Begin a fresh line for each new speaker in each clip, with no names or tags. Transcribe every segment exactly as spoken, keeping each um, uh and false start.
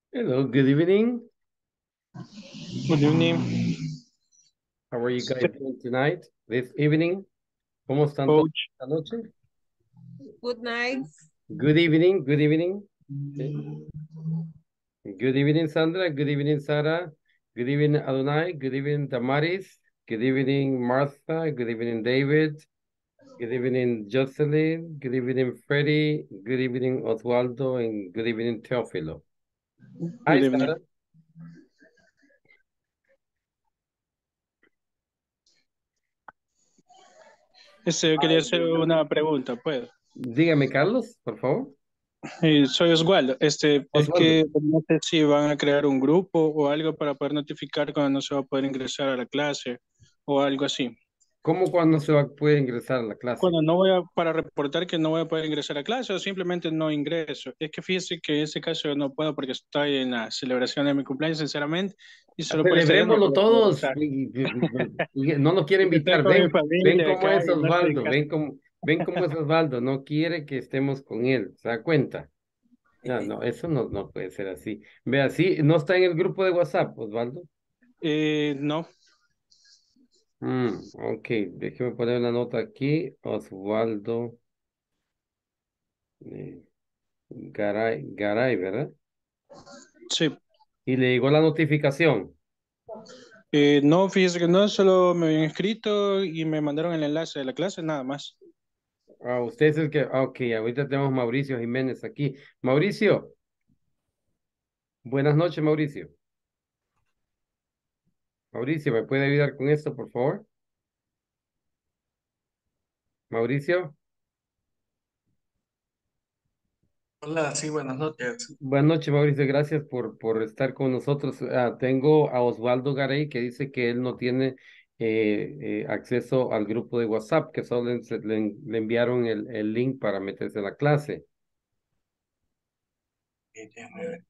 Hello, good evening.
Good evening,
How are you guys doing tonight, this evening? ¿Cómo están todos
coach.
esta noche?
Good night.
Good evening, good evening. Sí. Good evening, Sandra. Good evening, Sarah. Good evening, Adonai. Good evening, Damaris. Good evening, Martha. Good evening, David. Good evening, Jocelyn. Good evening, Freddie. Good evening, Oswaldo. And good evening, Teofilo. Hi,
Good evening.
Sarah.
Este, yo quería hacer una pregunta, pues.
Dígame, Carlos, por favor.
Eh, soy Oswaldo. Este, es
Oswaldo.
que no sé si van a crear un grupo o algo para poder notificar cuando no se va a poder ingresar a la clase o algo así.
¿Cómo cuando se va, puede ingresar a la clase?
Cuando no voy a, para reportar que no voy a poder ingresar a clase o simplemente no ingreso. Es que fíjese que en este caso no puedo porque estoy en la celebración de mi cumpleaños, sinceramente, y solo por este año no
Celebrémoslo
voy a poder
todos.
estar.
Y- y- y- no nos quiere
Porque estoy
invitar.
con mi
Ven, ven
familia
cómo
acá
es
y no estoy en
Osvaldo.
casa.
Ven cómo, ven cómo es Osvaldo. No quiere que estemos con él. ¿Se da cuenta? No, no, eso no, no puede ser así. Ve así, no está en el grupo de WhatsApp, Osvaldo.
Eh, no.
Mm, ok, déjeme poner una nota aquí. Osvaldo eh, Garay, Garay, ¿verdad?
Sí.
Y le llegó la notificación.
Eh, no, fíjese que no, solo me habían escrito y me mandaron el enlace de la clase, nada más.
Ah, usted es el que. Ah, ok, ahorita tenemos Mauricio Jiménez aquí. Mauricio, buenas noches, Mauricio. Mauricio, ¿me puede ayudar con esto, por favor? Mauricio,
Hola, sí, buenas noches.
buenas noches, Mauricio, gracias por, por estar con nosotros. Ah, tengo a Osvaldo Garay que dice que él no tiene eh, eh, acceso al grupo de WhatsApp, que solo le, se- le- le enviaron el, el link para meterse a la clase.
Eh, déjame ver.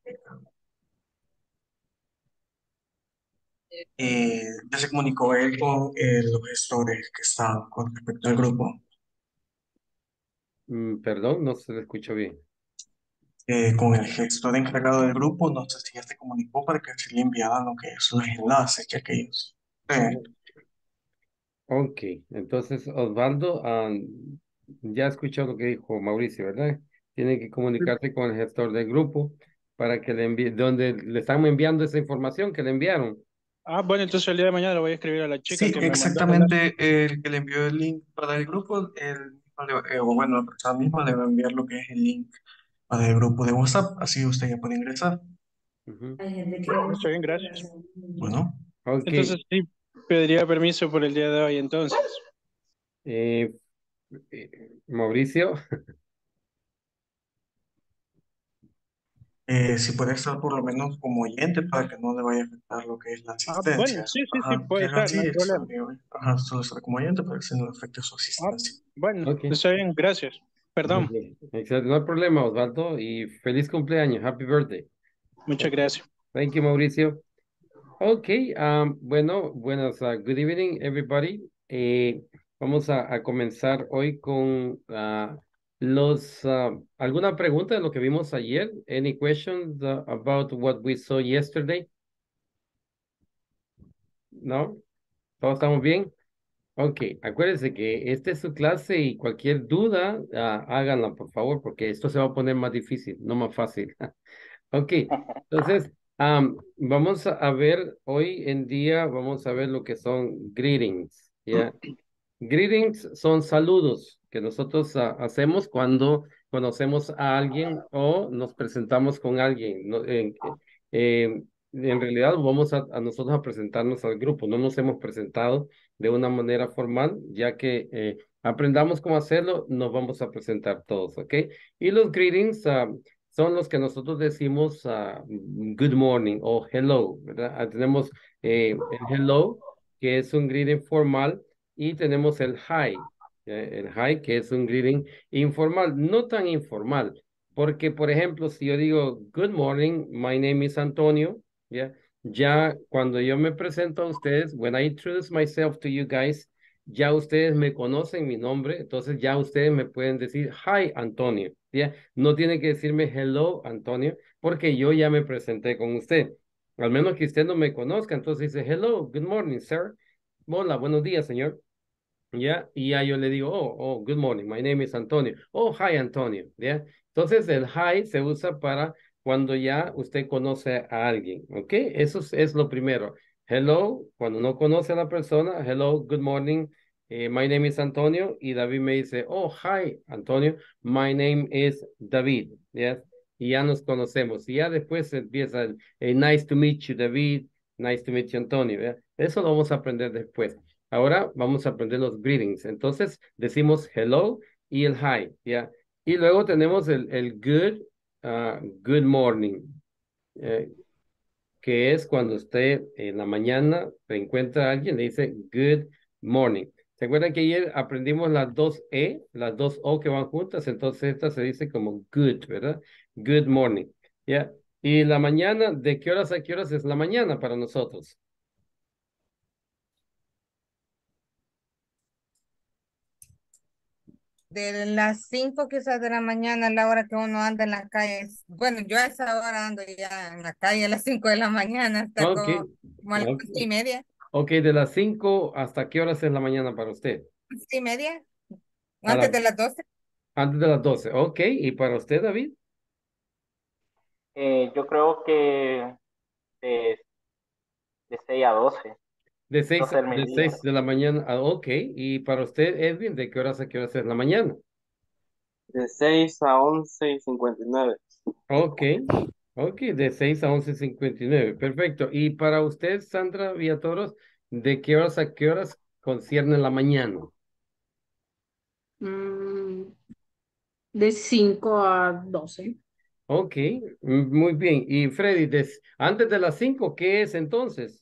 Eh, ya se comunicó él con eh, los gestores que están con respecto al grupo,
Mm, perdón, no se le escuchó bien.
Eh, con el gestor encargado del grupo. No sé si ya se comunicó para que se le enviaran lo que son los enlaces que aquellos. Eh,
Ok, entonces Osvaldo, ah, ya escuchó lo que dijo Mauricio, ¿verdad? Tiene que comunicarse con el gestor del grupo para que le envíe, donde le están enviando esa información que le enviaron.
Ah, bueno, entonces el día de mañana le voy a escribir a la chica
sí,
que me mandó el enlace.
exactamente. El que le envió el link para el grupo, el, mismo le- eh, o bueno, la persona misma le va a enviar lo que es el link para el grupo de WhatsApp. Así usted ya puede ingresar.
Ujú.
Hay gente que
Bueno,
no
está
se
bien,
quiere
gracias.
hacer.
Bueno.
Ok,
Entonces sí, pediría permiso por el día de hoy, entonces.
eh, eh, Mauricio,
Eh, si puede estar por lo menos como oyente para que no le vaya a afectar lo que es la
Ah, bueno,
asistencia.
sí, sí, sí,
Ajá, que
puede
haga
estar, no
así,
hay
está
problema.
bien. Ajá, solo estar como oyente para que se no afecte su
Ah,
asistencia.
bueno,
ok,
está bien, gracias. Perdón,
ok, excelente, no hay problema, Osvaldo, y feliz cumpleaños, happy birthday.
muchas gracias.
Thank you, Mauricio. Okay, um, bueno, buenas, uh, good evening, everybody. Eh, vamos a, a comenzar hoy con ah, los, ah, ¿alguna pregunta de lo que vimos ayer? Any questions uh, about what we saw yesterday? ¿No? ¿Todos estamos bien? Ok, acuérdense que esta es su clase y cualquier duda, ah, háganla, por favor, porque esto se va a poner más difícil, no más fácil. Ok, entonces am, vamos a a ver hoy en día, vamos a ver lo que son greetings, ¿ya? Greetings son saludos que nosotros ah, hacemos cuando conocemos a alguien o nos presentamos con alguien. No, en, eh, eh, en realidad vamos a, a nosotros a presentarnos al grupo, no nos hemos presentado de una manera formal, ya que eh, aprendamos cómo hacerlo, nos vamos a presentar todos, ¿ok? Y los greetings ah, son los que nosotros decimos ah, good morning o hello, ¿verdad? Ah, tenemos eh, el hello, que es un greeting formal y tenemos el hi, eh, el hi que es un greeting informal, no tan informal, porque por ejemplo, si yo digo good morning, my name is Antonio, ¿ya? Ya cuando yo me presento a ustedes, when I introduce myself to you guys, ya ustedes me conocen mi nombre, entonces ya ustedes me pueden decir, hi, Antonio, ¿ya? No tiene que decirme hello, Antonio, porque yo ya me presenté con usted. Al menos que usted no me conozca, entonces dice, hello, good morning, sir. Hola, buenos días, señor. ¿Ya? Y ya yo le digo, oh, oh, good morning, my name is Antonio. Oh, hi, Antonio, ¿ya? Entonces el hi se usa para cuando ya usted conoce a alguien, ¿ok? Eso es, es lo primero. Hello, cuando no conoce a la persona, hello, good morning, eh, my name is Antonio, y David me dice, oh, hi, Antonio, my name is David, ¿ya? Y ya nos conocemos. Y ya después empieza el, eh, nice to meet you, David, nice to meet you, Antonio, ¿ya? Eso lo vamos a aprender después. Ahora vamos a aprender los greetings. Entonces decimos hello y el hi, ¿ya? Y luego tenemos el, el good, ah, good morning, eh, que es cuando usted en la mañana se encuentra a alguien, le dice good morning. ¿Se acuerdan que ayer aprendimos las dos E, las dos O que van juntas? Entonces esta se dice como good, ¿verdad? Good morning, ¿ya? Y la mañana, ¿de qué horas a qué horas es la mañana para nosotros?
De las cinco quizás de la mañana, a la hora que uno anda en la calle. Bueno, yo a esa hora ando ya en la calle a las cinco de la mañana hasta
Ok,
como, como a las
ok.
once y media.
Ok, de las cinco hasta qué horas es la mañana para usted?
Once y media,
A
antes
la,
de las doce.
antes de las doce. Ok, ¿y para usted, David?
Eh, yo creo que de, de seis a doce,
De seis,
doce del
de
mediodía.
seis de la mañana. Ah, ok, ¿y para usted, Edwin, de qué horas a qué horas es la mañana?
De seis a once y cincuenta y nueve.
Ok, ok, de seis a once cincuenta y nueve. Perfecto. ¿Y para usted, Sandra Villatoros, de qué horas a qué horas concierne la mañana?
Mm, de cinco a doce.
Ok, mm, muy bien. Y Freddy, des- antes de las cinco, ¿qué es entonces?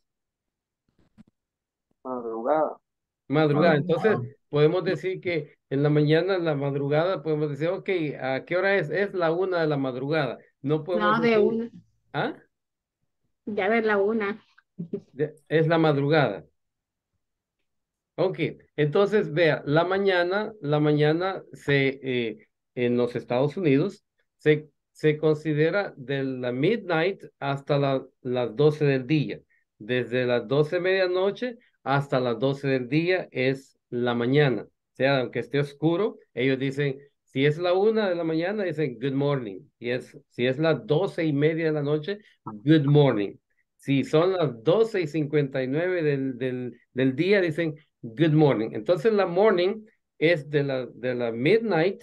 Madrugada.
Madrugada. Entonces, podemos decir que en la mañana, en la madrugada, podemos decir, ok, ¿a qué hora es? Es la una de la madrugada. No podemos
No, de
decir,
una,
¿ah?
ya de la una.
De- es la madrugada. Ok, entonces vea, la mañana, la mañana se, eh, en los Estados Unidos se, se considera de la midnight hasta la- las doce del día. Desde las doce de medianoche hasta las doce del día es la mañana. O sea, aunque esté oscuro, ellos dicen, si es la una de la mañana, dicen good morning. Y es, si es las doce y media de la noche, good morning. Si son las doce y cincuenta y nueve del, del, del día, dicen good morning. Entonces la morning es de la, de la midnight,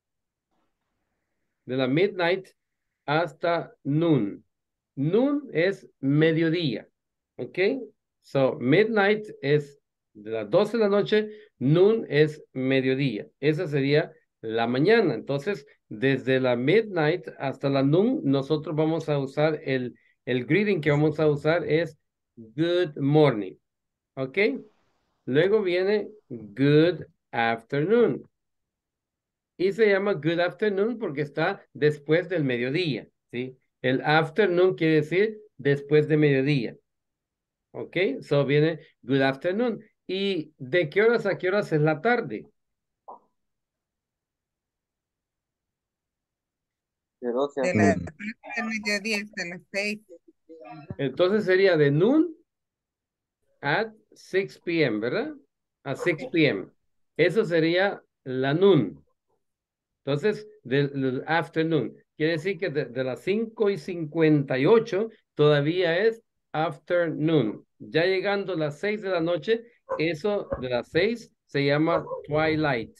de la midnight hasta noon. Noon es mediodía, ¿ok? So midnight es de las doce de la noche, noon es mediodía. Esa sería la mañana. Entonces, desde la midnight hasta la noon, nosotros vamos a usar el, el greeting que vamos a usar es good morning, ¿ok? Luego viene good afternoon. Y se llama good afternoon porque está después del mediodía, ¿sí? El afternoon quiere decir después de mediodía. ¿Ok? So viene good afternoon. ¿Y de qué horas a qué horas es la tarde?
De doce a
De
seis.
las doce del mediodía hasta las seis.
Entonces sería de noon at six p m, ¿verdad? A six p m. Eso sería la noon. Entonces, del, del afternoon. Quiere decir que de, de las cinco y cincuenta y ocho todavía es afternoon. Ya llegando a las seis de la noche, eso de las seis se llama twilight.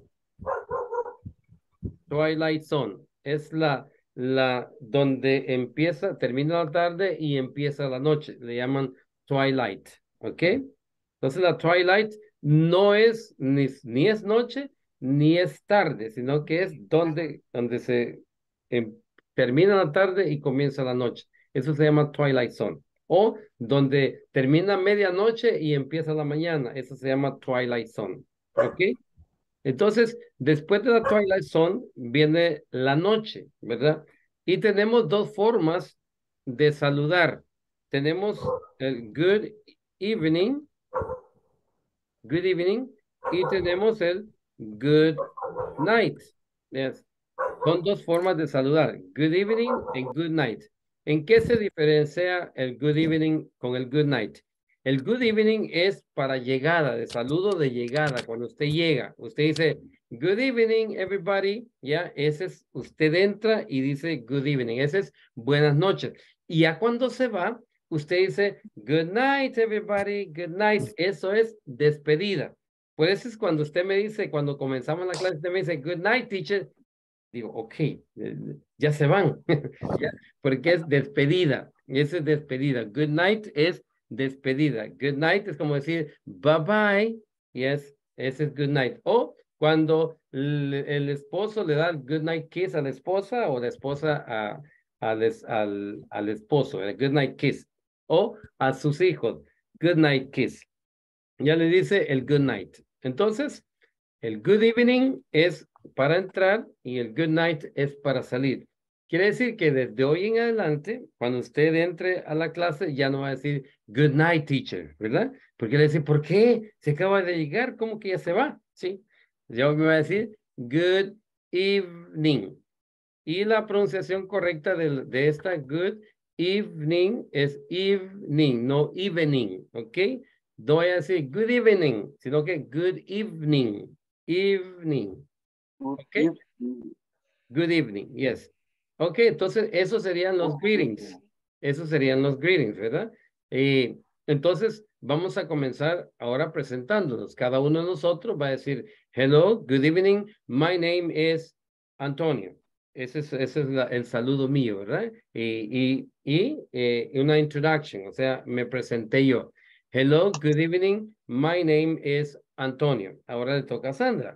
Twilight Zone. Es la, la donde empieza, termina la tarde y empieza la noche. Le llaman twilight. ¿Ok? Entonces la twilight no es ni, ni es noche ni es tarde, sino que es donde, donde se em, termina la tarde y comienza la noche. Eso se llama twilight zone. O donde termina medianoche y empieza la mañana. Eso se llama twilight zone. ¿Ok? Entonces, después de la Twilight Zone viene la noche, ¿verdad? Y tenemos dos formas de saludar. Tenemos el good evening good evening. Y tenemos el good night. Yes. Son dos formas de saludar, good evening y good night. ¿En qué se diferencia el good evening con el good night? El good evening es para llegada, de saludo de llegada, cuando usted llega. Usted dice, good evening, everybody. Ya, ese es, usted entra y dice good evening. Ese es buenas noches. Y ya cuando se va, usted dice, good night, everybody, good night. Eso es despedida. Por eso es cuando usted me dice, cuando comenzamos la clase, usted me dice, good night, teacher. Digo, ok, eh, ya se van, ¿ya? Porque es despedida, eso es despedida. Good night es despedida. Good night es como decir bye bye, yes, ese es good night. O cuando el, el esposo le da el good night kiss a la esposa o la esposa a, al, es- al, al esposo, el good night kiss. O a sus hijos, good night kiss. Ya le dice el good night. Entonces, el good evening es para entrar y el good night es para salir. Quiere decir que desde hoy en adelante, cuando usted entre a la clase, ya no va a decir good night, teacher, ¿verdad? Porque le dice, ¿por qué? Se acaba de llegar, ¿cómo que ya se va? Sí. Ya me va a decir good evening. Y la pronunciación correcta de, de esta good evening es evening, no evening, ¿ok? No voy a decir good evening, sino que good evening, evening,
Good
¿ok?
evening.
Good evening, yes. Ok, entonces esos serían los greetings. Esos serían los greetings, ¿verdad? Y entonces vamos a comenzar ahora presentándonos. Cada uno de nosotros va a decir, hello, good evening, my name is Antonio. Ese es, ese es la- el saludo mío, ¿verdad? Y, y, y eh, una introduction, o sea, me presenté yo. Hello, good evening, my name is Antonio. Ahora le toca a Sandra.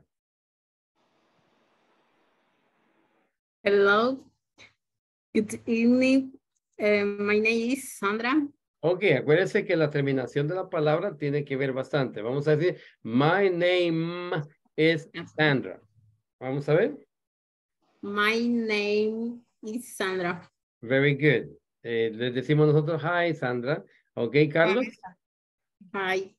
Hello. Good evening. Eh, my name is Sandra.
Ok, acuérdense que la terminación de la palabra tiene que ver bastante. Vamos a decir, my name is Sandra. Vamos a ver.
My name is Sandra.
Very good. Eh, les decimos nosotros, hi, Sandra. Ok, Carlos.
Hi.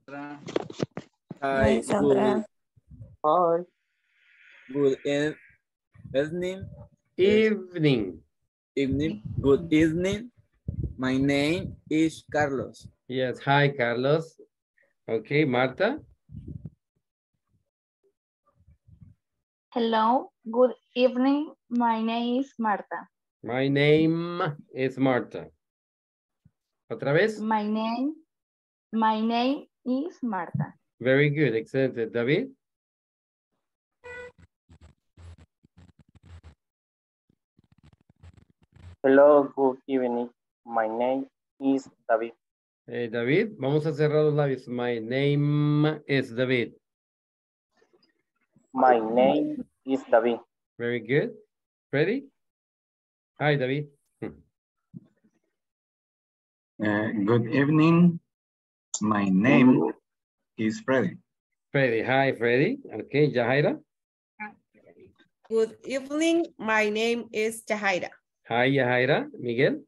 Hi, good,
Hi.
good e- evening.
Evening.
Evening. Good evening. My name is Carlos.
Yes, hi, Carlos. Ok, Marta.
Hello, good evening. My name is Marta.
My name is Marta. Otra vez.
My name, my name is Marta.
Very good, excelente. David.
Hello, good evening. My name is David.
Eh, David, vamos a cerrar los labios. My name is David.
My name is David.
Very good. Ready? Hi, David.
Uh, good evening. My name is Freddy.
Freddy. Hi, Freddy. Okay, Jahaira.
Good evening. My name is Jahaira.
Hi, Jahaira. Miguel.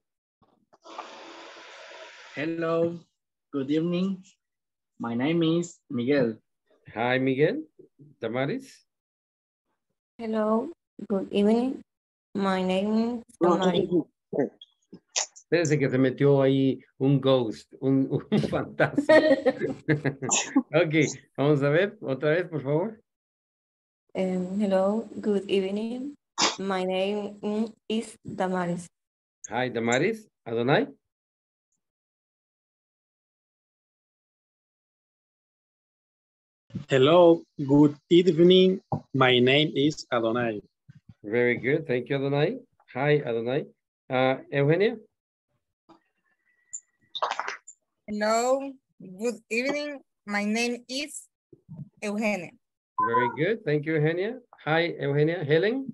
Hello. Good evening. My name is Miguel.
Hi, Miguel. Damaris.
Hello. Good evening. My name is Damaris.
Espérense que se metió ahí un ghost, un, un fantasma. Ok, vamos a ver otra vez, por favor.
Um, hello. Good evening. My name is Damaris.
Hi, Damaris. Adonai.
Hello, good evening. My name is Adonai.
Very good. Thank you, Adonai. Hi, Adonai. Uh, Eugenia.
Hello, good evening. My name is Eugenia.
Very good. Thank you, Eugenia. Hi, Eugenia. Helen.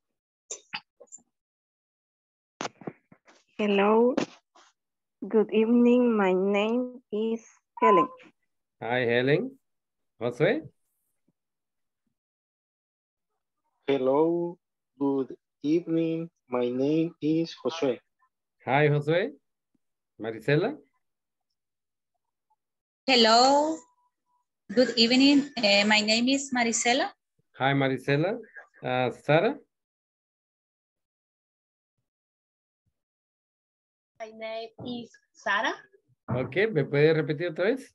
Hello, good evening. My name is Helen.
Hi, Helen. Josue.
Hello, good evening. My name is Josue.
Hi, Josue. Marisela.
Hello, Good evening. Uh, my name is Marisela.
Hi, Marisela. Uh, Sara.
My name is Sara.
Ok, ¿me puede repetir otra vez?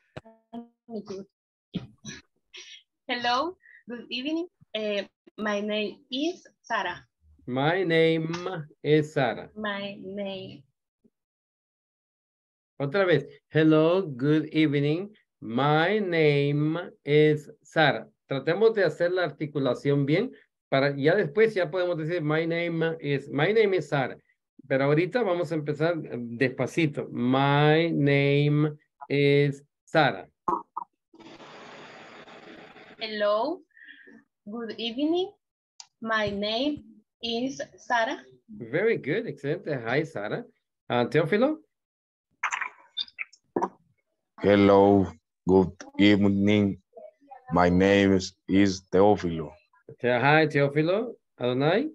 Hello, good evening. Uh, my name is Sara.
My name is Sara.
My name.
Otra vez. Hello, good evening. My name is Sara. Tratemos de hacer la articulación bien para ya después ya podemos decir my name is my name is Sara. Pero ahorita vamos a empezar despacito. My name is Sara.
Hello, good evening. My name is Sara.
Very good, excelente. Hi, Sara. Uh, Teófilo.
Hello, good evening. My name is, is Teófilo.
Hi, Teófilo. Adonai.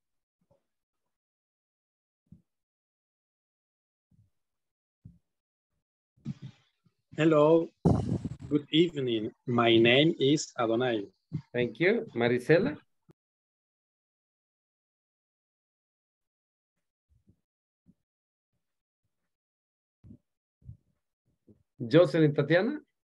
Hello, good evening. My name is Adonai.
Thank you. Marisela. Jocelyn Tatiana.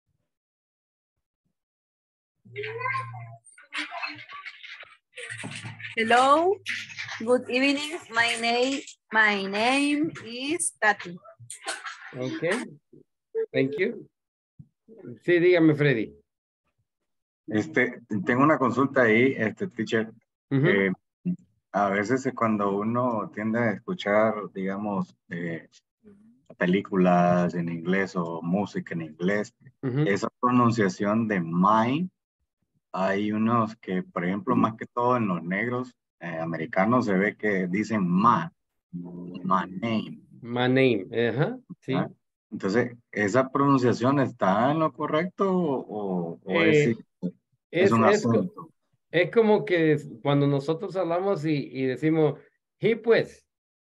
Hello, good evening. My name, my name is Tati.
Okay, thank you. Sí, dígame, Freddy.
Este, tengo una consulta ahí, este teacher.
Uh-huh.
eh, a veces cuando uno tiende a escuchar, digamos, eh, películas en inglés o música en inglés,
uh-huh.
esa pronunciación de my, hay unos que, por ejemplo, más que todo en los negros eh, americanos se ve que dicen ma, my name.
My name, uh-huh. Sí.
¿Ah? Entonces, ¿esa pronunciación está en lo correcto o, o
Eh,
es, es,
es,
un
es,
acento?
es como que cuando nosotros hablamos y, y decimos, he pues,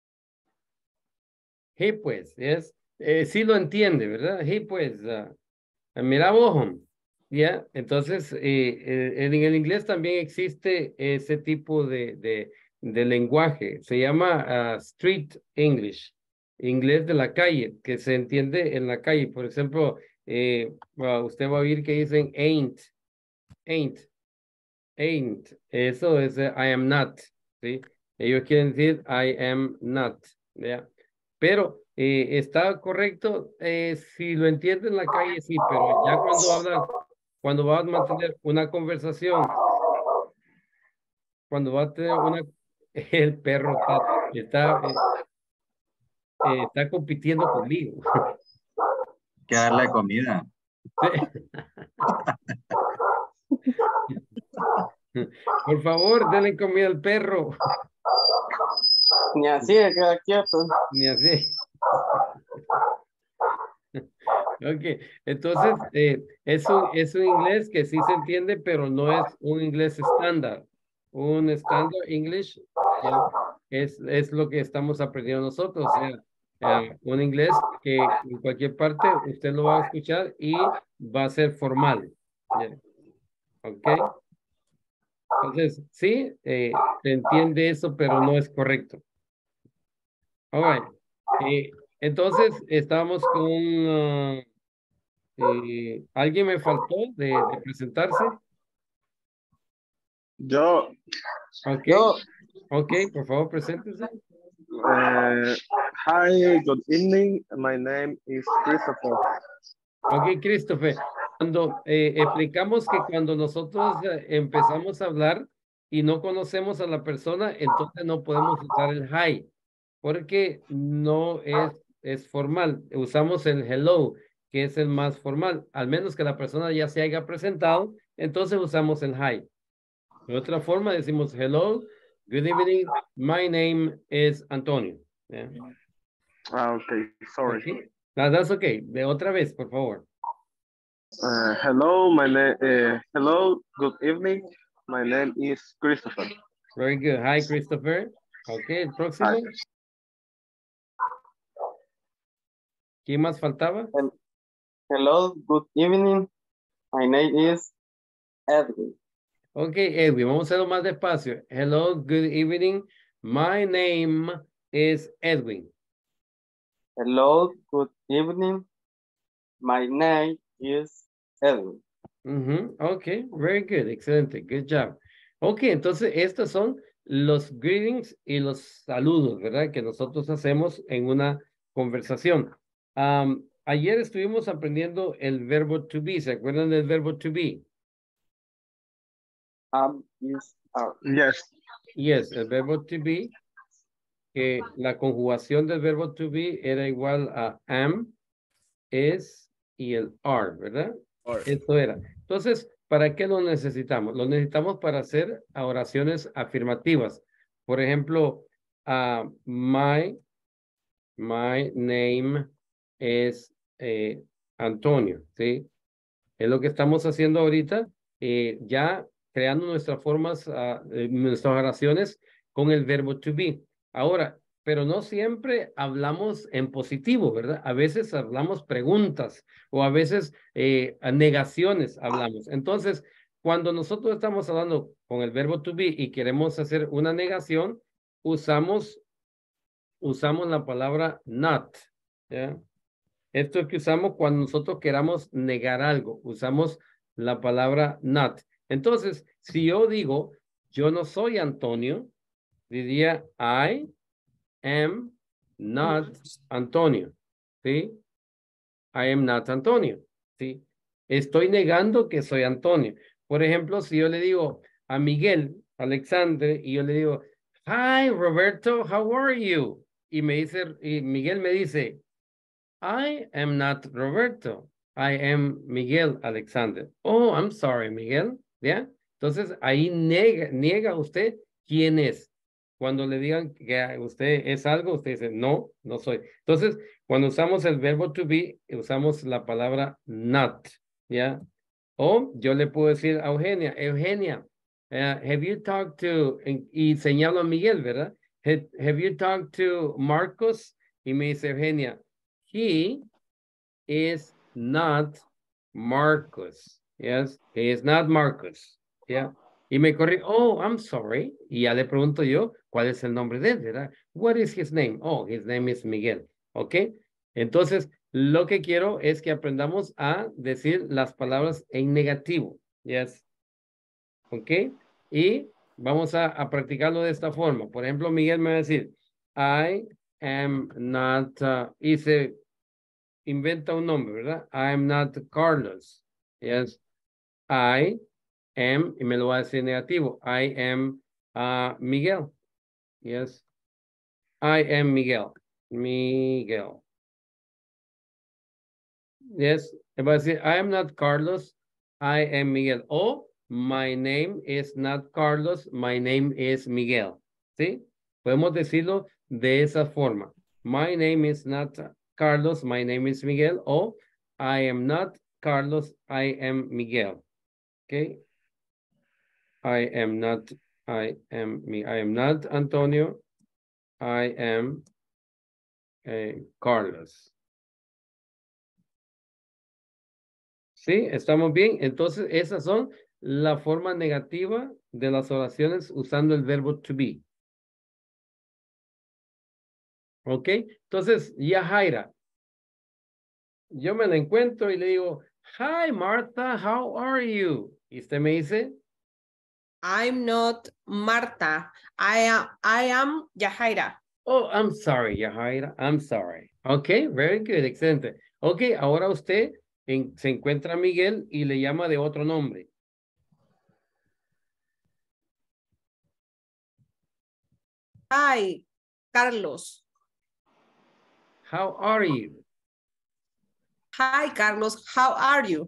he pues, es, eh, sí lo entiende, ¿verdad? He pues, uh, mira vos, ¿ya? Entonces, eh, eh, en el inglés también existe ese tipo de, de, de lenguaje, se llama uh, street English, inglés de la calle, que se entiende en la calle. Por ejemplo, eh, uh, usted va a oír que dicen ain't, ain't, ain't, eso es uh, I am not, ¿sí? Ellos quieren decir I am not, ¿ya? Pero eh, está correcto, eh, si lo entiende en la calle, sí, pero ya cuando habla, cuando va a mantener una conversación, cuando va a tener una, el perro está, está, eh, está compitiendo conmigo.
Que darle comida.
Sí. Por favor, denle comida al perro.
Ni así, queda quieto.
Ni así. Ok, entonces eh, es, un, es un inglés que sí se entiende, pero no es un inglés estándar. Un estándar English ¿ya? es, es lo que estamos aprendiendo nosotros. O sea, eh, un inglés que en cualquier parte usted lo va a escuchar y va a ser formal. ¿Ya? Ok. Entonces, sí, eh, se entiende eso, pero no es correcto. All right. Eh, entonces, estamos con... Uh, eh, ¿alguien me faltó de, de presentarse?
Yo.
Ok.
Yo.
Ok, por favor, preséntese.
Uh, hi, good evening. My name is Christopher.
Ok, Christopher. Cuando eh, explicamos que cuando nosotros eh, empezamos a hablar y no conocemos a la persona, entonces no podemos usar el hi, porque no es, es formal. Usamos el hello, que es el más formal. Al menos que la persona ya se haya presentado, entonces usamos el hi. De otra forma decimos hello, good evening, my name is Antonio. Yeah.
Ah, okay, sorry.
Okay. No, that's okay. De otra vez, por favor.
Uh, hello, my name. Uh, hello, good evening. My name is Christopher.
Very good. Hi, Christopher. Okay, el próximo.
Hi.
¿Quién más faltaba?
Hello, good evening. My name is Edwin.
Ok, Edwin, vamos a hacerlo más despacio. Hello, good evening. My name is Edwin.
Hello, good evening. My name is Edwin.
Ujú, ok, very good, excelente, good job. Ok, entonces estos son los greetings y los saludos, ¿verdad? Que nosotros hacemos en una conversación. Am, ayer estuvimos aprendiendo el verbo to be. ¿Se acuerdan del verbo to be?
Am is are.
Yes.
Yes, el verbo to be, que la conjugación del verbo to be era igual a am, is y el are, ¿verdad? Esto era. Entonces, ¿para qué lo necesitamos? Lo necesitamos para hacer oraciones afirmativas. Por ejemplo, uh, my, my name is eh, Antonio, ¿sí? Es lo que estamos haciendo ahorita, eh, ya creando nuestras formas, uh, eh, nuestras oraciones con el verbo to be. Ahora, pero no siempre hablamos en positivo, ¿verdad? A veces hablamos preguntas o a veces eh, negaciones hablamos. Entonces, cuando nosotros estamos hablando con el verbo to be y queremos hacer una negación, usamos, usamos la palabra not, ¿ya? Esto es que usamos cuando nosotros queramos negar algo, usamos la palabra not. Entonces, si yo digo, yo no soy Antonio, diría I am not Antonio, ¿sí? I am not Antonio, ¿sí? Estoy negando que soy Antonio. Por ejemplo, si yo le digo a Miguel, Alexander, y yo le digo, hi, Roberto, how are you? Y me dice, y Miguel me dice, I am not Roberto. I am Miguel Alexander. Oh, I'm sorry, Miguel. ¿Ya? Entonces, ahí niega, niega usted quién es. Cuando le digan que usted es algo, usted dice, no, no soy. Entonces, cuando usamos el verbo to be, usamos la palabra not. ¿Ya? O yo le puedo decir a Eugenia, Eugenia, uh, have you talked to, y señalo a Miguel, ¿verdad? Have, have you talked to Marcos? Y me dice Eugenia, he is not Marcus. Yes, he is not Marcus. Yeah. Y me corrí, oh, I'm sorry. Y ya le pregunto yo, ¿cuál es el nombre de él, verdad? What is his name? Oh, his name is Miguel. ¿Ok? Entonces, lo que quiero es que aprendamos a decir las palabras en negativo. Yes. ¿Ok? Y vamos a, a practicarlo de esta forma. Por ejemplo, Miguel me va a decir, I am not, uh, y se inventa un nombre, ¿verdad? I am not Carlos. Yes. I am, y me lo va a decir negativo. I am uh, Miguel. Yes. I am Miguel. Miguel. Yes. Me va a decir, I am not Carlos. I am Miguel. O, my name is not Carlos. My name is Miguel. ¿Sí? Podemos decirlo de esa forma. My name is not Carlos. My name is Miguel. O, I am not Carlos. I am Miguel. Okay. I am not, I am me, I am not Antonio. I am uh, Carlos. ¿Sí? ¿Estamos bien? Entonces, esas son la forma negativa de las oraciones usando el verbo to be. ¿Ok? Entonces, Yahaira. Yo me la encuentro y le digo, hi, Martha, how are you? Y usted me dice,
I'm not Marta. I am, I am Yahaira.
oh, I'm sorry, Yahaira. I'm sorry. Ok, very good, excelente. Ok, ahora usted en, se encuentra a Miguel y le llama de otro nombre.
Hi, Carlos.
How are you?
Hi, Carlos. How are you?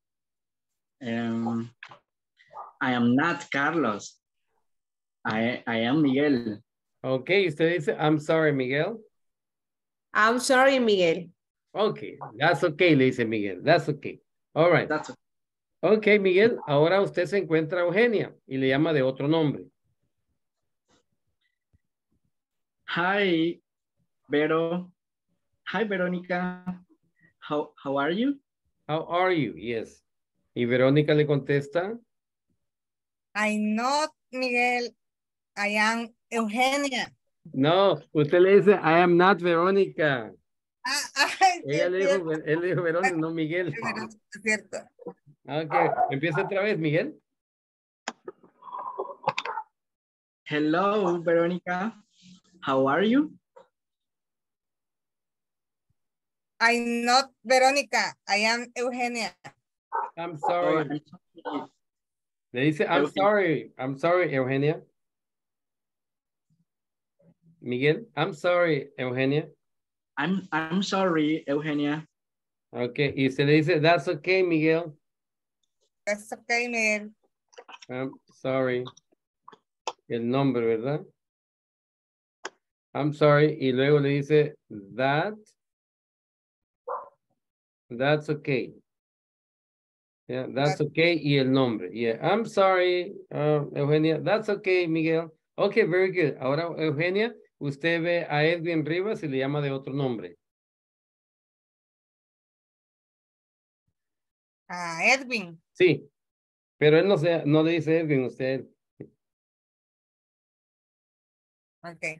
Um, I am not Carlos. I, I am Miguel.
Ok, usted dice, I'm sorry, Miguel.
I'm sorry, Miguel.
Ok, that's okay, le dice Miguel. That's okay. All right.
That's okay.
Ok, Miguel, ahora usted se encuentra a Eugenia y le llama de otro nombre.
Hi, Vero. Hi, Veronica. How, how are you?
How are you? Yes. Y Verónica le contesta.
I'm not Miguel. I am Eugenia.
No, usted le dice, I am not Verónica.
Ah, ay, sí,
Ella
es
le dijo,
cierto.
él le dijo Verónica, no Miguel.
Es cierto.
Ok, empieza otra vez, Miguel.
Hello, Veronica. How are you?
I'm not Verónica. I am Eugenia.
I'm
Oh,
sorry.
I'm sorry.
Le dice, I'm
Eugenia.
sorry. I'm sorry, Eugenia. Miguel, I'm sorry, Eugenia.
I'm, I'm sorry, Eugenia.
Ok, y se le dice, that's okay, Miguel.
That's okay, Miguel.
I'm sorry. El nombre, ¿verdad? I'm sorry. Y luego le dice, that. That's okay. Yeah, that's okay. Y el nombre. Yeah, I'm sorry, uh, Eugenia. That's okay, Miguel. Okay, very good. Ahora, Eugenia, usted ve a Edwin Rivas y le llama de otro nombre.
Ah, Edwin.
Sí, pero él no, se, no le dice Edwin a usted.
Okay.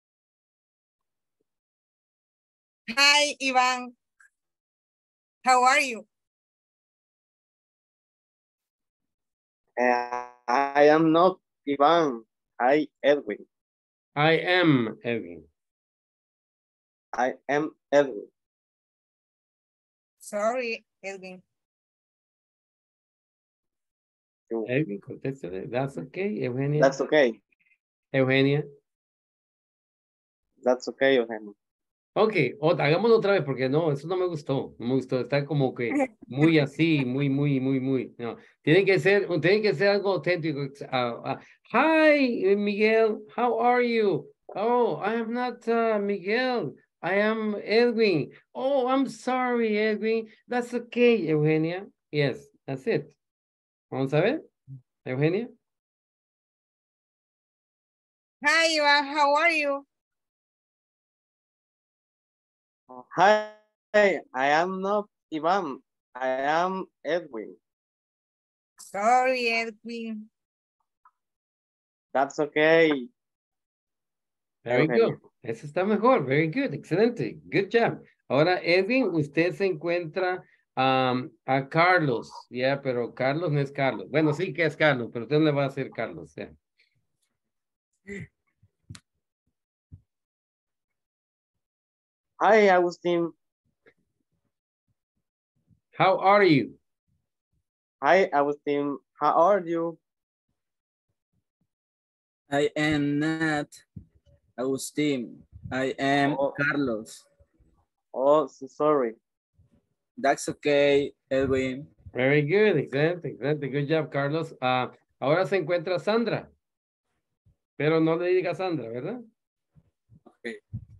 Hi, Iván. How are you?
Uh, I am not Ivan. I Edwin.
I am Edwin.
I am Edwin.
Sorry, Edwin.
Edwin, contéstale. That's okay, Eugenia.
That's okay.
Eugenia.
That's okay, Eugenia.
Ok, otra, hagámoslo otra vez porque no, eso no me gustó. No me gustó, está como que muy así, muy, muy, muy, muy. No, tiene que ser, tiene que ser algo auténtico. Uh, uh, Hi, Miguel, how are you? Oh, I am not uh, Miguel. I am Edwin. Oh, I'm sorry, Edwin. That's okay, Eugenia. Yes, that's it. Vamos a ver, Eugenia.
Hi, Iván. How are you?
Hi, I am not Ivan. I am Edwin.
Sorry, Edwin.
That's okay.
Very
Eugenia.
good. Eso está mejor. Very good. Excelente. Good job. Ahora, Edwin, usted se encuentra um, a Carlos. Ya, yeah, pero Carlos no es Carlos. Bueno, sí que es Carlos, pero usted no le va a hacer Carlos. Yeah.
Hi, Agustin.
How are you?
Hi, Agustin. How are you?
I am not Agustin. I am
oh.
Carlos.
Oh, so sorry.
That's okay, Edwin.
Very good. Excelente, excelente. Good job, Carlos. Uh, ahora se encuentra Sandra. Pero no le diga Sandra, ¿verdad?
Okay.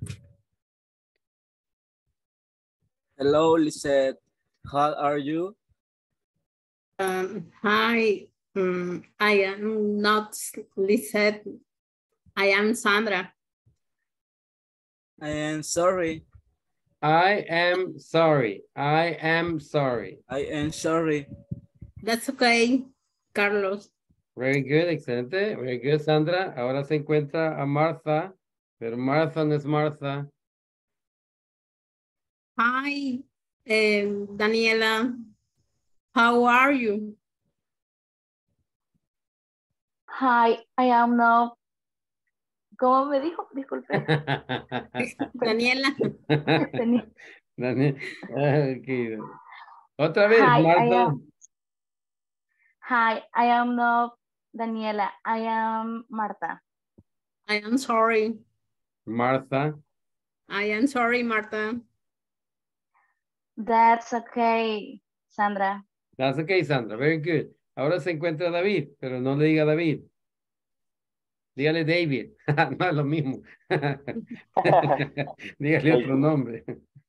Hello, Lisette. How are you?
Um, hi, um, I am not Lisette. I am Sandra.
I am sorry.
I am sorry. I am sorry.
I am sorry.
That's okay, Carlos.
Very good, excelente. Very good, Sandra. Ahora se encuentra a Martha, pero Martha no es Martha.
Hi, um, Daniela. How are you?
Hi, I am not. ¿Cómo me dijo? Disculpe.
Daniela.
Daniela. Okay. Otra vez,
Hi,
Martha.
I am, hi, I am not Daniela. I am Marta.
I am sorry.
Martha.
I am sorry, Marta.
That's okay, Sandra.
That's okay, Sandra. Very good. Ahora se encuentra David, pero no le diga David. Dígale David. No es lo mismo. Dígale otro nombre.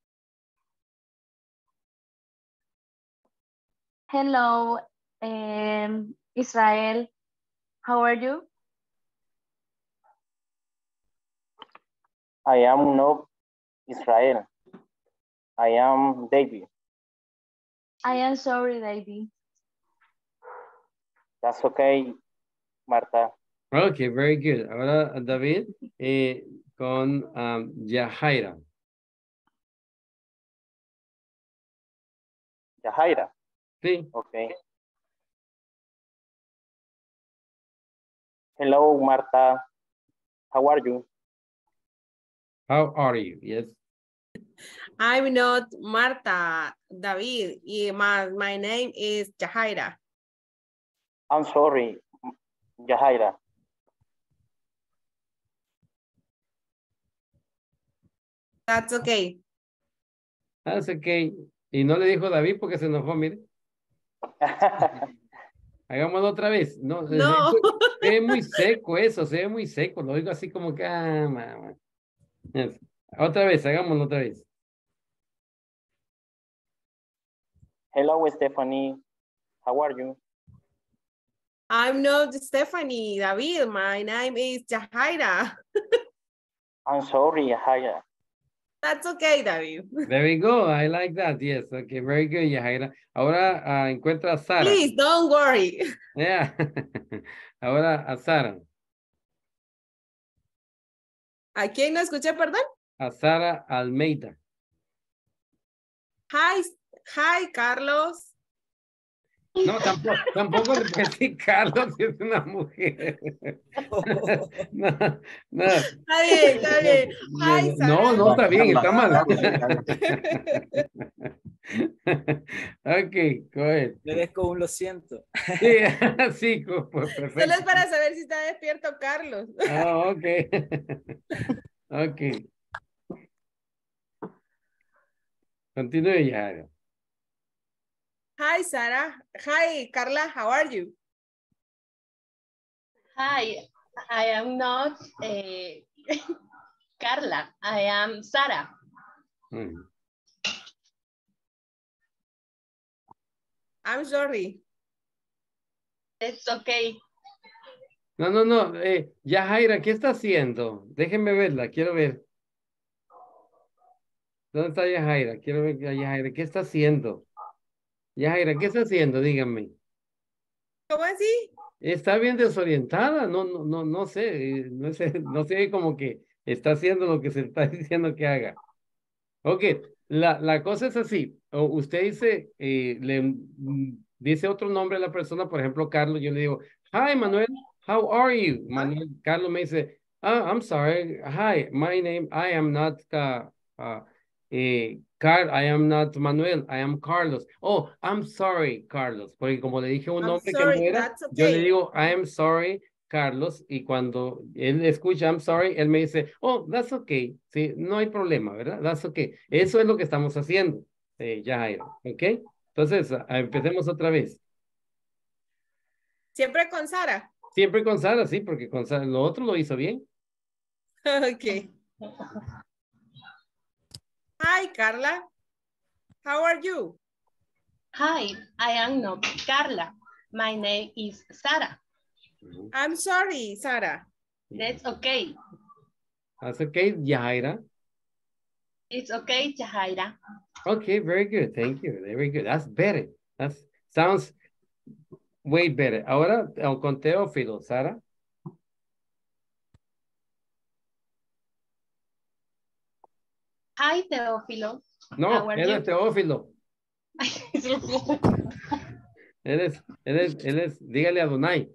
Hello, um, Israel. How are you?
I am not Israel. I am David.
I am sorry, David.
That's okay, Marta.
Okay, very good. Ahora, David, eh, con um, Yahaira.
Yahaira.
Sí.
Okay. Hello, Marta. How are you?
How are you? Yes.
I'm not Marta, David. Y my, my name is Yahaira.
I'm sorry, Yahaira.
That's okay.
That's okay. Y no le dijo David porque se enojó, mire. Hagámoslo otra vez. No,
No.
Se, se ve muy seco eso, se ve muy seco. Lo digo así como que, ah, mamá. Yes. Otra vez, hagámoslo otra vez.
Hello, Stephanie. How are you?
I'm not Stephanie, David. My name is Yahaira.
I'm sorry, Yahaira.
That's okay, David.
There we go. I like that. Yes. Okay. Very good, Yahaira. Ahora uh, encuentra a Sara.
Please, don't worry.
Yeah. Ahora a Sara.
¿A quién no escuché, perdón?
A Sara Almeida.
Hi, hi, Carlos.
No, tampoco, tampoco le puedo decir Carlos si es una mujer. No, no.
Está bien, está bien. Hi, Sara.
No, no está bien, está mal. Ok, go ahead.
Le des con un lo siento.
Sí, sí, pues perfecto.
Solo es para saber si está despierto Carlos.
Ah, ok. Ok. Continúe ya.
Hi, Sarah. Hi, Carla. How are you?
Hi, I am not uh, Carla. I am Sarah.
Mm.
I'm sorry.
It's okay.
No, no, no. Eh, Yahaira, ¿qué está haciendo? Déjenme verla, quiero ver. ¿Dónde está Yahaira? Quiero ver a Yahaira. ¿Qué está haciendo? Yahaira, ¿qué está haciendo? Díganme.
¿Cómo así?
Está bien desorientada, no, no, no, no sé, eh, no sé, no sé como que está haciendo lo que se está diciendo que haga. Ok, la, la cosa es así. O usted dice, eh, le mm, dice otro nombre a la persona, por ejemplo, Carlos, yo le digo, hi, Manuel, how are you? Manuel, Carlos me dice, ah, I'm sorry, hi, my name, I am not, uh, uh, eh, Car I am not Manuel, I am Carlos. Oh, I'm sorry, Carlos, porque como le dije un
I'm
nombre
sorry,
que no era,
that's okay.
yo le digo, I am sorry, Carlos, y cuando él escucha, I'm sorry, él me dice, oh, that's okay, sí, no hay problema, ¿verdad? That's okay. Eso es lo que estamos haciendo, eh, Yahaira, ¿ok? Entonces, a- empecemos otra vez.
Siempre con Sara.
Siempre con Sara, sí, porque con Sara, lo otro lo hizo bien.
Ok. Hi, Carla. How are you?
Hi, I am not Carla. My name is Sarah.
I'm sorry, Sarah.
That's okay.
That's okay, Yahaira.
It's okay, Yahaira.
Okay, very good, thank you, very good. That's better. That sounds way better. Ahora, eh, con Teófilo, Sara.
Hi, Teófilo.
No,
How are
él
you?
es Teófilo. Él es, él es, él es, dígale a Donai.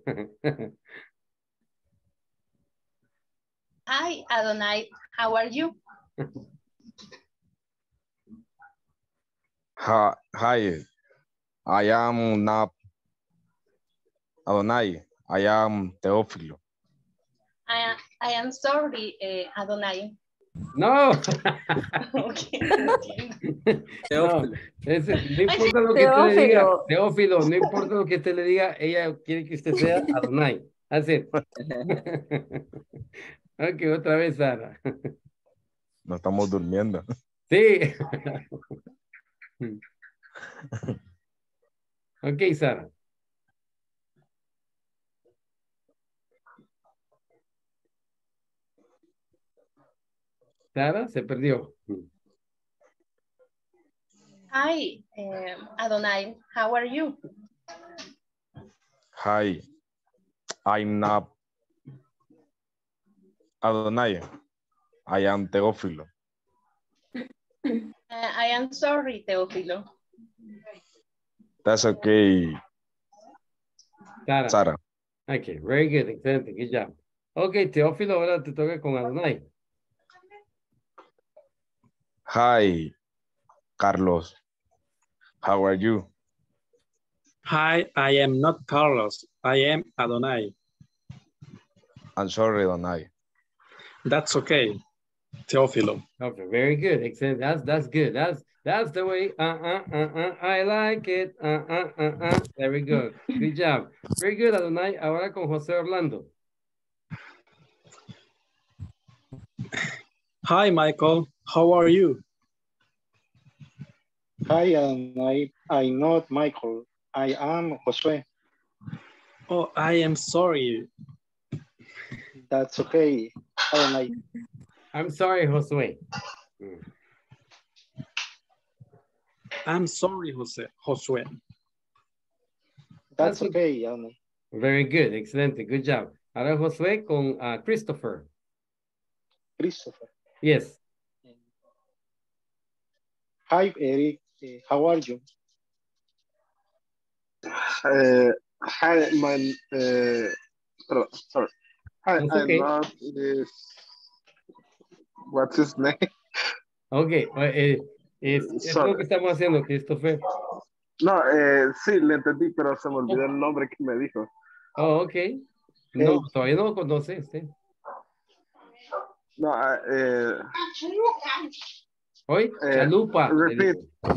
Hi, Adonai. How are you?
Hi, hi, I am not Adonai. I am Teófilo.
I, I am sorry, eh, Adonai.
No.
Okay.
No, ese, no importa lo que usted le diga, Teófilo, no importa lo que usted le diga, ella quiere que usted sea Adonai. Así. Ok, otra vez, Sara.
No estamos durmiendo.
Sí. Ok, Sara. Sara se perdió.
Hi, um, Adonai. How are you?
Hi, I'm not Adonai. I am Teófilo.
Uh, I am sorry, Teófilo.
That's okay,
Sara.
Sara.
Okay, very good, excelente, good job. Ok, Teófilo, ahora te toca con Adonai.
Hi, Carlos. How are you?
Hi, I am not Carlos. I am Adonai.
I'm sorry, Adonai.
That's okay, Teófilo.
Okay, very good, excellent. That's that's good. That's that's the way. Uh uh uh uh. I like it. Uh uh uh uh. There we go. Good job. Very good, Adonai. Ahora con José Orlando.
Hi, Michael. How are you?
Hi, Adonai. I'm not Michael. I am Josue.
Oh, I am sorry.
That's okay, Adonai.
I'm sorry, Josue.
I'm sorry, Jose, Josue.
That's okay, Adonai.
Very good, excelente, good job. Ahora Josué con uh, Christopher.
Christopher.
Yes.
Hi, Eric. Uh, how are you?
Uh, hi, my, uh, sorry. Hi,
That's
I'm
okay.
not this, what's his name?
Ok, eh, es, es lo que estamos haciendo, Christopher.
No, eh, sí, le entendí, pero se me olvidó el nombre que me dijo.
Oh, ok. No, todavía no lo conoce usted.
No, eh...
Hoy,
eh,
chalupa.
Repeat.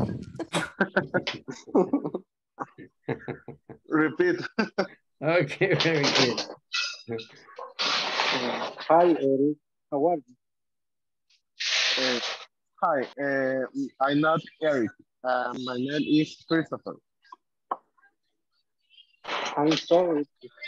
Repeat.
Okay, very good.
Uh, hi, Eric. How are you?
Uh, hi, uh, I'm not Eric. Uh, my name is Christopher.
I'm sorry.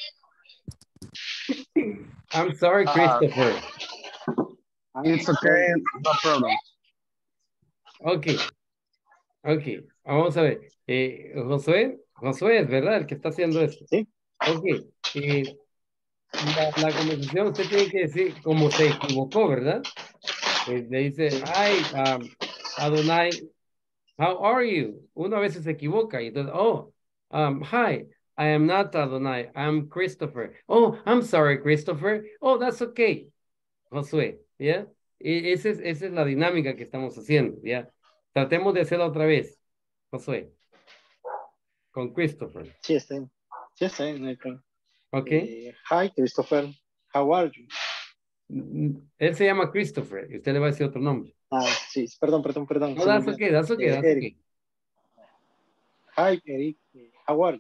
I'm sorry, Christopher.
Uh, it's okay, no problem.
Ok. Ok, vamos a ver. Eh, Josué, Josué es verdad el que está haciendo esto.
Sí.
Ok. Eh, la, la conversación usted tiene que decir cómo se equivocó, ¿verdad? Eh, le dice, hi, um, Adonai, how are you? Uno a veces se equivoca y entonces, oh, um, hi, I am not Adonai, I'm Christopher. Oh, I'm sorry, Christopher. Oh, that's okay, Josué, ¿ya? Y esa es, esa es la dinámica que estamos haciendo, ¿ya? Tratemos de hacerla otra vez, Josué, con Christopher.
Sí, está bien. Sí, está bien, no hay problema.
Ok.
Eh, hi, Christopher. How are you?
Él se llama Christopher y usted le va a decir otro nombre.
Ah, sí, perdón, perdón, perdón.
No, that's okay, that's okay,
eh,
that's
Eric.
okay.
Hi, Eric. How are you?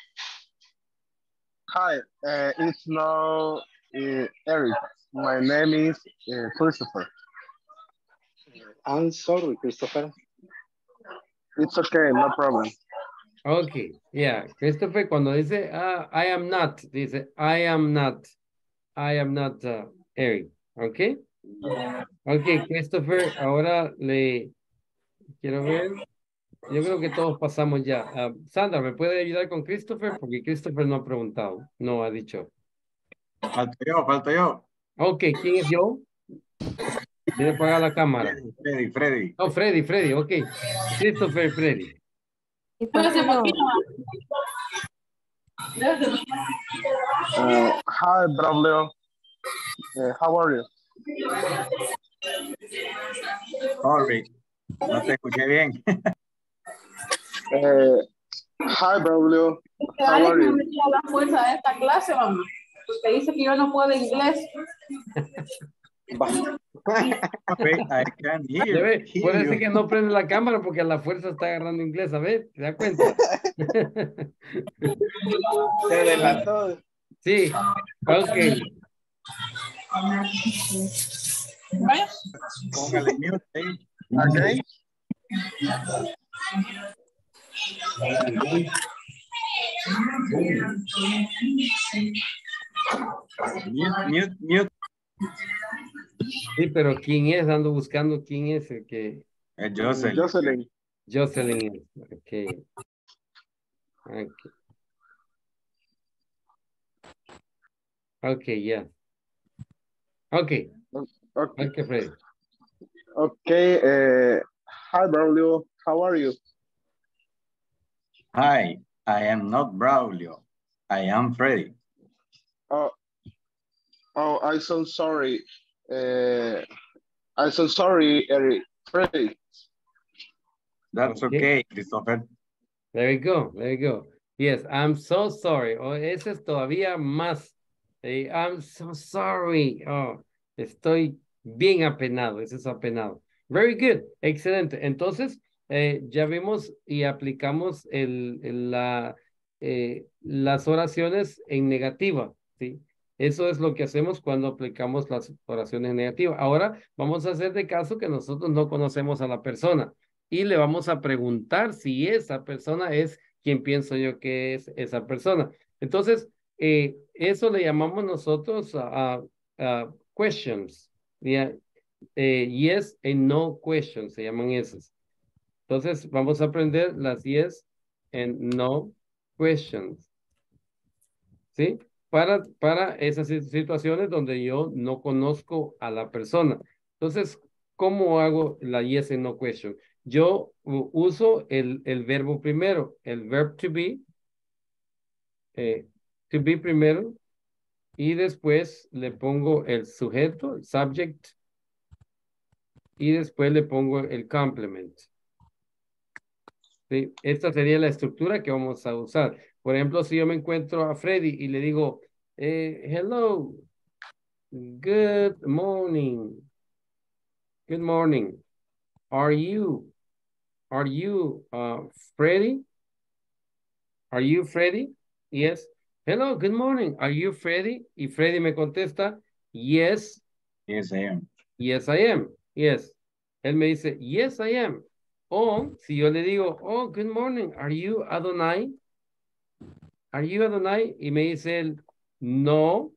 Hi, uh, it's no uh, Eric. My name is uh, Christopher.
I'm sorry, Christopher.
It's okay, no problem.
Okay, yeah. Christopher cuando dice uh, I am not, dice I am not, I am not uh, Eric. Okay. Okay, Christopher, ahora le quiero ver. Yo creo que todos pasamos ya. Uh, Sandra, ¿me puede ayudar con Christopher? Porque Christopher no ha preguntado, no ha dicho.
Falto yo, falto yo.
Ok, ¿quién es yo? Tiene que apagar la cámara.
Freddy, Freddy.
Oh, Freddy, Freddy, ok. Christopher, Freddy.
Uh, hi, Braulio. Uh, how are you?
Sorry, no te escuché bien.
uh, hi, Braulio. How are you?
La fuerza de esta clase, mamá. Usted dice que yo no puedo inglés.
I can hear,
Ve,
hear
puede ser
you.
que no prende la cámara porque a la fuerza está agarrando inglés, a ver, ¿te das cuenta?
Se delató.
Sí, ok.
Póngale mute, ¿eh?
Okay.
Mute, mute, mute.
Sí, pero ¿quién es? Ando buscando quién es el que...
Es Jocelyn.
Jocelyn.
Jocelyn. Ok. Ok. Okay, yeah. Okay.
Okay.
Okay, Freddy.
Okay. Uh, hi, Braulio. How are you?
Hi, I am not Braulio. I am Freddy.
Oh, oh, I'm so sorry. Uh, I'm so sorry, Eric. Freddy.
That's
Okay.
okay, Christopher.
There you go, there you go. Yes, I'm so sorry. Oh, ese es todavía más. Eh, I'm so sorry. Oh, estoy bien apenado. Ese es apenado. Very good. Excelente. Entonces, eh, ya vimos y aplicamos el, el- la, eh, las oraciones en negativa, ¿sí? Eso es lo que hacemos cuando aplicamos las oraciones en negativa. Ahora vamos a hacer de caso que nosotros no conocemos a la persona y le vamos a preguntar si esa persona es quien pienso yo que es esa persona. Entonces, eh, eso le llamamos nosotros a, a- a questions. ¿Ya? Eh, yes and no questions, se llaman esas. Entonces, vamos a aprender las yes and no questions. ¿Sí? Para, para esas situaciones donde yo no conozco a la persona. Entonces, ¿cómo hago la yes and no question? Yo u- uso el, el verbo primero, el verb to be, eh, to be primero, y después le pongo el sujeto, el subject, y después le pongo el complement. ¿Sí? Esta sería la estructura que vamos a usar. Por ejemplo, si yo me encuentro a Freddy y le digo, eh, hello, good morning, good morning, are you, are you uh, Freddy? Are you Freddy? Yes. Hello, good morning, are you Freddy? Y Freddy me contesta, yes.
Yes, I am.
Yes, I am. Yes. Él me dice, yes, I am. O si yo le digo, oh, good morning, are you Adonai? Are you Adonai? Y me dice él, no,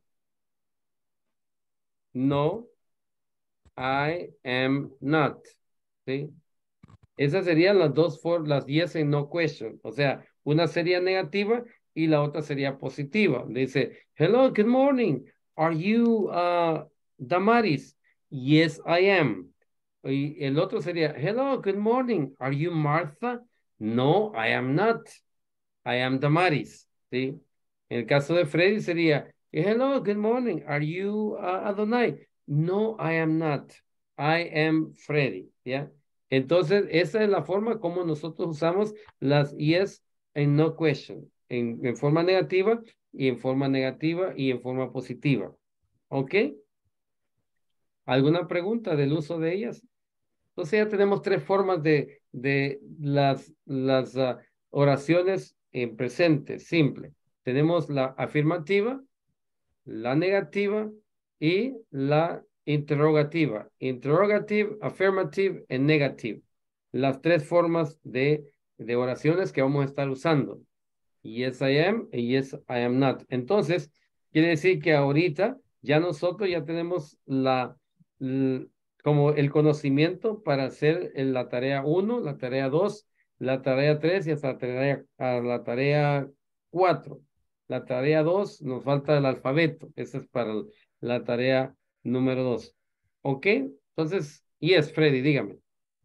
no, I am not. ¿Sí? Esas serían las dos for las yes and no question. O sea, una sería negativa y la otra sería positiva. Le dice, hello, good morning. Are you uh, Damaris? Yes, I am. Y el otro sería, hello, good morning. Are you Martha? No, I am not. I am Damaris. ¿Sí? En el caso de Freddy sería, hello, good morning. Are you uh, Adonai? No, I am not. I am Freddy. ¿Ya? Entonces, esa es la forma como nosotros usamos las yes and no question. En, en forma negativa y en forma negativa y en forma positiva. ¿Ok? ¿Alguna pregunta del uso de ellas? Entonces ya tenemos tres formas de, de las, las ah, oraciones en presente, simple. Tenemos la afirmativa, la negativa y la interrogativa. Interrogative, affirmative y negative. Las tres formas de, de oraciones que vamos a estar usando. Yes, I am y yes, I am not. Entonces, quiere decir que ahorita ya nosotros ya tenemos la, l- como el conocimiento para hacer en la tarea uno, la tarea dos, la tarea tres y hasta la tarea, a la tarea cuatro. La tarea dos nos falta el alfabeto. Esa es para el- la tarea número dos. ¿Ok? Entonces, yes, Freddy, dígame.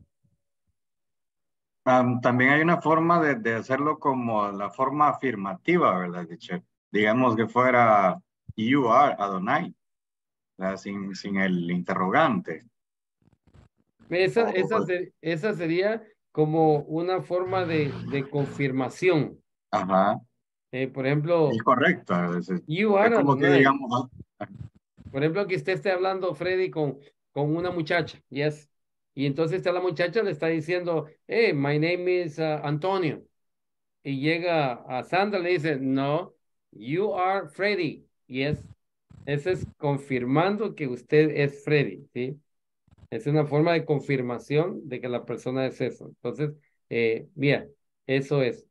Am, también hay una forma de, de hacerlo como la forma afirmativa, ¿verdad, teacher? Digamos que fuera you are Adonai, ¿verdad? Sin, sin el interrogante.
Esa,
O-
esa, se- esa sería como una forma de, de confirmación.
Ajá,
Eh, por ejemplo,
es correcto. Es, es
you are
como que
Adonai.
digamos, ah,
Por ejemplo, que usted esté hablando, Freddy, con, con una muchacha, yes. Y entonces está la muchacha le está diciendo, hey, my name is uh, Antonio. Y llega a Sandra, le dice, no, you are Freddy, yes. Eso es confirmando que usted es Freddy, ¿sí? Es una forma de confirmación de que la persona es eso. Entonces, eh, mira, eso es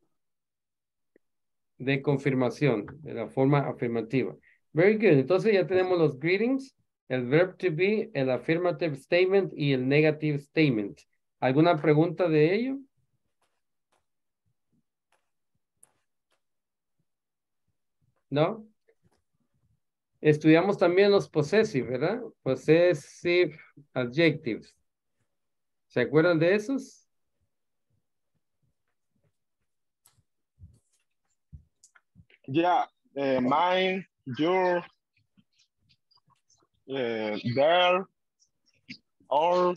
de confirmación, de la forma afirmativa. Very good. Entonces ya tenemos los greetings, el verb to be, el affirmative statement y el negative statement. ¿Alguna pregunta de ello? ¿No? Estudiamos también los possessive, ¿verdad? Possessive adjectives. ¿Se acuerdan de esos?
Yeah, uh, mine, your, uh, their, all.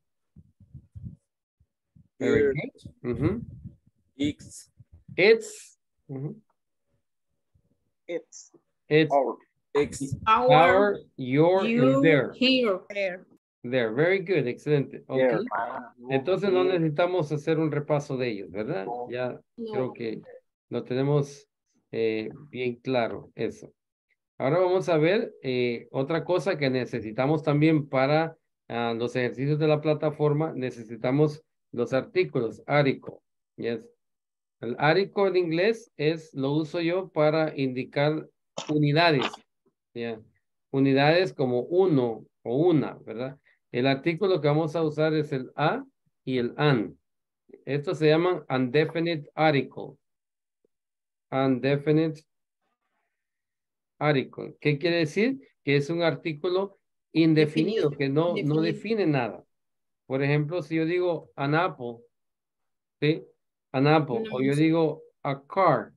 Very
Here,
good. Mhm.
X,
It's. Mhm.
It's.
It's
Our.
X,
Our,
our, your, and
you,
their.
here, there.
There, very good, excelente. Ok.
There, mine,
Entonces no
you,
necesitamos hacer un repaso de ellos, ¿verdad? Ya creo
No.
que lo tenemos eh, bien claro eso. Ahora vamos a ver eh, otra cosa que necesitamos también para ah, los ejercicios de la plataforma. Necesitamos los artículos, article. Yes. El article en inglés es, lo uso yo para indicar unidades. Yeah. Unidades como uno o una, ¿verdad? El artículo que vamos a usar es el a y el an. Estos se llaman undefinite article. Undefinite article. ¿Qué quiere decir? Que es un artículo indefinido,
Definido.
que no, no
Indefinido.
define nada. Por ejemplo, si yo digo an apple, ¿sí? An apple.
Una
O yo
manzana.
digo a car.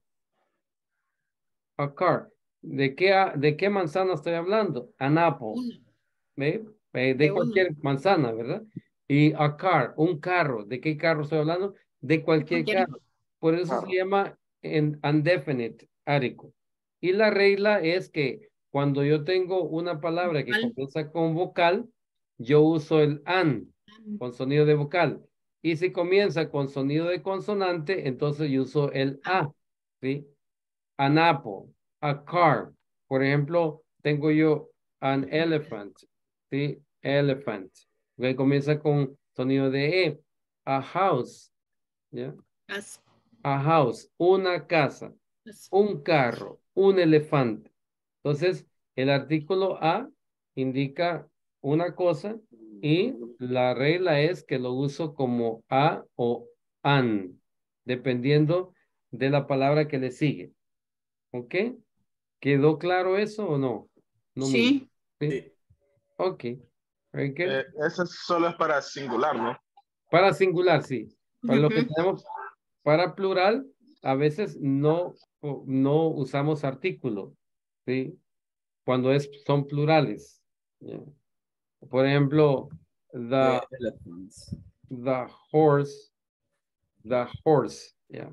A car. ¿De qué, a- de qué manzana estoy hablando? An apple.
Una.
¿Ve? Eh,
De
de
una.
cualquier manzana, ¿verdad? Y a car, un carro. ¿De qué carro estoy hablando? De cualquier
Cualquier-
carro. Por eso se
Carro.
llama en undefinite article. Y la regla es que cuando yo tengo una palabra que
Vocal.
comienza con vocal, yo uso el an con sonido de vocal. Y si comienza con sonido de consonante, entonces yo uso el a, ¿sí? An apple, a car. Por ejemplo, tengo yo an elephant, ¿sí? Elephant. Que comienza con sonido de E. A house, ¿ya?
As-
A house, una casa,
as-
un carro, un elefante. Entonces, el artículo a indica una cosa y la regla es que lo uso como a o an, dependiendo de la palabra que le sigue. ¿Ok? ¿Quedó claro eso o no? No muy
Sí.
¿sí?
Sí.
Ok. Very good.
Eh, eso solo es para singular, ¿no?
Para singular, sí. Para lo que
Ujú.
tenemos, para plural, a veces no, no usamos artículo, ¿sí? Cuando es, son plurales. ¿ya? Por ejemplo, the,
The elephants.
the horse, the horse, ¿ya?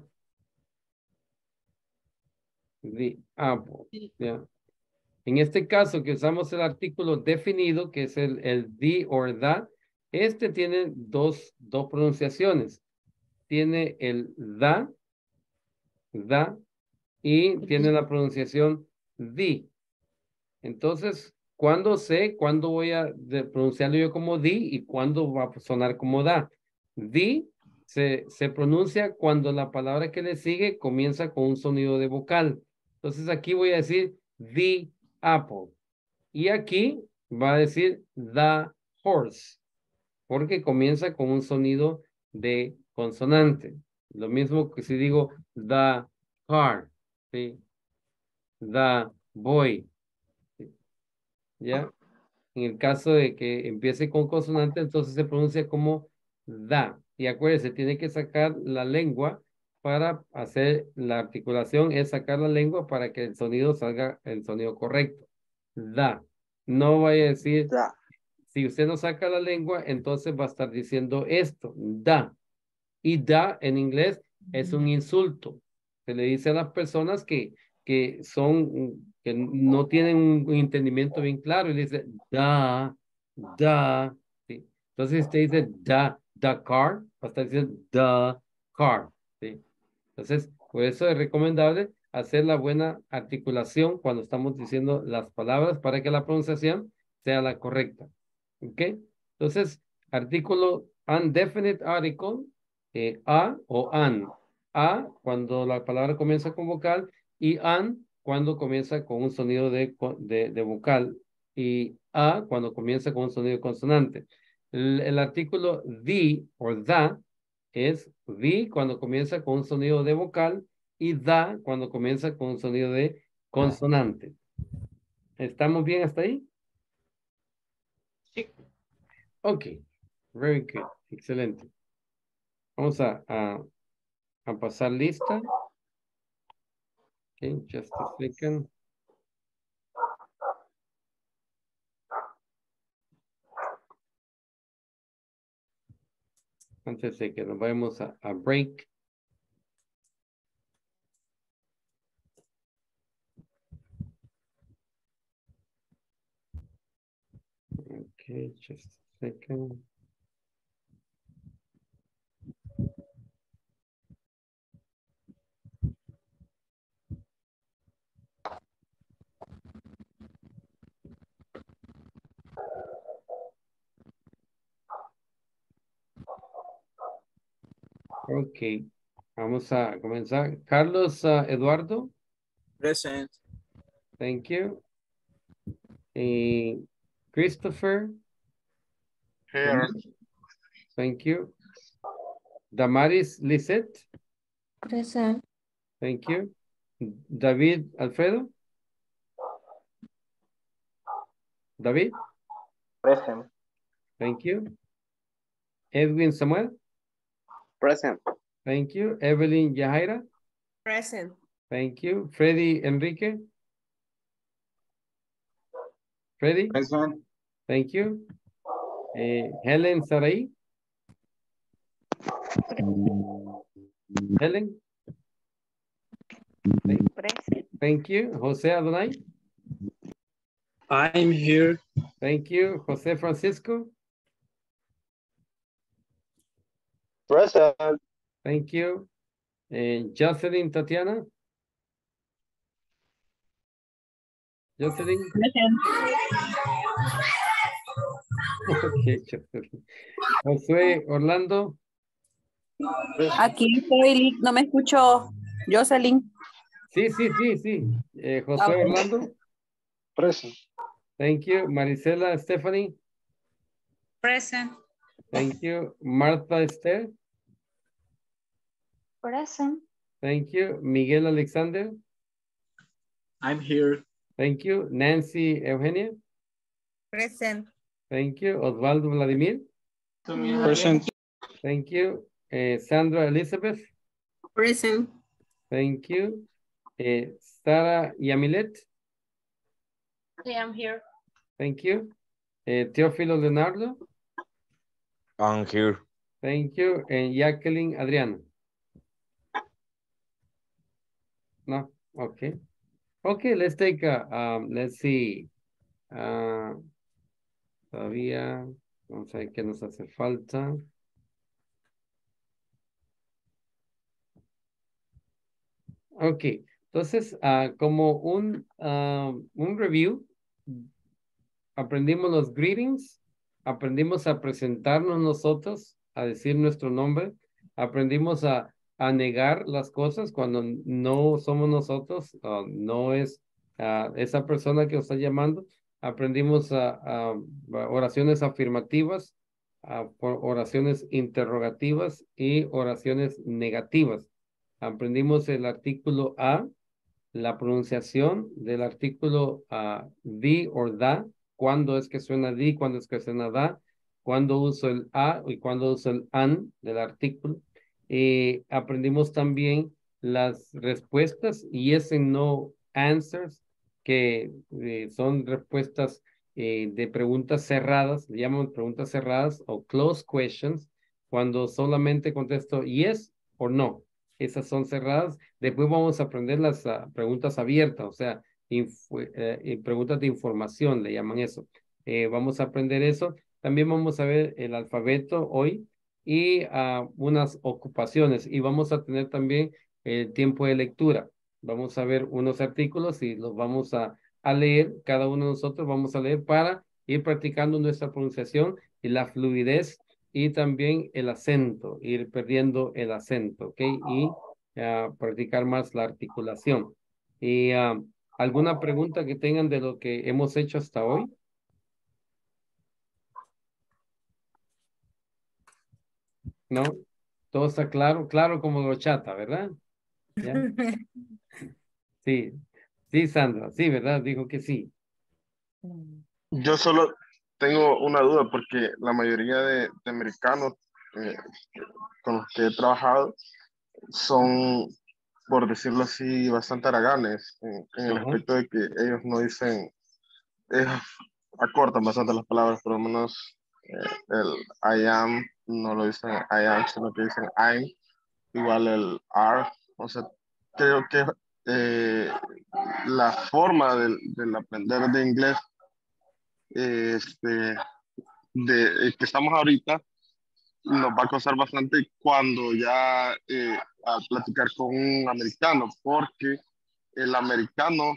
The apple, ¿ya? En este caso que usamos el artículo definido, que es el, el the or the, este tiene dos, dos pronunciaciones. Tiene el the, the, y tiene la pronunciación the. Entonces, ¿cuándo sé cuándo voy a de- pronunciarlo yo como the y cuándo va a sonar como da? The se, se pronuncia cuando la palabra que le sigue comienza con un sonido de vocal. Entonces aquí voy a decir the apple. Y aquí va a decir the horse, porque comienza con un sonido de consonante. Lo mismo que si digo the car, ¿sí? The boy, ¿sí? ¿Ya? En el caso de que empiece con consonante, entonces se pronuncia como da. Y acuérdense, tiene que sacar la lengua para hacer la articulación, es sacar la lengua para que el sonido salga el sonido correcto. Da. No vaya a decir,
Da.
si usted no saca la lengua, entonces va a estar diciendo esto, da. Y da en inglés es un insulto. Se le dice a las personas que, que son, que no tienen un entendimiento bien claro y le dice da, da. ¿sí? Entonces usted dice da, the car, va a estar diciendo the car. ¿sí? Entonces, por eso es recomendable hacer la buena articulación cuando estamos diciendo las palabras para que la pronunciación sea la correcta. ¿Ok? Entonces, artículo undefinite article, eh, a o an. A cuando la palabra comienza con vocal y an cuando comienza con un sonido de, co- de, de vocal y a cuando comienza con un sonido consonante. El, el artículo the o the es the cuando comienza con un sonido de vocal y da cuando comienza con un sonido de consonante. ¿Estamos bien hasta ahí?
Sí.
Ok, very good, excelente. Vamos a, a, a pasar lista. Okay, just a second. Antes de que nos vayamos a, a break. Okay, just a second. Ok, vamos a comenzar. Carlos uh, Eduardo.
Present.
Thank you. Eh, Christopher.
Here.
Thank you. Damaris Lisette.
Present.
Thank you. David Alfredo. David.
Present.
Thank you. Edwin Samuel.
Present.
Thank you. Evelyn Yahaira.
Present.
Thank you. Freddy Enrique. Freddy.
Present.
Thank you. Eh, Helen Sarai. Helen. Thank,
Present.
thank you. Jose Adonai.
I'm here.
Thank you. Jose Francisco.
Present.
Thank you. Eh, Jocelyn Tatiana. Jocelyn. Okay, Jocelyn. Josué Orlando.
Aquí estoy, no me escucho. Jocelyn.
Sí, sí, sí, sí. Eh, José
Ah, ok.
Orlando.
Present.
Thank you. Marisela Stephanie.
Present.
Thank you. Martha Esther.
Present.
Thank you. Miguel Alexander.
I'm here.
Thank you. Nancy Eugenia.
Present.
Thank you. Osvaldo Vladimir.
Present.
Thank you. Eh, Sandra Elizabeth.
Present.
Thank you. Eh, Sara Yamilet.
I am here.
Thank you. Eh, Teófilo Leonardo.
I'm here.
Thank you. And Jacqueline Adriana. No, okay. Okay, let's take a, um, let's see. Uh, todavía, vamos a ver qué nos hace falta. Ok, entonces, uh, como un, uh, un review, aprendimos los greetings, aprendimos a presentarnos nosotros, a decir nuestro nombre, aprendimos a, a negar las cosas cuando no somos nosotros, uh, no es uh, esa persona que os está llamando, aprendimos a, a oraciones afirmativas, a, oraciones interrogativas y oraciones negativas. Aprendimos el artículo a, la pronunciación del artículo uh, the o da, cuándo es que suena the, cuándo es que suena da, cuándo uso el a y cuándo uso el an del artículo. Eh, aprendimos también las respuestas yes and no answers, que eh, son respuestas eh, de preguntas cerradas, le llaman preguntas cerradas o closed questions, cuando solamente contesto yes o no. Esas son cerradas. Después vamos a aprender las uh, preguntas abiertas, o sea, eh, preguntas de información, le llaman eso. Eh, vamos a aprender eso. También vamos a ver el alfabeto hoy y uh, unas ocupaciones. Y vamos a tener también el tiempo de lectura. Vamos a ver unos artículos y los vamos a, a leer. Cada uno de nosotros vamos a leer para ir practicando nuestra pronunciación y la fluidez y también el acento, ir perdiendo el acento, ¿ok? Y uh, practicar más la articulación. Y uh, ¿alguna pregunta que tengan de lo que hemos hecho hasta hoy? ¿No? Todo está claro, claro como horchata, ¿verdad? ¿Ya? Sí, sí, Sandra, sí, ¿verdad? Dijo que sí.
Yo solo tengo una duda porque la mayoría de, de americanos eh, con los que he trabajado son, por decirlo así, bastante haraganes en, en el
Ajá.
aspecto de que ellos no dicen, eh, acortan bastante las palabras, por lo menos eh, el I am no lo dicen I am, sino que dicen I'm, igual el are, o sea, creo que eh, la forma del, del aprender de inglés eh, este, de, eh, que estamos ahorita nos va a costar bastante cuando ya eh, a platicar con un americano, porque el americano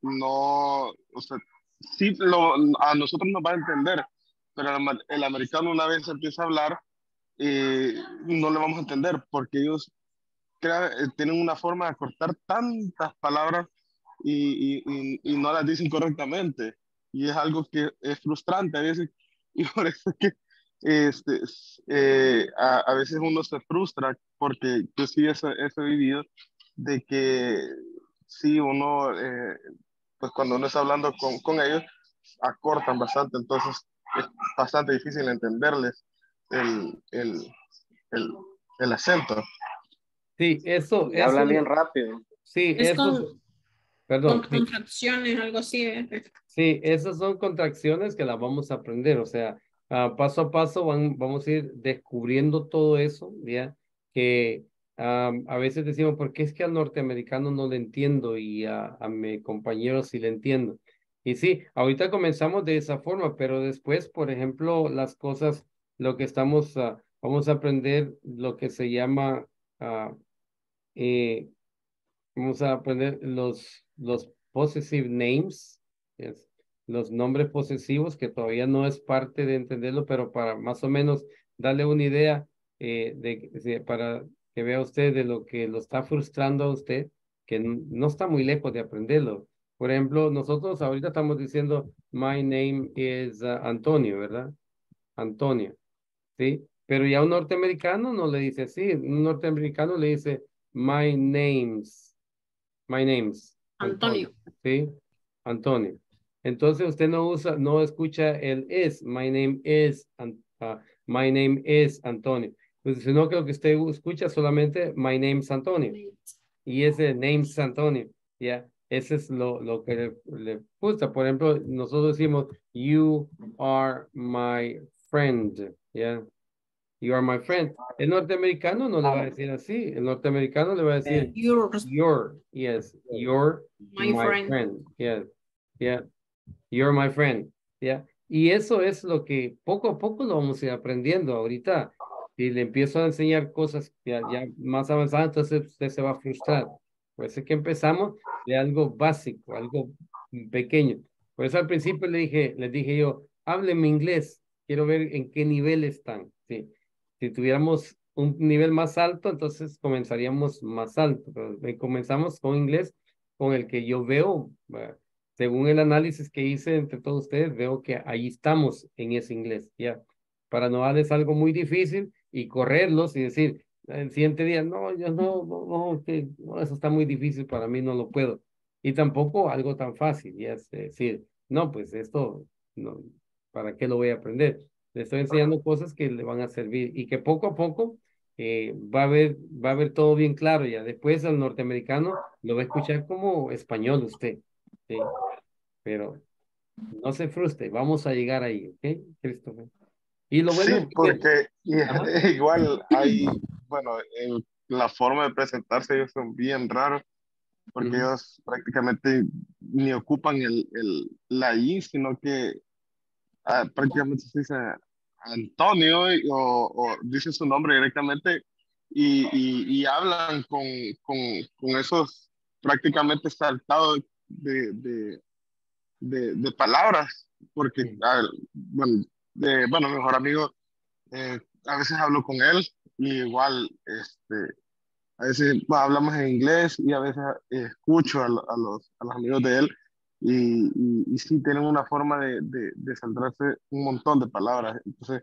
no, o sea, sí lo, a nosotros nos va a entender, pero el, ama- el americano una vez empieza a hablar, eh, no le vamos a entender, porque ellos crea- eh, tienen una forma de cortar tantas palabras y, y, y, y no las dicen correctamente. Y es algo que es frustrante a veces. Y por eso es que este, s- eh, a, a veces uno se frustra, porque yo sí eso, eso he vivido, de que sí, uno, eh, pues cuando uno está hablando con, con ellos, acortan bastante, entonces es bastante difícil entenderles el, el, el, el acento.
Sí, eso,
Y
eso,
hablan bien rápido.
sí,
Es
eso,
con, con
perdón, sí.
contracciones, algo así. ¿eh?
Sí, esas son contracciones que las vamos a aprender, o sea, ah, paso a paso van, vamos a ir descubriendo todo eso, ¿ya? Que am, a veces decimos, ¿por qué es que al norteamericano no le entiendo y a, a mi compañero sí le entiendo? Y sí, ahorita comenzamos de esa forma, pero después, por ejemplo, las cosas, lo que estamos, ah, vamos a aprender lo que se llama, ah, eh, vamos a aprender los, los possessive names, es, los nombres posesivos, que todavía no es parte de entenderlo, pero para más o menos darle una idea eh, de, de- para que vea usted de lo que lo está frustrando a usted, que n- no está muy lejos de aprenderlo. Por ejemplo, nosotros ahorita estamos diciendo, my name is uh, Antonio, ¿verdad? Antonio, ¿sí? Pero ya un norteamericano no le dice así, un norteamericano le dice, my name's. My name's Antonio.
Antonio.
¿Sí? Antonio. Entonces usted no usa, no escucha el is. My name is, An- ah, my name is Antonio. Pues, sino que lo que usted escucha solamente my name's Antonio. Y ese name's Antonio. Ya. Ese es lo, lo que le, le gusta. Por ejemplo, nosotros decimos, you are my friend. Ya. You are my friend. El norteamericano no le va a decir así. El norteamericano le va a decir,
You're
you're, yes, you're
my
my
friend.
friend. Yes, yeah, you're my friend. Yeah. Y eso es lo que poco a poco lo vamos a ir aprendiendo. Ahorita, si le empiezo a enseñar cosas ya, ya más avanzadas, entonces usted se va a frustrar. Por eso es que empezamos de algo básico, algo pequeño. Por eso al principio le dije, les dije yo, háblenme inglés. Quiero ver en qué nivel están. Sí. Si tuviéramos un nivel más alto, entonces comenzaríamos más alto. Pero eh, comenzamos con inglés, con el que yo veo, eh, según el análisis que hice entre todos ustedes, veo que ahí estamos en ese inglés, ya. Para no darles algo muy difícil y correrlos y decir, el siguiente día, no, yo no, no, no, que, no, eso está muy difícil para mí, no lo puedo. Y tampoco algo tan fácil, ya es decir, no, pues esto, no, ¿para qué lo voy a aprender? Le estoy enseñando cosas que le van a servir y que poco a poco eh, va a ver, va a ver todo bien claro ya. Después al norteamericano lo va a escuchar como español usted, ¿sí? Pero no se frustre, vamos a llegar ahí, ¿ok, Christopher? Y lo
Sí,
bueno, que,
porque y-
ajá,
igual hay, bueno, el- la forma de presentarse ellos son bien raros, porque
ujú,
ellos prácticamente ni ocupan el, el, la I, sino que ah, prácticamente se dice Antonio y- o, o dice su nombre directamente y, y, y hablan con, con, con esos prácticamente saltados de, de, de, de palabras, porque,
ujú,
ah, bueno, de, bueno, mi mejor amigo, eh, a veces hablo con él y igual, este, a veces pues, hablamos en inglés y a veces eh, escucho a, lo- a los, a los amigos de él y, y, y sí tienen una forma de, de, de saltarse un montón de palabras. Entonces,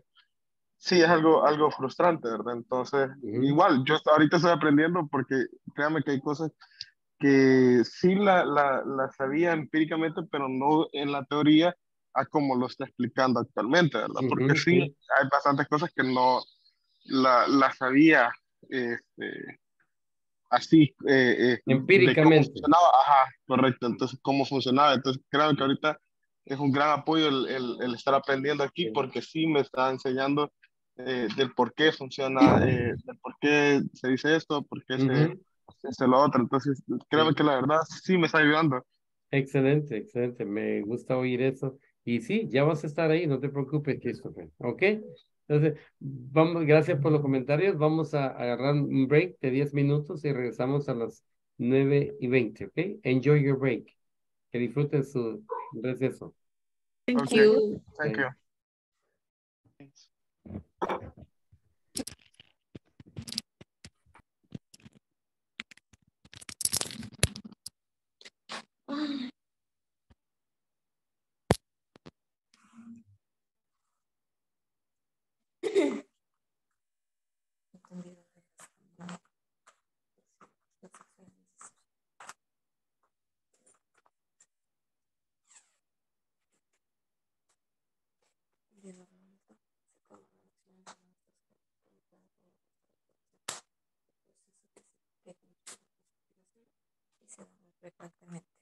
sí es algo, algo frustrante, ¿verdad? Entonces,
ujú,
igual, yo hasta ahorita estoy aprendiendo porque créame que hay cosas que sí la, la, la sabía empíricamente, pero no en la teoría a como lo está explicando actualmente, ¿verdad? Porque
Ujú,
sí,
sí.
hay bastantes cosas que no la, las sabía este, así, eh, eh, de cómo
Empíricamente.
funcionaba, ajá, correcto, entonces cómo funcionaba, entonces creo que ahorita es un gran apoyo el, el, el estar aprendiendo aquí
Sí.
porque sí me está enseñando eh, del por qué funciona, eh, del por qué se dice esto, por qué se,
Ujú,
se hace lo otro, entonces creo
sí.
que la verdad sí me está ayudando.
Excelente, excelente. Me gusta oír eso. Y sí, ya vas a estar ahí, no te preocupes, Christopher. ¿Ok? Entonces, vamos, gracias por los comentarios. Vamos a agarrar un break de diez minutos y regresamos a las nueve y veinte. ¿Ok? Enjoy your break. Que disfruten su receso.
Thank
Ok,
you.
thank you.
Ok.
Frecuentemente.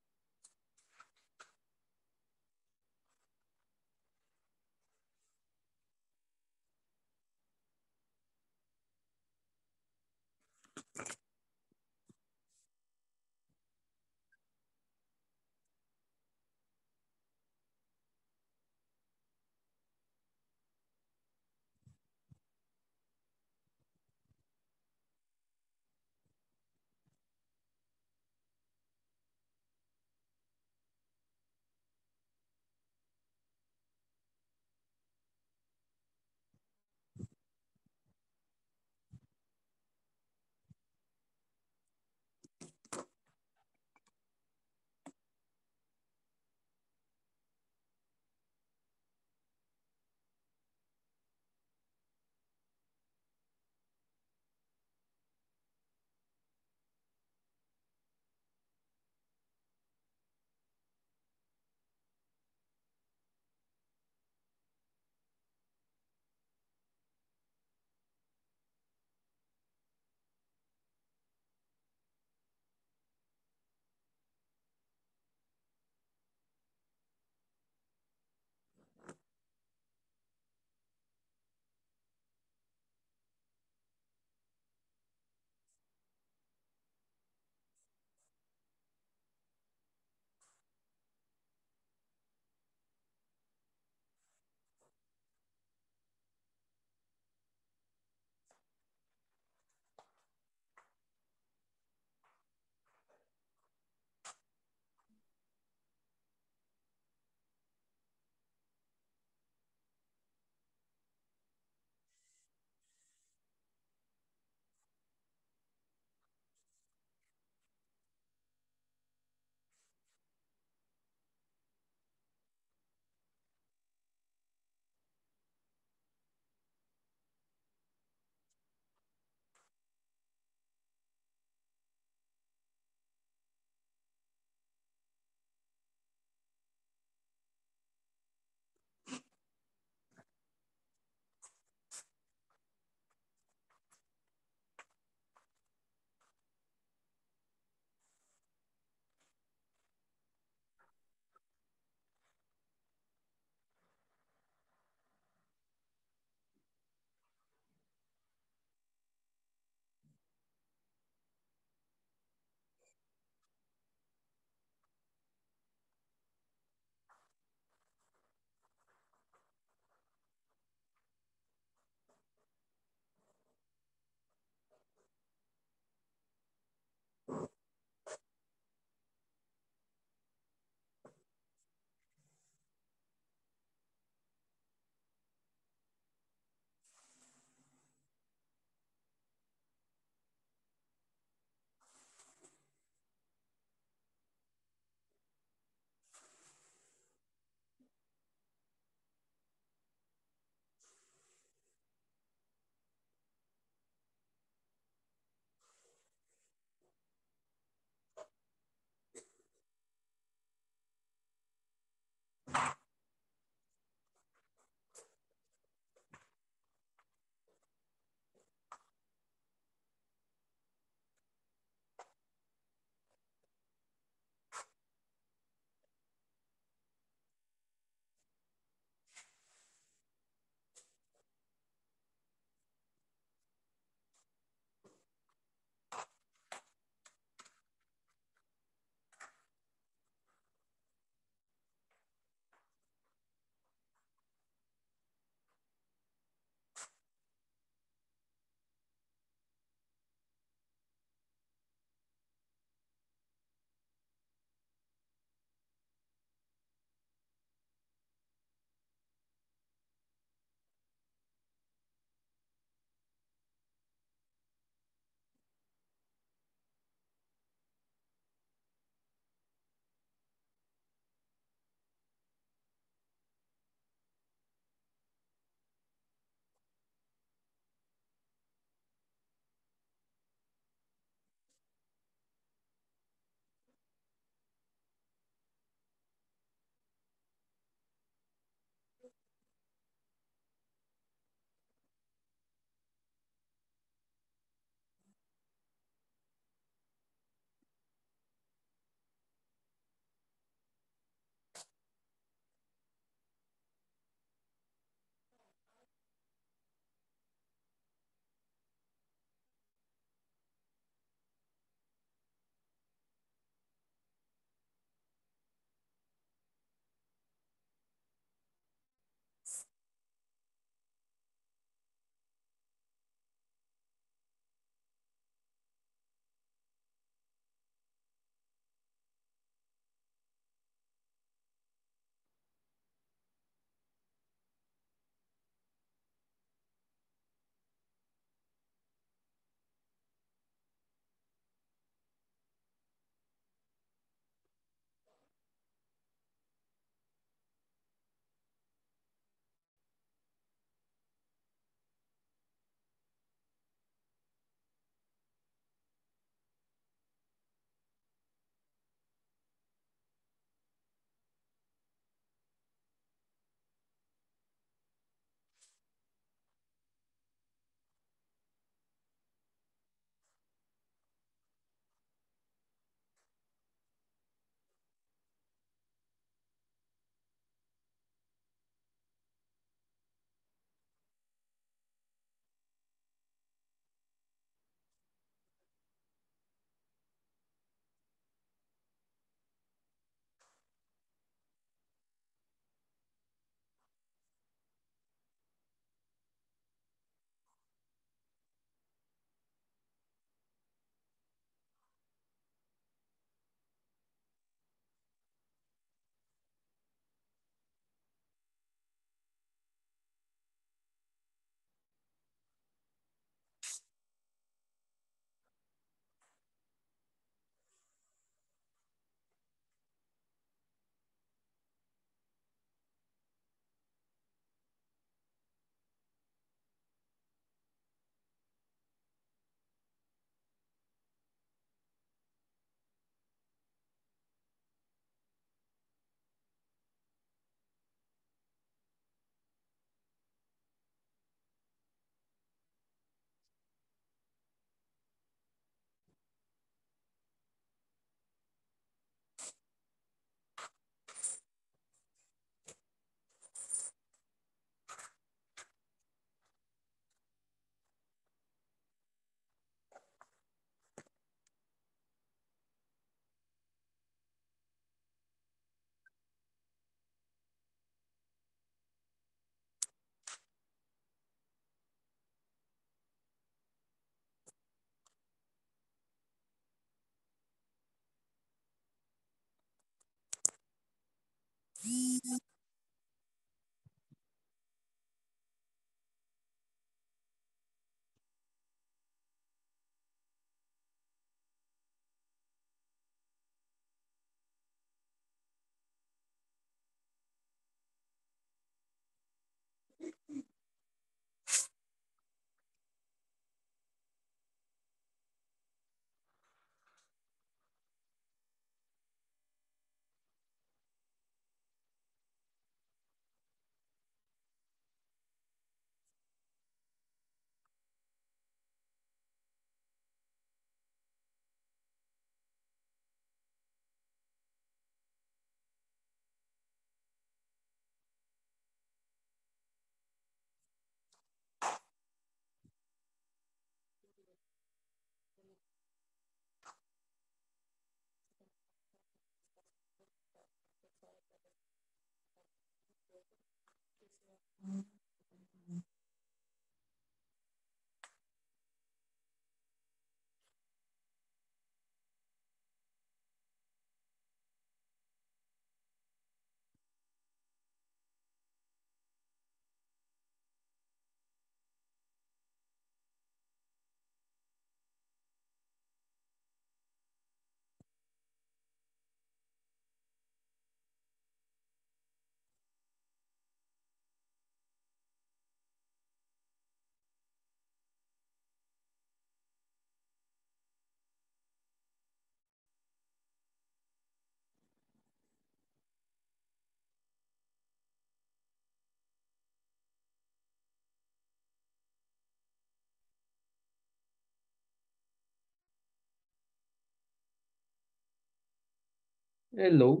Hello.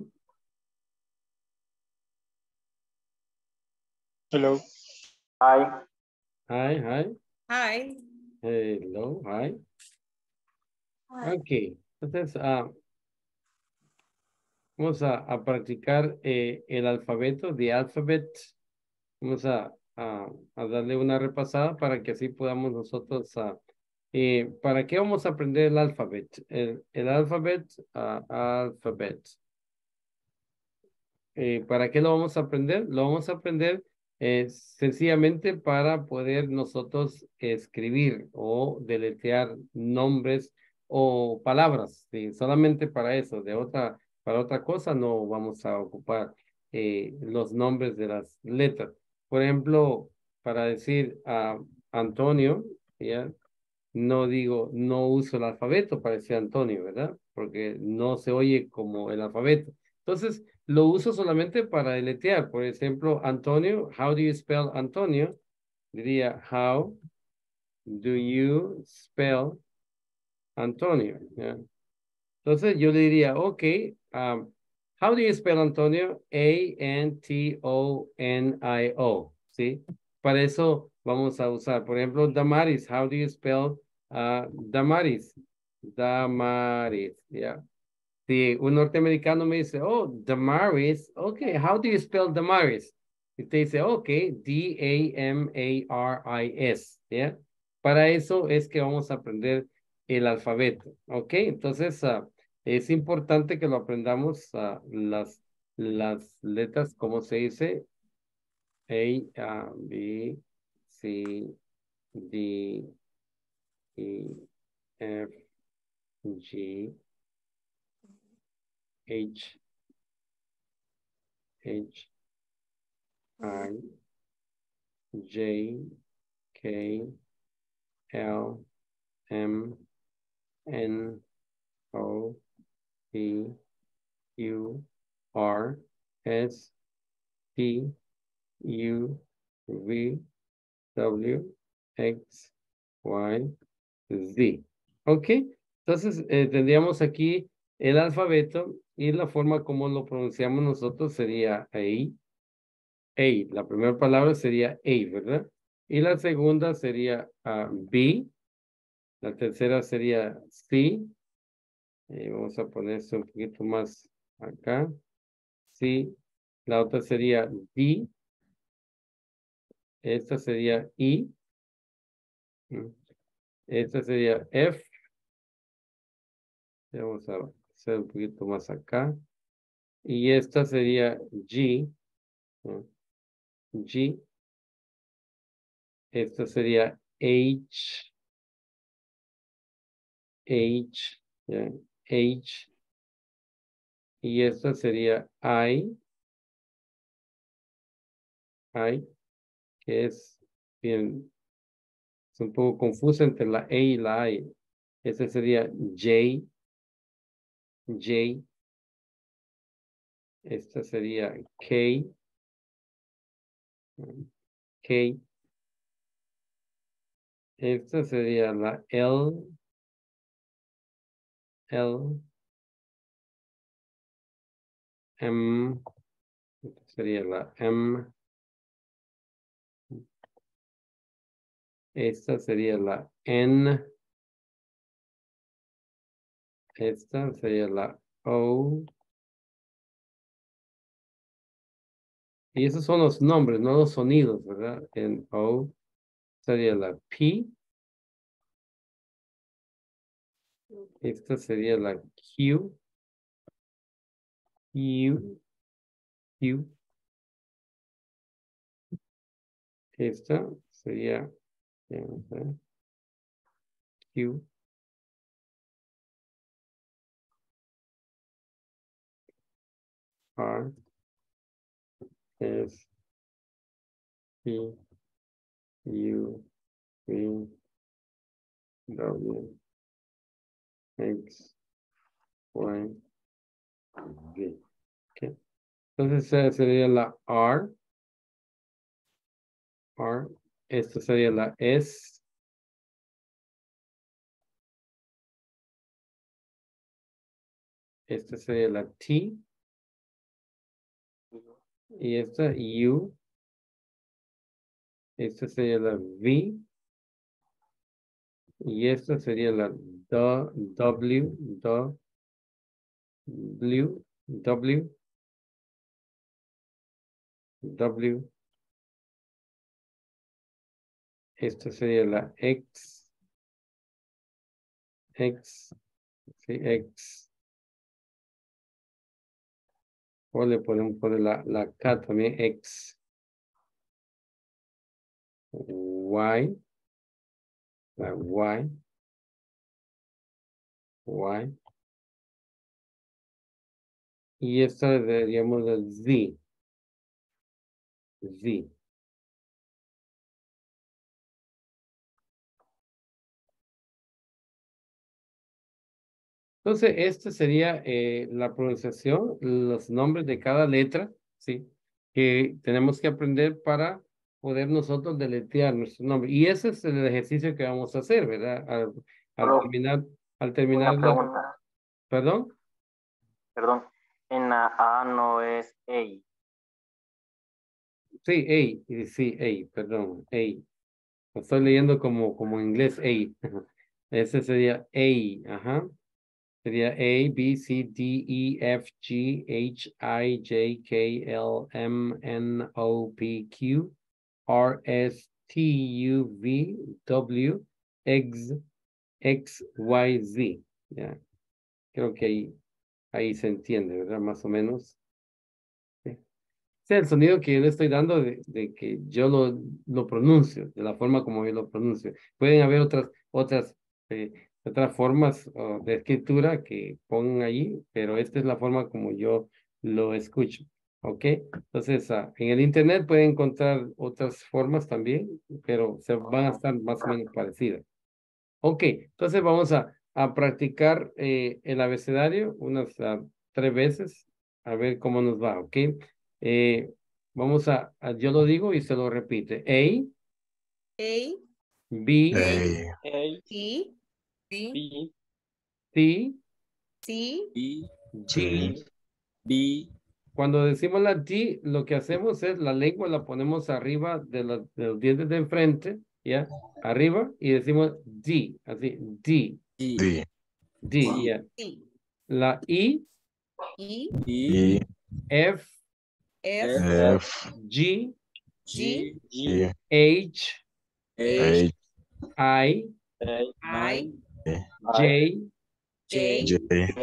Hello.
Hi.
Hi, hi.
Hi.
Hello, hi. Ok, entonces ah, vamos a, a practicar eh, el alfabeto, the alphabet. Vamos a, a, a darle una repasada para que así podamos nosotros... ah, eh, ¿para qué vamos a aprender el alfabeto? El, el alfabet, ah, alphabet. Eh, ¿para qué lo vamos a aprender? Lo vamos a aprender eh, sencillamente para poder nosotros escribir o deletrear nombres o palabras, ¿sí? Solamente para eso, de otra, para otra cosa no vamos a ocupar eh, los nombres de las letras. Por ejemplo, para decir a Antonio, ¿ya? No digo, no uso el alfabeto para decir Antonio, ¿verdad? Porque no se oye como el alfabeto. Entonces, lo uso solamente para deletrear. Por ejemplo, Antonio, how do you spell Antonio? Diría, how do you spell Antonio? ¿Ya? Entonces, yo le diría, ok, um, how do you spell Antonio? A N T O N I O, ¿sí? Para eso vamos a usar, por ejemplo, Damaris, how do you spell uh, Damaris? Damaris, ya. Si un norteamericano me dice, oh, Damaris, ok, how do you spell Damaris? Y te dice, ok, D A M A R I S, ¿ya? Para eso es que vamos a aprender el alfabeto, ok. Entonces, uh, es importante que lo aprendamos uh, las, las letras, ¿cómo se dice? A, uh, B, C, D, E, F, G, H, H, I, J, K, L, M, N, O, P, Q, R, S, T, U, V, W, X, Y, Z. Ok, entonces eh, tendríamos aquí el alfabeto y la forma como lo pronunciamos nosotros sería A, A. La primera palabra sería A, ¿verdad? Y la segunda sería uh, B. La tercera sería C. Eh, vamos a poner esto un poquito más acá. C. La otra sería D. Esta sería E. Esta sería F. Vamos a hacer un poquito más acá. Y esta sería G. G. Esta sería H. H. ¿ya? H. Y esta sería I. I. Que es bien, es un poco confusa entre la E y la I. Esta sería J. J. Esta sería K. K. Esta sería la L. L. M. Esta sería la M. Esta sería la N. Esta sería la O. Y esos son los nombres, no los sonidos, ¿verdad? En O sería la P. Esta sería la Q. U. Q. Esta sería eh, Q. R. S. T. U. V. W. X. Y. Z. Okay. Entonces esa sería la R. R. Esta sería la S. Esta sería la T. Y esta U. Esta sería la V. Y esta sería la do- W. do- W. W. W. Esta sería la X. X. Sí, X. O le podemos poner la, la K también, X. Y. La Y. Y. Y esta diríamos la Z. Z. Entonces, esta sería eh, la pronunciación, los nombres de cada letra, ¿sí? Que tenemos que aprender para poder nosotros deletrear nuestro nombre. Y ese es el ejercicio que vamos a hacer, ¿verdad? Al, al
Profe,
terminar, al terminar
Una
la...
pregunta,
¿Perdón?
perdón. En la A no es A.
Sí, A, y sí, A, perdón, A. Lo estoy leyendo como, como en inglés, A. Ese sería A, ajá. Sería A, B, C, D, E, F, G, H, I, J, K, L, M, N, O, P, Q, R, S, T, U, V, W, X, X, Y, Z. Ya, creo que ahí, ahí se entiende, ¿verdad? Más o menos. Sí. Este es el sonido que yo le estoy dando de, de que yo lo, lo pronuncio, de la forma como yo lo pronuncio. Pueden haber otras, otras, eh, otras formas oh, de escritura que pongan allí, pero esta es la forma como yo lo escucho. ¿Ok? Entonces, ah, en el internet pueden encontrar otras formas también, pero se van a estar más o menos parecidas. Ok, entonces vamos a, a practicar eh, el abecedario unas ah, tres veces, a ver cómo nos va, ¿ok? Eh, vamos a, a- yo lo digo y se lo repite. A,
A,
B,
A,
A,
T,
B,
C,
C,
B,
D.
B,
Cuando decimos la D, lo que hacemos es la lengua la ponemos arriba de, la- de los dientes de enfrente, ¿ya? Arriba y decimos D, así, D,
D,
D, ¿ya?
C,
La I,
E,
E,
F,
F,
F,
G,
G,
G,
H,
H,
I,
A,
I,
J,
J,
J,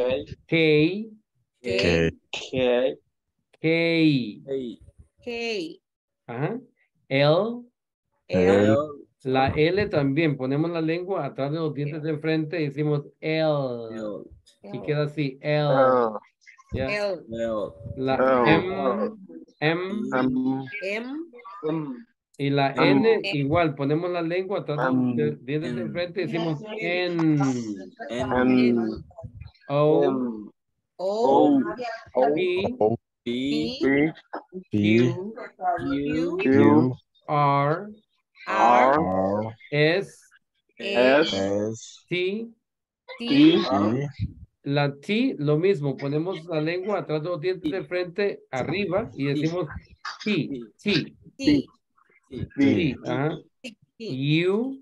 K,
K,
K,
K,
A,
K,
ajá, L,
L,
L,
la L también, ponemos la lengua atrás de los dientes de enfrente y decimos L,
L,
y queda así, L,
L,
¿ya?
L,
L,
La
L,
M, M,
M,
M,
M,
y la
M,
N igual, ponemos la lengua atrás de los
M,
dientes de
N,
enfrente y decimos N,
N,
N,
O,
M,
O,
O, O,
P,
P,
P,
P,
Q,
Q,
Q,
Q,
R,
R,
R,
S,
S,
S,
T,
T,
T,
la T, lo mismo, ponemos la lengua atrás de los dientes de frente, arriba, y decimos T, T,
T,
V,
T, ajá.
T,
U,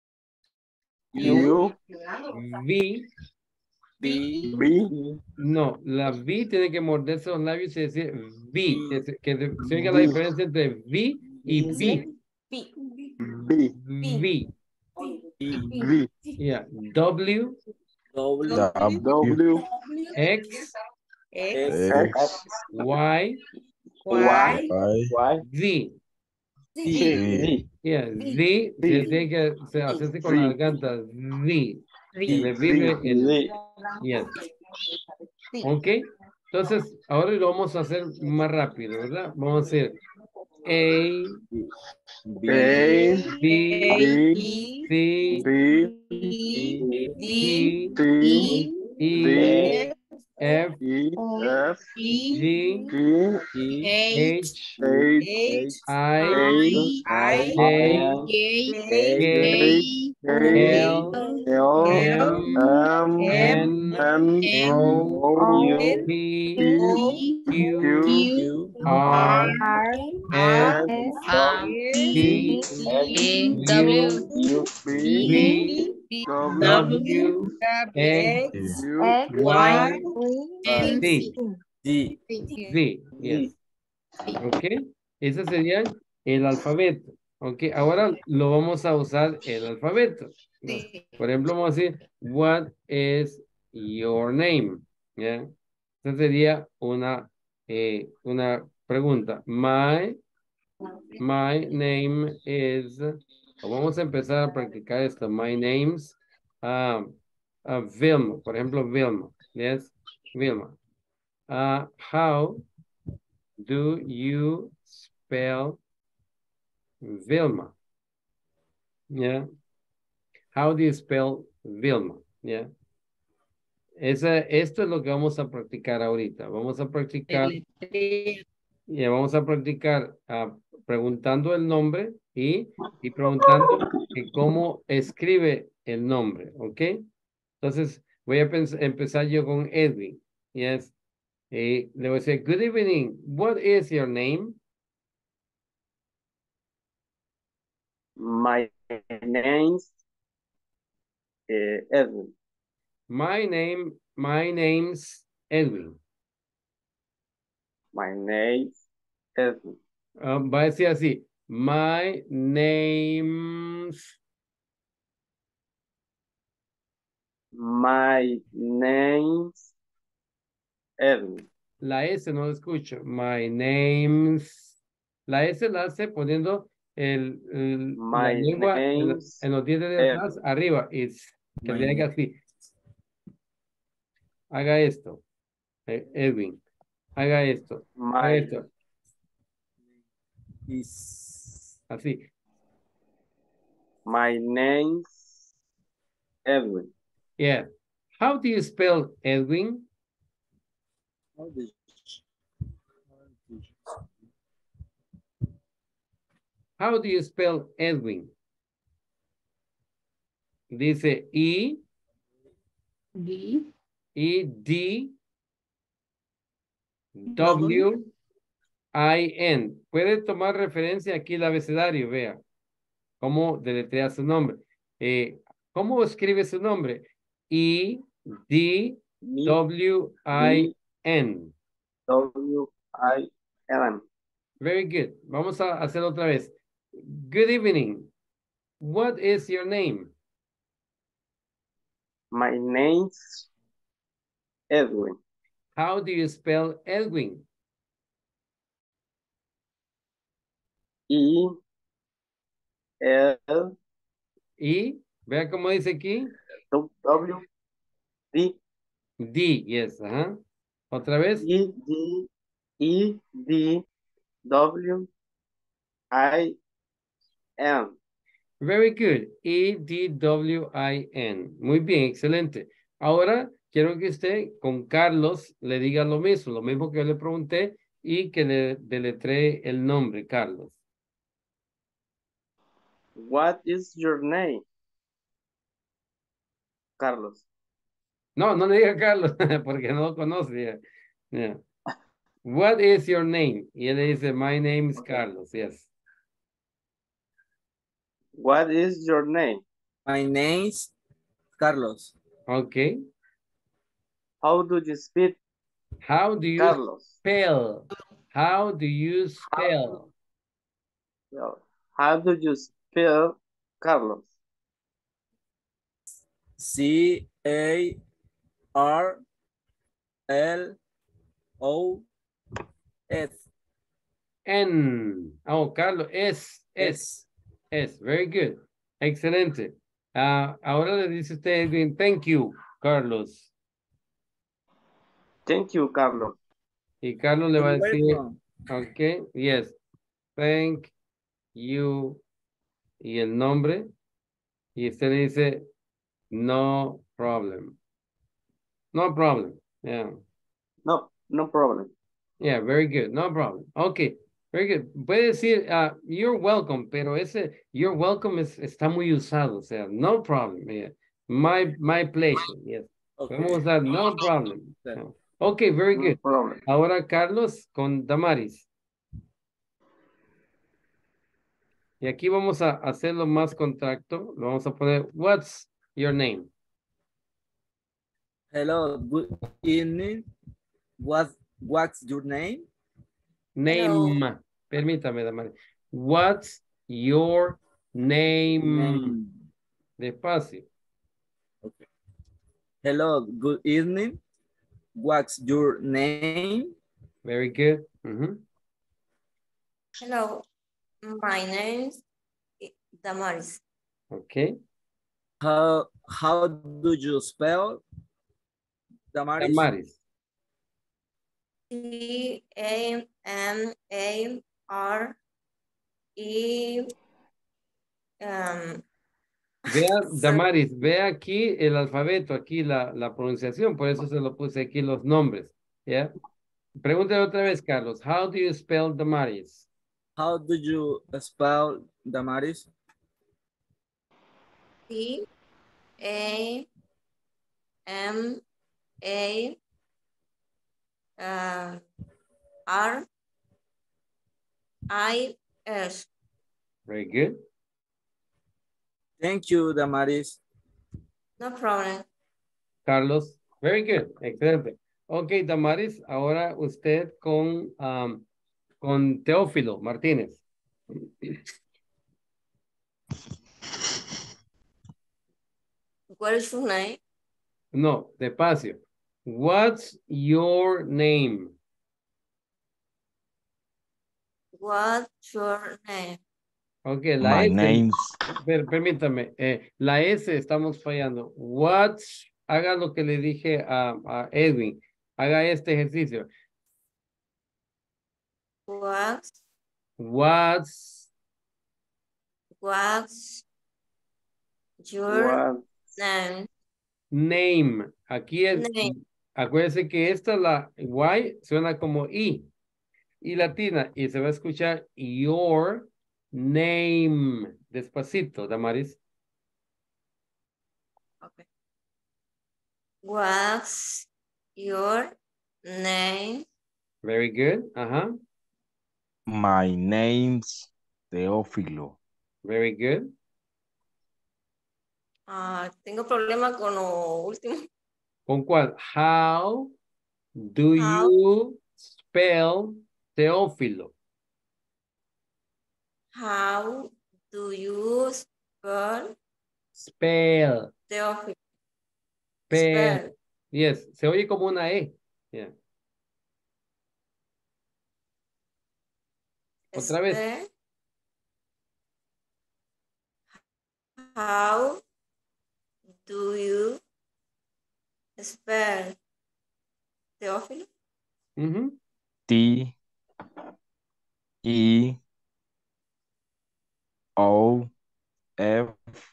U,
V,
B,
B,
no, la V tiene que morderse los labios y decir V, que se, que se- se oiga la
V,
diferencia entre V y B,
P,
B,
V,
V,
yeah, W,
W,
W,
W,
X,
X,
X,
Y,
Y,
Y,
Z.
Z, Z,
Yeah, Z, se tiene que se- hacerse con la
Z,
garganta. Z. En
Z,
el vidrio, el,
Z,
yes.
Z.
Ok. Entonces, ahora lo vamos a hacer más rápido, ¿verdad? Vamos a hacer A,
B,
A,
B,
B,
B,
C,
B,
D,
T,
D,
C,
E,
D,
F,
F,
E, F,
G,
G,
H,
H,
I,
I,
J,
J,
K, L,
L,
M,
M,
N,
N,
O,
O,
P,
P,
Q,
Q,
R, S,
S,
T, U,
W,
V, W, X,
U,
Y,
and
Z.
D.
Z, yes. Ok, ese sería el alfabeto. Ok, ahora lo vamos a usar el alfabeto. Por ejemplo, vamos a decir, what is your name? ¿Ya? Esa sería una, eh, una pregunta. My, my name is, o vamos a empezar a practicar esto. My name's uh, uh, Vilma, por ejemplo, Vilma. Yes, Vilma. Uh, how do you spell Vilma? Yeah. How do you spell Vilma? Yeah. Esa, esto es lo que vamos a practicar ahorita. Vamos a practicar. Ya vamos a practicar uh, preguntando el nombre y, y preguntando que cómo escribe el nombre. ¿Ok? Entonces voy a empezar yo con Edwin. Yes. Y le voy a decir, good evening. What is your name?
My name's uh, Edwin.
My name, my name's Edwin.
My name's Edwin.
Um, va a decir así, my name's.
My name's Edwin.
La S no la escucho. My name's. La S la hace poniendo el, el, la
My
lengua en,
name's
en los dientes de atrás,
Edwin.
arriba. It's, que
My
le haga así. Haga esto. eh, Edwin. Haga esto. Haga
My,
esto.
is
Así.
my name's Edwin.
Yeah. How do you spell Edwin?
how did
How do you spell Edwin? Dice E,
D,
E, D, W, I, N. Puede tomar referencia aquí el abecedario, vea. Cómo deletrea su nombre. Eh, ¿Cómo escribe su nombre? E, D, W, I, N.
W I N.
Very good. Vamos a hacer otra vez. Good evening. What is your name?
My name's Edwin.
How do you spell Edwin?
E L
Y, vea cómo dice aquí.
W D
D, yes, ajá. Otra vez.
E D E D W I N.
Very good. E D W I N. Muy bien, excelente. Ahora quiero que usted con Carlos le diga lo mismo, lo mismo que yo le pregunté y que le deletree el nombre, Carlos.
What is your name? Carlos.
No, no le diga Carlos porque no lo conoce. Ya. Yeah. What is your name? Y él le dice, my name is Carlos, yes.
What is your name?
my name's Carlos.
Okay.
How do you speak?
How do you
Carlos.
spell? How do you spell?
Well, how do you spell Carlos?
C A R L O S.
N. Oh, Carlos, S, S, S. Very good. Excelente. Uh, ahora le dice usted, Edwin, thank you, Carlos.
Thank you, Carlos.
Y Carlos le va a
You're
decir,
welcome.
okay, yes, thank you. Y el nombre. Y usted le dice, no problem. No problem. Yeah.
No, no problem.
Yeah, very good. No problem. Okay, very good. Puede decir, uh, you're welcome, pero ese you're welcome es, está muy usado. O sea, no problem. Yeah. My, my pleasure. Yes.
Okay.
Podemos usar no problem. No. Okay, very
No
good.
problem.
Ahora Carlos con Damaris. Y aquí vamos a hacerlo más contacto. Lo vamos a poner, what's your name?
Hello, good evening. What, what's your name?
Name.
Hello.
Permítame, Damaris. What's your name?
Name.
Despacio.
Okay. Hello, good evening. What's your name?
Very good. Mm-hmm.
Hello. My name is Damaris.
Okay.
How, how do you spell Damaris?
Damaris.
T A M A R E um,
Vea, Damaris, ve aquí el alfabeto, aquí la, la pronunciación, por eso se lo puse aquí los nombres. ¿Ya? Pregúntale otra vez, Carlos. How do you spell Damaris?
How do you spell Damaris?
T A M A uh, R I S.
Very good.
Thank you, Damaris.
No problem.
Carlos, very good. Excelente. Ok, Damaris, ahora usted con, um, con Teófilo Martínez.
What is your name?
No, despacio. What's your name?
What's your name?
Ok, la
My
S.
name's
Per, permítame, eh, la S estamos fallando. What's, haga lo que le dije a, a Edwin. Haga este ejercicio.
What?
What's
What's your
What?
name?
name? Aquí es,
Name.
acuérdense que esta, la Y, suena como I. Y latina, y se va a escuchar your name. Despacito, Damaris.
Okay. What's your name?
Very good. Ajá.
my name's Teófilo.
Very good.
Ah, tengo problema con lo último.
¿Con cuál? How do
How?
you spell Teófilo?
How do you spell
Spell.
Teófilo?
Spell.
Spell.
Yes, se oye como una E. Yeah. Otra vez.
Spell. How do you spell Teófilo?
Ujú.
T E O F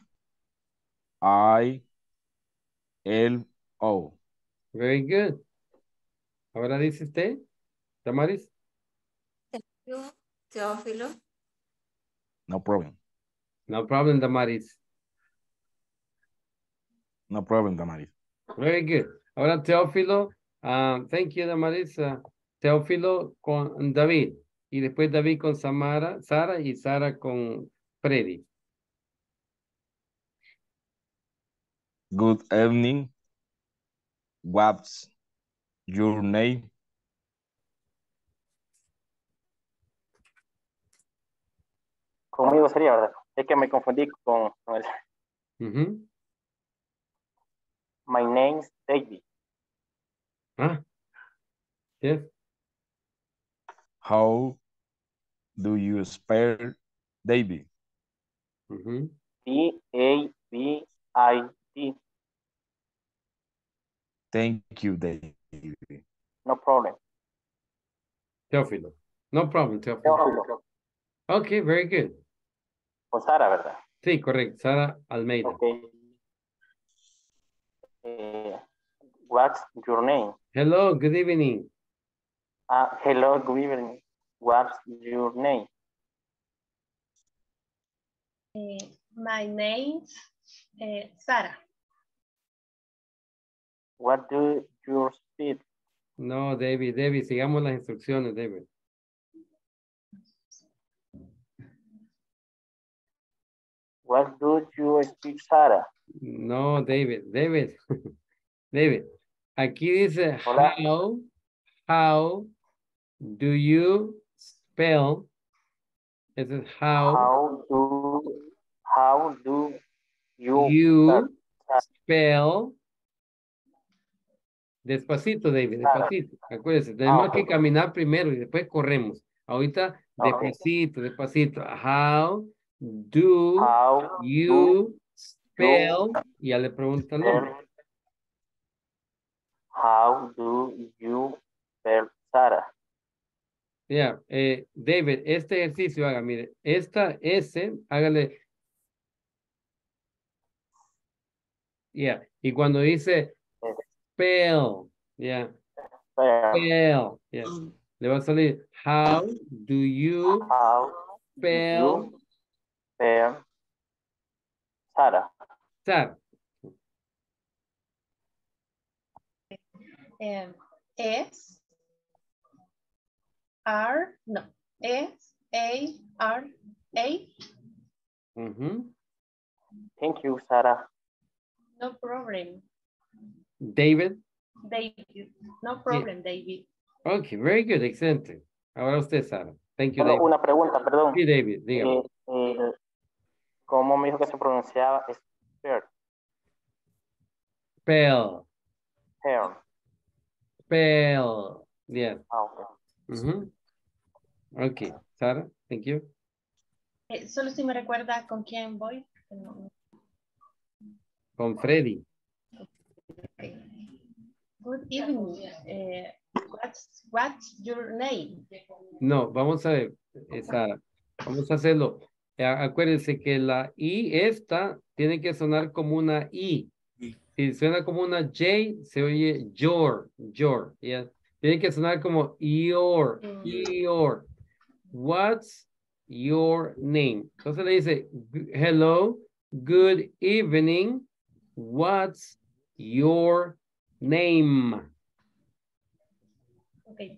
I L O.
Very good. Ahora dice usted, Damaris.
Teófilo. Teófilo.
No problem.
No problem, Damaris.
No problem, Damaris.
Very good. Ahora Teófilo. Um, thank you, Damaris. Uh, Teófilo con David. Y después David con Samara, Sara y Sara con Freddy.
Good evening. What's your name?
Conmigo sería, ¿verdad? Es que me confundí con, con el...
Uh-huh.
My name's David.
Ah, yes.
How do you spell David?
Uh-huh.
D A V I D.
Thank you, David.
No problem.
Teófilo. No problem, Teófilo.
Teófilo.
Okay, very good.
Con Sara, ¿verdad?
Sí, correcto. Sara Almeida.
Ok. Eh, What's your name?
Hello, good evening.
Uh, hello, good evening. What's your name?
Eh, my name's eh, Sara.
What do you speak?
No, David, David, sigamos las instrucciones, David.
What do you speak, Sara?
No, David, David, David. Aquí dice,
Hola.
how, how do you spell? It is how,
How do how do you,
you
spell?
spell. Despacito, David, despacito. Acuérdense, tenemos
Ah,
que
ok.
caminar primero y después corremos. Ahorita,
Ok.
despacito, despacito. How do
How
you spell?
you
Y ya le pregunta el nombre.
spell? How do you spell Sara?
Ya, eh, David, este ejercicio haga, mire, esta S, hágale. Ya, y cuando dice spell, ya,
Spell.
spell, ya, le va a salir, how do you
How do
spell
you spell Sara?
Sara?
Um, S R no S A R A.
Ujú.
Thank you, Sara.
No problem,
David.
David. No problem, David.
Okay, very good, excelente. Ahora usted, Sara. Thank you,
Solo
David.
una pregunta, perdón.
Sí, David, dígame.
Eh, eh, ¿Cómo me dijo que se pronunciaba? Spell.
Spell.
Spell.
Spell. Yeah.
Ah, ok.
Ujú. Okay, Sara, thank you.
Eh, solo si me recuerda con quién voy. No.
Con Freddy.
Okay. Good evening. Eh, what's, what's your name?
No, vamos a ver, eh, Sara. Vamos a hacerlo. Eh, Acuérdense que la I esta tiene que sonar como una I. Si suena como una J, se oye your, your. Yeah. Tiene que sonar como your, your. What's your name? Entonces le dice, hello, good evening. What's your name?
Okay.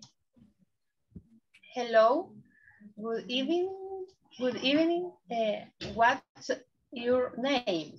Hello. Good evening. Good evening. Uh, what's your name?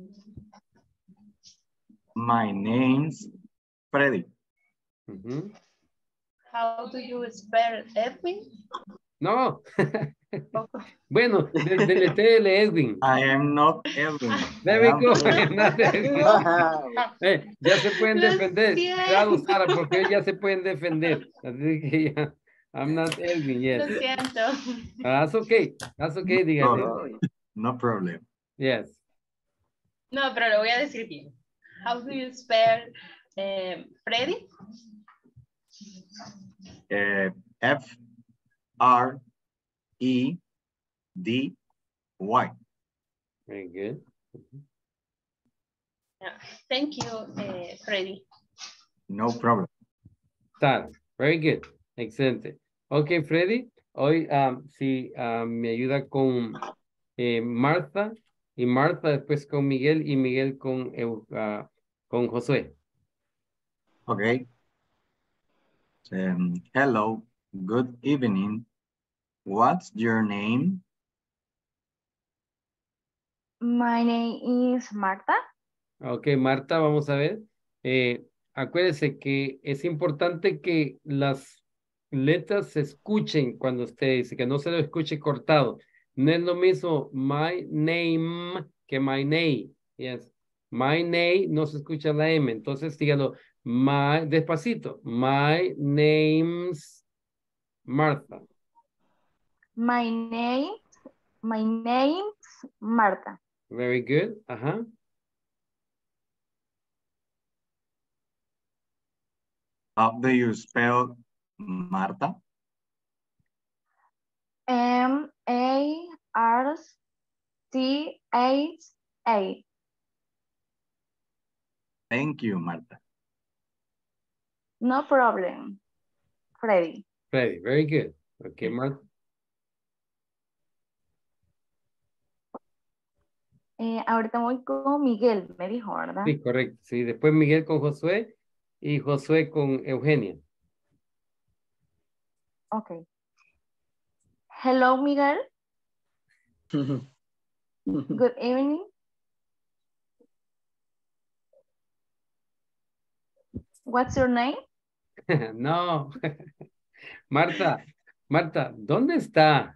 My name's Freddy.
Mm-hmm.
How do you spell Edwin?
No. Bueno, de- deletéele Edwin.
I am not Edwin.
There
I
we
am
go.
Freddy.
Not Edwin. Eh, ya se pueden
Lo
defender.
siento.
Cuidado, Sara, porque ya se pueden defender. Así que ya. I'm not Edwin, yes.
Lo siento.
That's okay. That's okay, dígale.
No, no problem.
Yes.
No, pero lo voy a decir bien. How do you spell eh, Freddy?
Uh, F R E D Y.
Very good.
Thank you, eh, Freddy.
No problem.
Sara, very good. Excelente. Ok, Freddy, hoy um, si um, me ayuda con eh, Martha y Martha después con Miguel y Miguel con, Eu- uh, con Josué.
Okay. Um, hello, good evening. What's your name?
My name is Marta.
Ok, Marta, vamos a ver. Eh, acuérdese que es importante que las letras se escuchen cuando usted dice, que no se lo escuche cortado. No es lo mismo my name que my name. Yes. My name no se escucha la M, entonces dígalo my, despacito. My name's Martha.
My name, my name's Marta.
Very good. Ajá.
How do you spell Marta?
M A R T A A.
Thank you, Marta.
No problem. Freddy.
Freddy, very good. Okay, Martha.
Eh, ahorita voy con Miguel, me dijo, ¿verdad?
Sí, correcto. Sí, después Miguel con Josué y Josué con Eugenia.
Ok. Hello, Miguel. Good evening. What's your name?
No. Marta, Marta, ¿dónde está?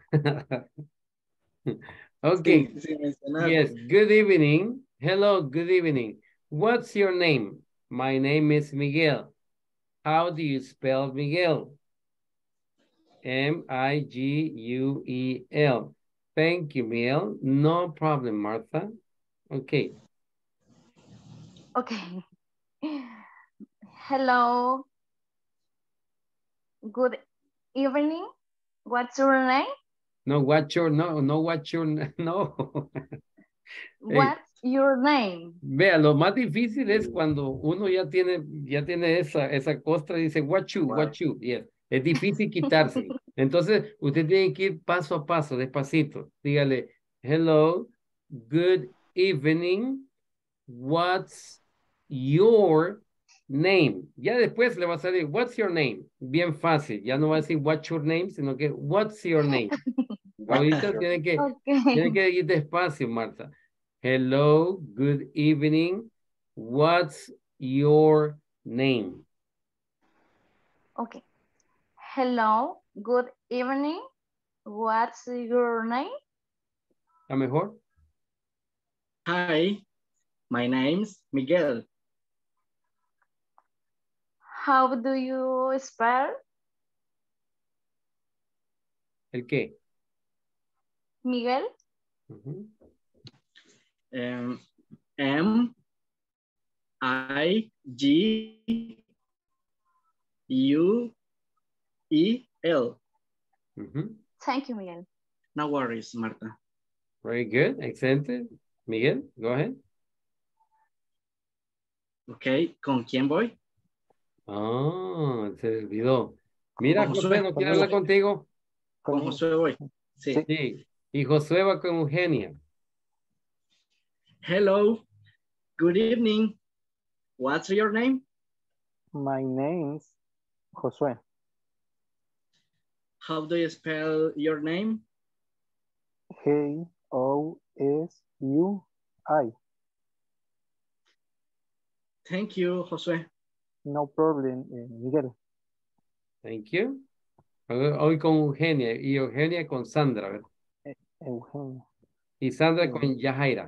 Okay.
Sí, sí, mencionar.
Yes, good evening. Hello, good evening. What's your name? My name is Miguel. How do you spell Miguel? M I G U E L. Thank you, Miguel. No problem, Martha. Okay.
Okay. Hello. Good evening. What's your name?
No, what's your, no, no, what's your, no. Hey,
What's your name?
vea, lo más difícil es cuando uno ya tiene, ya tiene esa, esa costra y dice, what you, what you, yes. Es difícil quitárselo. Entonces, usted tiene que ir paso a paso, despacito. Dígale, hello, good evening, what's your name? Ya después le va a salir, what's your name? Bien fácil, ya no va a decir what's your name, sino que what's your name. Ahorita tiene que, tiene
Okay.
que ir despacio, Marta. Hello, good evening. What's your name?
Okay. Hello. Good evening. What's your name?
¿Está mejor?
Hi, my name's Miguel.
How do you spell
¿El qué?
Miguel?
Ujú.
Um, M I G U E L.
Ujú.
Thank you, Miguel.
No worries, Marta.
Very good. Excelente. Miguel, go ahead.
Ok, ¿con quién voy?
Ah, se le olvidó. Mira,
Con
José,
Josué.
¿no quiere hablar contigo?
Con Josué voy. Sí.
Sí. Y Josué va con Eugenia.
Hello, good evening. What's your name?
My name's Josué.
How do you spell your name?
G O S U I.
Thank you, Josué.
No problem, eh, Miguel.
Thank you. Hoy hoy con Eugenia y Eugenia con Sandra, ¿verdad?
Eh, Eugenio.
Y Sandra
Eh,
con Yajaira.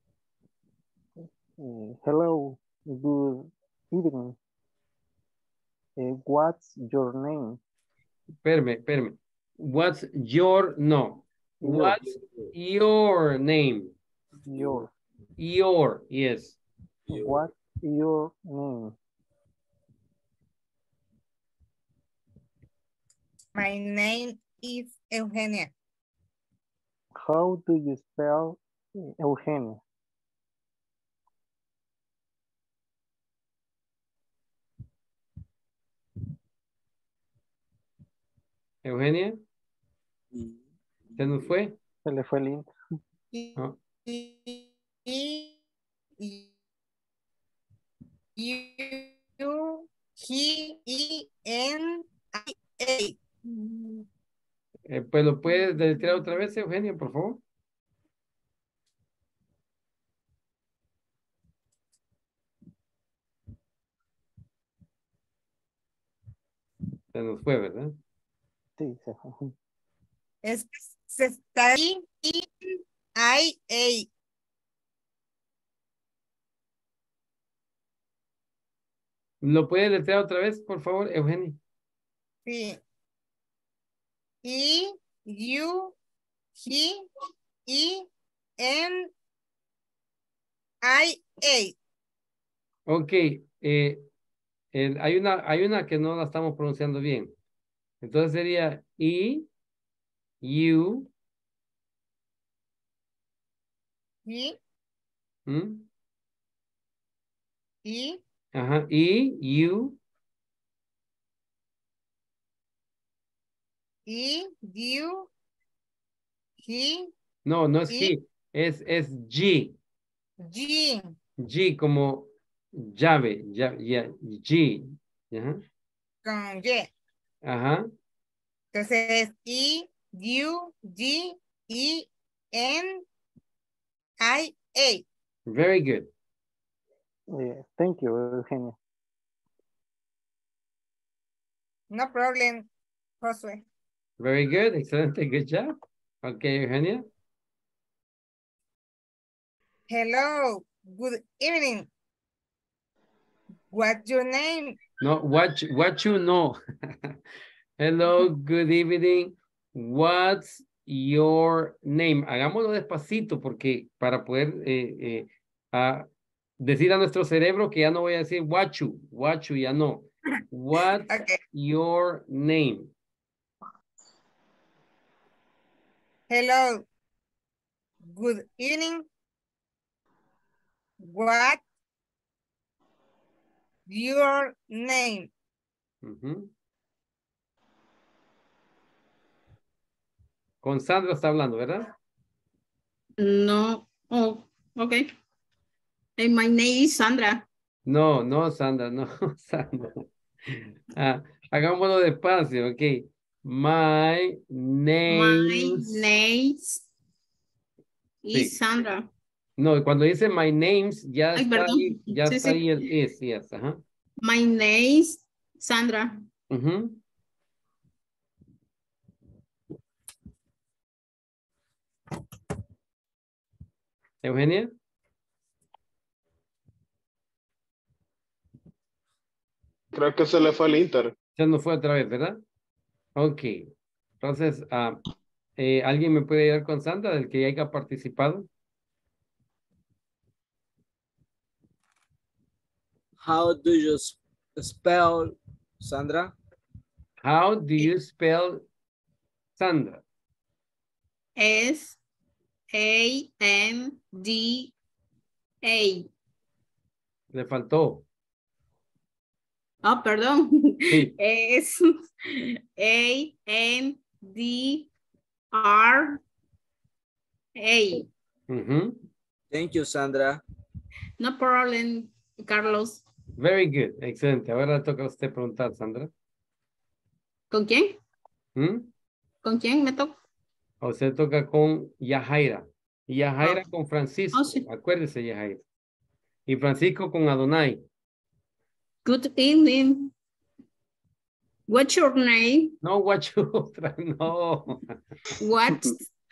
eh, hello, good evening. Eh, what's your name?
Espérame, espérame. What's your, no.
Your.
What's your name?
Your.
Your, yes.
What's your name?
My name is Eugenia.
How do you spell eh, Eugenio?
Eugenia, ¿se nos fue?
Se le fue el intro.
No.
E E U G E N I A.
Eh, pues lo puedes deletrear otra vez, Eugenia, por favor. Se nos fue, ¿verdad?
Sí, se fue.
Es que se está I I A.
¿Lo puedes deletrear otra vez, por favor, Eugenia?
Sí. E U G E N I A.
Ok, eh, el- hay, una, hay una que no la estamos pronunciando bien. Entonces sería E, U,
E
¿m?
E
Ajá, E, U,
E, you, he,
No, no es
y,
he, es, es G.
G.
G como llave, ya, ya, G. Ajá.
Con Y.
Ajá.
Entonces, E, U, G, E, N, I, A.
Very good.
Eh, thank you, Eugenia.
No problem, Josué.
Very good. Excelente. Good job. Okay, Eugenia.
Hello, good evening. What's your name?
No, what, what you know. Hello, good evening. What's your name? Hagámoslo despacito porque para poder eh, eh, ah, decir a nuestro cerebro que ya no voy a decir what you, what you, ya no. What's
Okay.
your name?
Hello, good evening. What your name?
Ujú. Con Sandra está hablando, ¿verdad?
No. Oh, okay. And my name is Sandra.
No, no, Sandra, no, Sandra. Ah, hagámoslo despacio, ok. My
My
name.
name is
Sí.
Sandra.
No, cuando dice my names, ya
Ay,
está
perdón.
ahí, ya
Sí,
está
sí.
ahí el is, yes, ajá.
My name is Sandra.
Ujú. Eugenia.
Creo que se le fue el Inter.
Ya no fue otra vez, ¿verdad? Ok. Entonces, ah, eh, ¿alguien me puede ayudar con Sandra, del que ya haya participado?
How do you s- spell Sandra?
How do you spell Sandra?
S A N D A.
Le faltó.
Oh, perdón.
Sí.
Es A N D R A.
Ujú.
Thank you, Sandra.
No problem, Carlos.
Very good. Excelente. Ahora le toca a usted preguntar, Sandra.
¿Con quién?
¿Mm?
¿Con quién me toca?
A usted toca con Yajaira. Y Yajaira
Ah.
con Francisco.
Oh, sí.
Acuérdese, Yajaira. Y Francisco con Adonai.
Good evening. What's your name?
No, guacho, otra, no.
What?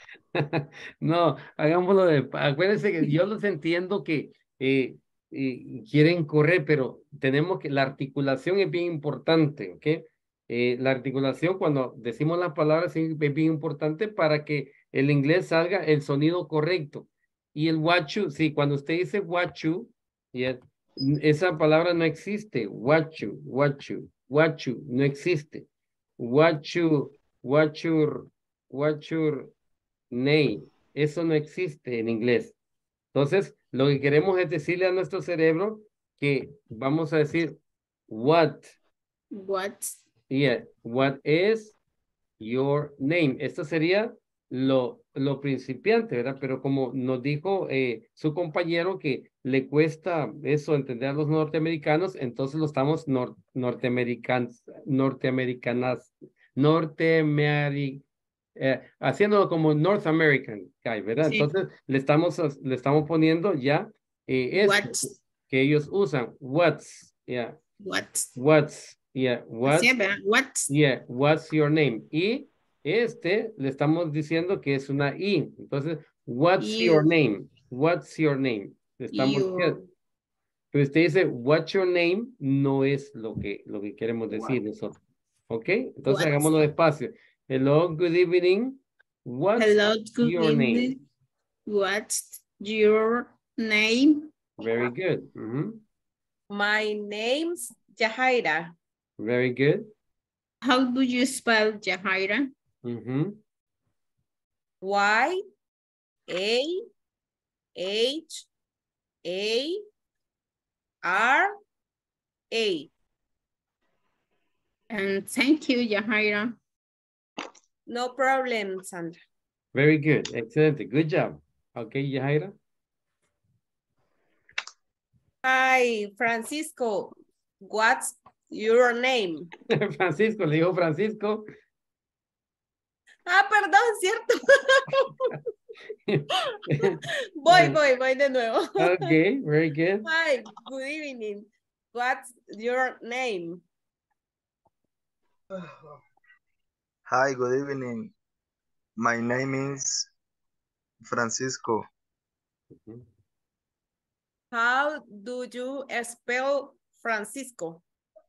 No, hagámoslo de, acuérdense que yo los entiendo que eh, eh, quieren correr, pero tenemos que, la articulación es bien importante, ¿ok? Eh, la articulación cuando decimos las palabras es bien importante para que el inglés salga el sonido correcto. Y el guachu, sí, cuando usted dice guachu, yeah, esa palabra no existe, guachu, guachu, guachu, no existe. What you, what your, what your name. Eso no existe en inglés. Entonces, lo que queremos es decirle a nuestro cerebro que vamos a decir what.
What?
Yeah, what is your name? Esto sería lo, lo principiante, ¿verdad? Pero como nos dijo eh, su compañero que le cuesta eso entender a los norteamericanos, entonces lo estamos nor norteamericanos, norteamericanas, norteamericanos, eh, haciéndolo como North American guy, ¿verdad?
Sí.
Entonces le estamos, le estamos poniendo ya eh, eso
What?
que ellos usan, what's, yeah,
What?
what's, yeah, what's,
Así es, ¿verdad? What?
yeah, what's your name? Y este le estamos diciendo que es una I. Entonces, what's
You.
your name? What's your name? Le estamos
You.
diciendo. Pero usted dice, what's your name? No es lo que, lo que queremos decir nosotros. ¿Ok? Entonces,
What?
hagámoslo despacio. Hello, good evening. What's
Hello, good
your
evening.
name?
What's your name?
Very good. Mhm.
My name's Yahaira.
Very good.
How do you spell Yahaira?
Mhm.
Y A H A R A.
And thank you, Yahaira.
No problem, Sandra.
Very good. Excelente. Good job. Okay, Yahaira.
Hi, Francisco. What's your name?
Francisco, le digo Francisco.
Ah, perdón, cierto. voy, voy, voy de nuevo.
Okay, very good.
Hi, good evening. What's your name?
Hi, good evening. My name is Francisco.
How do you spell Francisco?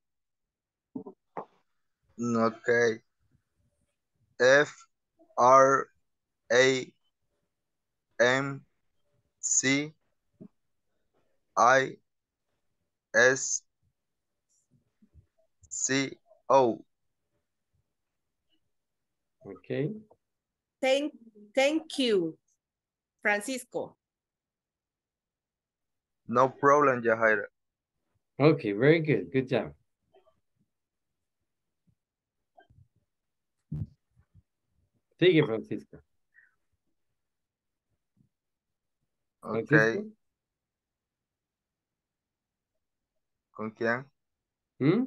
Okay. F R A M C I S C O.
Okay.
Thank, thank you, Francisco.
No problem, Yahaira.
Okay, very good. Good job. Sigue, Francisco.
Okay.
Francisco.
¿Con quién?
¿Mm?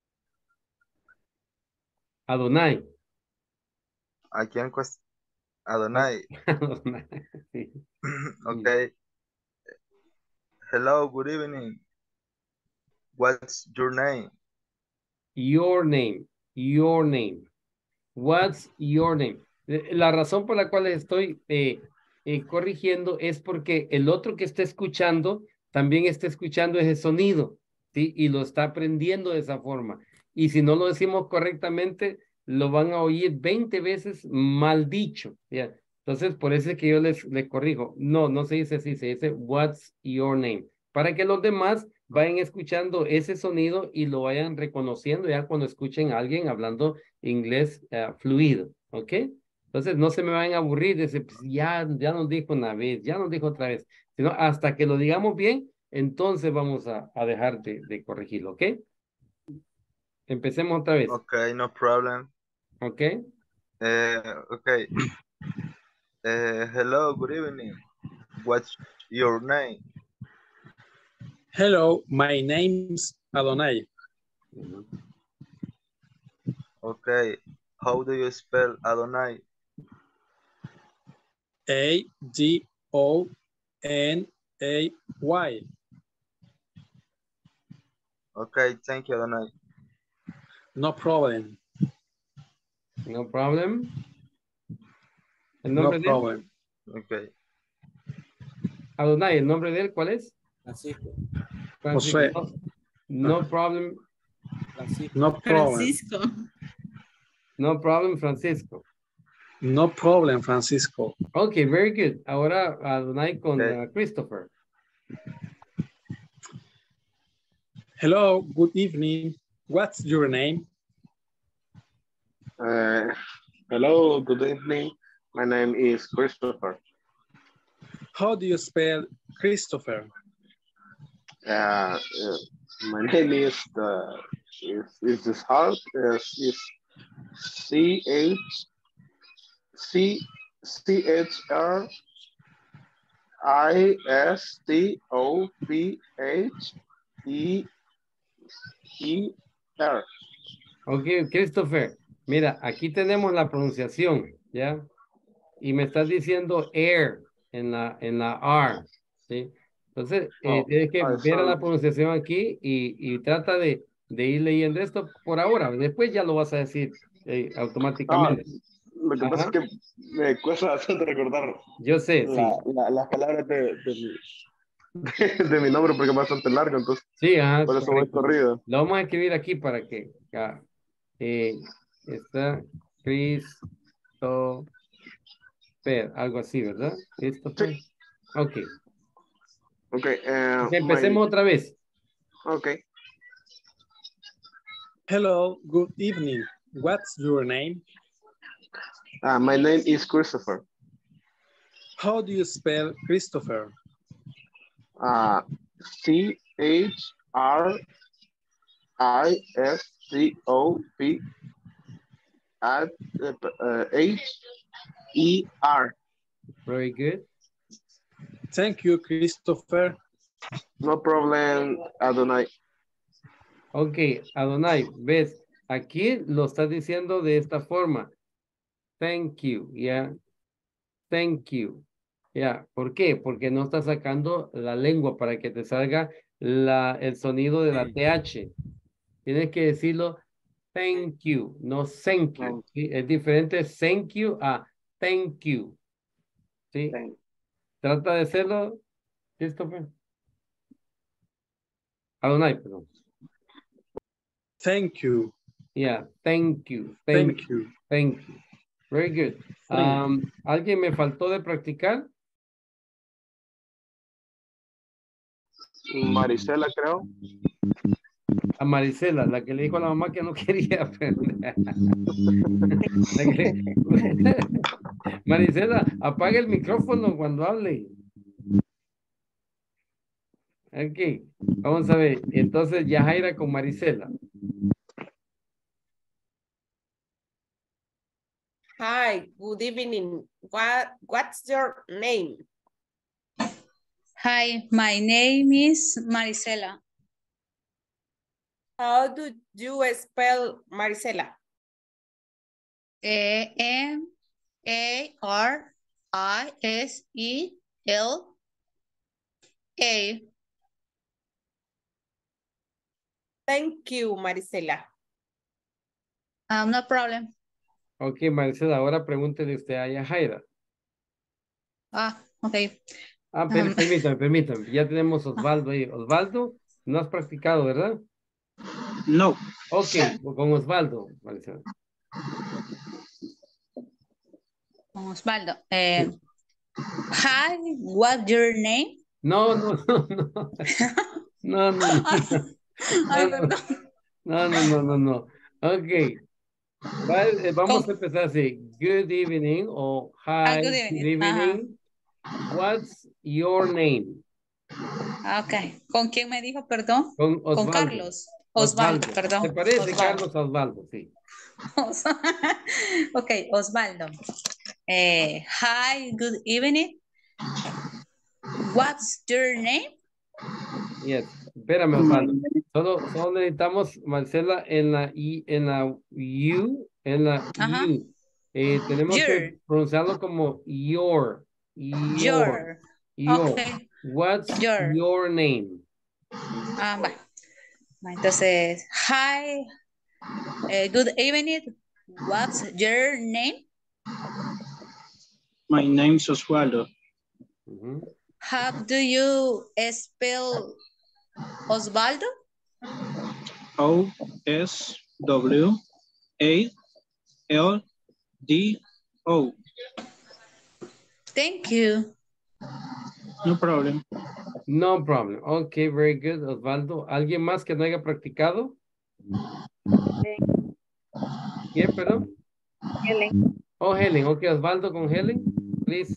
Adonai.
¿A quién cuesta? Adonai.
Adonai. Sí.
Okay. Hello, good evening. What's your name?
Your name. Your name. What's your name? La razón por la cual estoy eh, eh, corrigiendo es porque el otro que está escuchando también está escuchando ese sonido, ¿sí? Y lo está aprendiendo de esa forma. Y si no lo decimos correctamente, lo van a oír veinte veces mal dicho, ¿ya? Entonces, por eso es que yo les, les corrijo. No, no se dice así, se dice what's your name. Para que los demás vayan escuchando ese sonido y lo vayan reconociendo ya cuando escuchen a alguien hablando inglés uh, fluido, ¿ok? Entonces no se me vayan a aburrir, de pues, ya, ya nos dijo una vez, ya nos dijo otra vez, sino hasta que lo digamos bien, entonces vamos a, a dejar de, de corregirlo, ¿ok? Empecemos otra vez.
Okay, no problem.
¿Ok?
Uh, okay. Uh, hello, good evening. What's your name?
Hello, my name's Adonai.
Okay. How do you spell Adonai?
A D O N A Y.
Okay, thank you, Adonai.
No problem.
No problem. ¿El
No
nombre de él?
problem.
Okay.
Adonai, ¿el nombre de él cuál es?
Francisco.
Francisco.
José.
No, no problem.
Francisco.
No problem.
Francisco.
No problem, Francisco.
No problem, Francisco.
Okay, very good. Ahora Adonai con
Okay.
uh, Christopher.
Hello, good evening. What's your name?
Uh, hello, good evening. My name is Christopher.
How do you spell Christopher?
Uh, uh, my name is the is is this hard? Is is C H C C H R I S T O P H E E R.
Ok, Christopher, mira, aquí tenemos la pronunciación, ¿ya? Y me estás diciendo air en la, en la R, ¿sí? Entonces, eh,
Oh,
tienes que
I
ver
saw
la
it.
pronunciación aquí y, y trata de, de ir leyendo esto por ahora. Después ya lo vas a decir eh,
Ah,
automáticamente.
lo que pasa
Ajá.
es que me cuesta bastante recordar
Yo sé, sí.
la, la- las palabras de, de, mi, de, de mi nombre porque es bastante largo, entonces
Sí, ajá,
por eso voy
correcto.
corrido.
Lo vamos a escribir aquí para que ah, eh, está Christopher, algo así, ¿verdad? Christopher.
Sí.
Ok.
Okay, uh,
Ok,
my,
empecemos otra vez.
okay.
Hello, good evening. What's your name?
Uh, my name is Christopher.
How do you spell Christopher?
Uh, C H R I S C O P at uh, H E R.
Very good.
Thank you, Christopher.
No problem, Adonai.
Ok, Adonai, ves, aquí lo estás diciendo de esta forma. Thank you, ya. Yeah. Thank you. Ya, yeah. ¿Por qué? Porque no estás sacando la lengua para que te salga la, el sonido de la T H. Tienes que decirlo thank you, no thank you. ¿Sí? Es diferente thank you a thank you. ¿Sí? Thank. Trata de hacerlo, Christopher. Adonai, perdón.
Thank you.
Yeah, thank you. Thank,
Thank you.
Thank you. Very good. Um, ¿Alguien me faltó de practicar?
Marisela, creo.
A Marisela, la que le dijo a la mamá que no quería aprender. Marisela, apaga el micrófono cuando hable. Ok, vamos a ver. Entonces, Yajaira con Marisela.
Hi, good evening. What, what's your name?
Hi, my name is Marisela.
How do you spell Marisela?
A M A R I S E L A.
Thank you, Marisela.
Um, no problem.
Ok, Marisela, ahora pregúntele usted a Yajaira.
Ah, ok.
Ah, per
Um,
permítame, permítame. Ya tenemos Osvaldo ahí. Osvaldo, no has practicado, ¿verdad?
No.
Ok, con Osvaldo, Marisela.
Osvaldo. Eh, hi, what's your name?
No, no, no, no. No, no, no.
Ay,
No, no,
perdón.
no, no, no, no, no. Ok. Vale, vamos a empezar así. Good evening o hi,
Ah, good
good
evening.
evening. What's your name?
Ah, ok. ¿Con quién me dijo, perdón?
Con Osvaldo.
Con Carlos. Osvaldo,
Osvaldo.
perdón.
¿Te parece
Osvaldo.
Carlos Osvaldo? Sí.
Ok, Osvaldo. Eh, hi, good evening. What's your name?
Yes. Espérame, Osvaldo. Solo, solo necesitamos, Marcela, en la I, en la U, en la
Ajá.
U. Eh, tenemos
Your.
que pronunciarlo como your. Your.
Your.
Your.
Okay.
What's
Your.
your name?
Ah, va. Entonces, hi, eh, good evening. What's your name?
My name's Osvaldo.
Mm-hmm.
How do you spell Osvaldo?
O S W A L D O.
Thank you.
No problem.
No problem. Okay, very good, Osvaldo. ¿Alguien más que no haya practicado? ¿Quién, perdón?
Helen.
Oh, Helen. Okay, Osvaldo con Helen, please.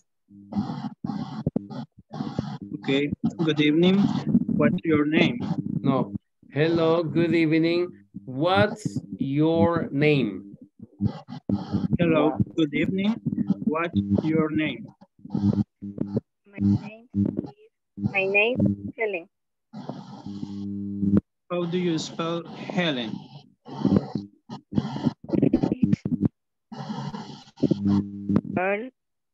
Okay, good evening. What's your name?
No. Hello, good evening. What's your name?
Hello, good evening. What's your name?
My name is my name is Helen.
How do you spell Helen?
Girl.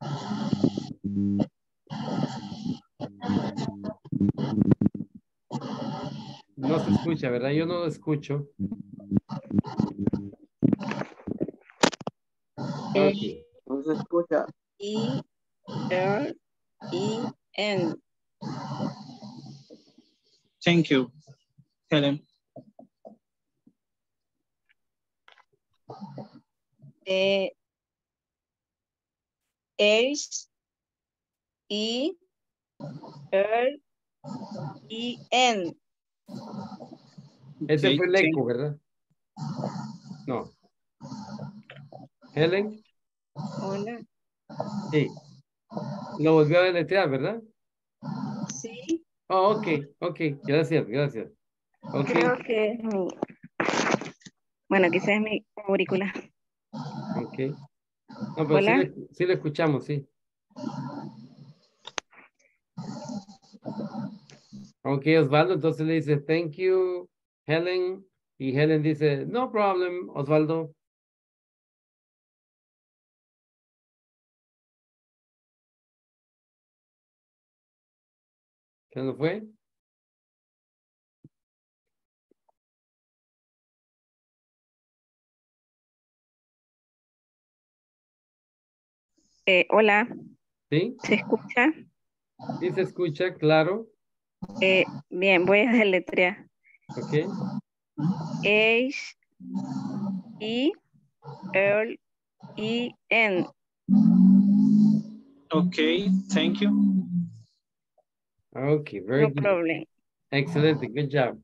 No se escucha, ¿verdad? Yo no lo escucho. Okay.
No se escucha.
E R E N.
Thank you, Helen.
Eh, H E R E N.
Ese
Okay,
fue el
thank-
eco, ¿verdad? No. Helen,
Hola.
sí. Lo volvió a deletrear, ¿verdad?
Sí,
Oh, ok, ok. Gracias, gracias. Ok.
creo que es mi. Bueno, quizás es mi aurícula.
Ok. No, pero sí
Hola.
le, sí le escuchamos, sí. Ok, Osvaldo, entonces le dice, thank you, Helen. Y Helen dice, no problem, Osvaldo. ¿Qué no fue?
Eh, hola,
¿Sí?
¿se escucha?
Sí se escucha, claro.
Eh, bien, voy a deletrear.
Ok.
H E L E N.
Okay, thank you.
Ok, very
No
good.
problem.
Excelente, good job.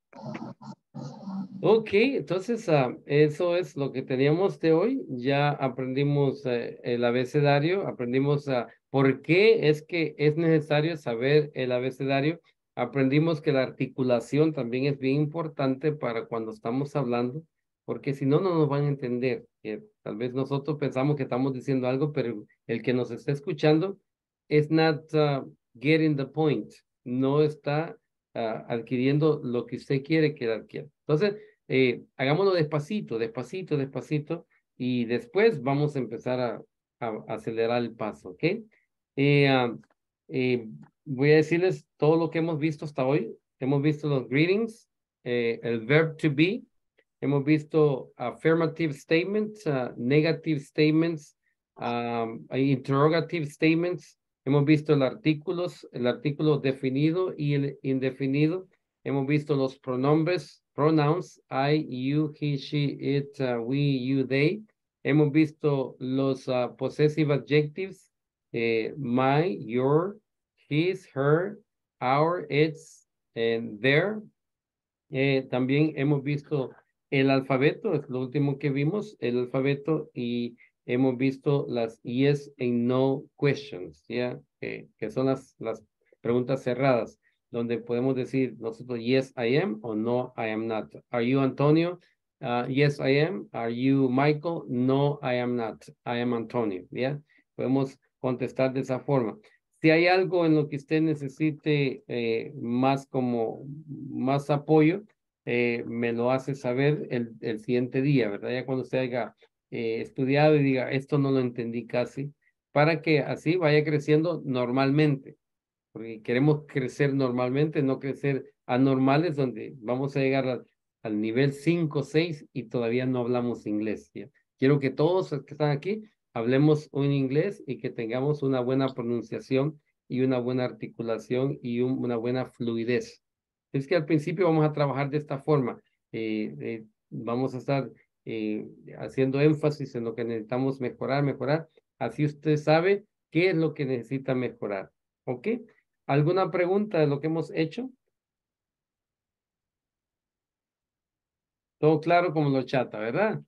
Ok, entonces ah, eso es lo que teníamos de hoy. Ya aprendimos eh, el abecedario, aprendimos ah, por qué es que es necesario saber el abecedario. Aprendimos que la articulación también es bien importante para cuando estamos hablando, porque si no, no nos van a entender. Eh, tal vez nosotros pensamos que estamos diciendo algo, pero el que nos está escuchando es not ah, getting the point, no está ah, adquiriendo lo que usted quiere que adquiera. Entonces, eh, hagámoslo despacito, despacito, despacito, y después vamos a empezar a, a acelerar el paso, ¿ok? Eh, ah, eh, voy a decirles todo lo que hemos visto hasta hoy. Hemos visto los greetings, eh, el verb to be, hemos visto affirmative statements, uh, negative statements, um, interrogative statements. Hemos visto el artículos, el artículo definido y el indefinido. Hemos visto los pronombres, pronouns, I, you, he, she, it, uh, we, you, they. Hemos visto los uh, possessive adjectives, eh, my, your, his, her, our, its, and their. Eh, también hemos visto el alfabeto, es lo último que vimos, el alfabeto, y hemos visto las yes and no questions, ¿ya? Que, que son las, las preguntas cerradas, donde podemos decir nosotros yes I am o no I am not. Are you Antonio? Uh, yes I am. Are you Michael? No I am not. I am Antonio, ¿ya? Podemos contestar de esa forma. Si hay algo en lo que usted necesite eh, más como, más apoyo, eh, me lo hace saber el, el siguiente día, ¿verdad? Ya cuando usted haya eh, estudiado y diga, esto no lo entendí casi, para que así vaya creciendo normalmente, porque queremos crecer normalmente, no crecer anormales, donde vamos a llegar al, al nivel cinco, seis y todavía no hablamos inglés, ¿ya? Quiero que todos los que están aquí hablemos un inglés y que tengamos una buena pronunciación y una buena articulación y un, una buena fluidez. Es que al principio vamos a trabajar de esta forma. Eh, eh, vamos a estar eh, haciendo énfasis en lo que necesitamos mejorar, mejorar. Así usted sabe qué es lo que necesita mejorar. ¿Ok? ¿Alguna pregunta de lo que hemos hecho? Todo claro como lo chata, ¿verdad?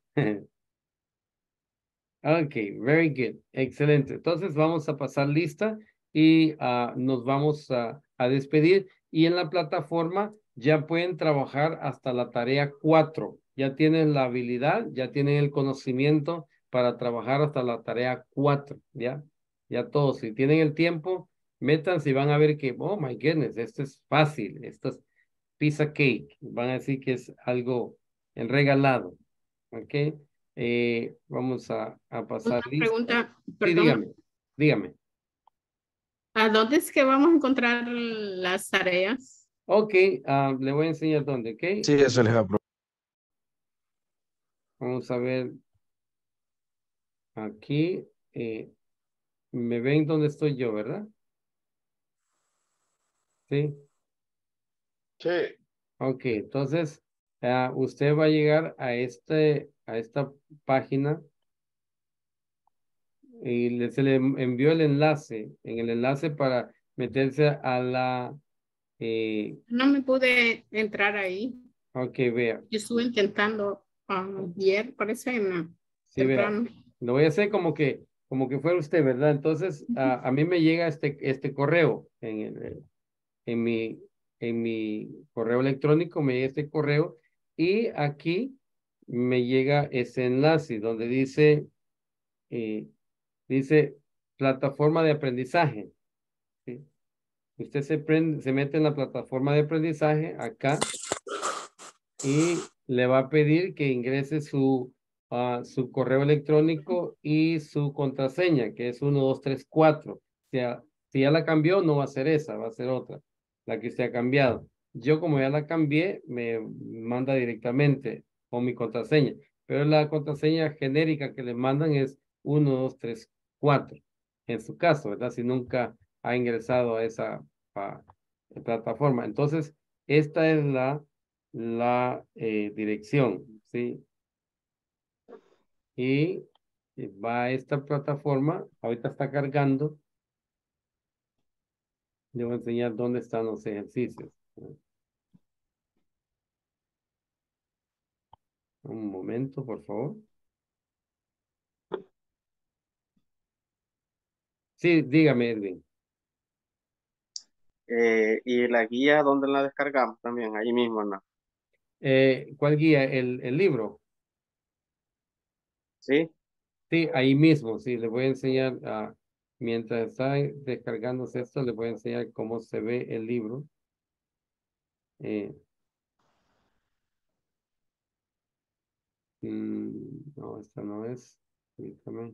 Ok, very good. Excelente. Entonces vamos a pasar lista y uh, nos vamos a, a despedir. Y en la plataforma ya pueden trabajar hasta la tarea cuatro. Ya tienen la habilidad, ya tienen el conocimiento para trabajar hasta la tarea cuatro, ¿ya? Ya todos, si tienen el tiempo, métanse y van a ver que, oh my goodness, esto es fácil, esto es pizza cake. Van a decir que es algo el regalado, ¿ok? Eh, vamos a, a pasar
Una
lista.
pregunta,
Sí,
perdón.
dígame, dígame.
¿A dónde es que vamos a encontrar las tareas?
Ok, ah, le voy a enseñar dónde, ¿ok?
Sí, eso les va a probar.
Vamos a ver aquí. Eh, me ven dónde estoy yo, ¿verdad? Sí.
Sí.
Ok, entonces ah, usted va a llegar a, este, a esta página y le, se le envió el enlace, en el enlace para meterse a la... Eh,
No me pude entrar ahí.
ok, vea.
Yo estuve intentando um, ayer, parece, no,
Sí, vea.
temprano.
Lo voy a hacer como que, como que fuera usted, ¿verdad? Entonces, a, a mí me llega este, este correo en, el, en, mi, en mi correo electrónico, me llega este correo y aquí me llega ese enlace donde dice eh, dice plataforma de aprendizaje. ¿sí? Usted se, prende, se mete en la plataforma de aprendizaje acá y le va a pedir que ingrese su, uh, su correo electrónico y su contraseña, que es uno dos tres cuatro. Si ya, si ya la cambió, no va a ser esa, va a ser otra, la que usted ha cambiado. Yo como ya la cambié, me manda directamente con mi contraseña, pero la contraseña genérica que le mandan es uno dos tres cuatro. En su caso, ¿verdad? Si nunca ha ingresado a esa a, a plataforma. Entonces, esta es la la eh, dirección, ¿sí? Y va a esta plataforma, ahorita está cargando. Le voy a enseñar dónde están los ejercicios. Un momento, por favor. Sí, dígame, Edwin.
Eh, y la guía, ¿dónde la descargamos también? Ahí mismo, ¿no?
Eh, ¿cuál guía? ¿El, el libro?
Sí.
Sí, ahí mismo, sí, le voy a enseñar, a, mientras está descargándose esto, le voy a enseñar cómo se ve el libro. Eh, mm, no, esta no es. Permítame.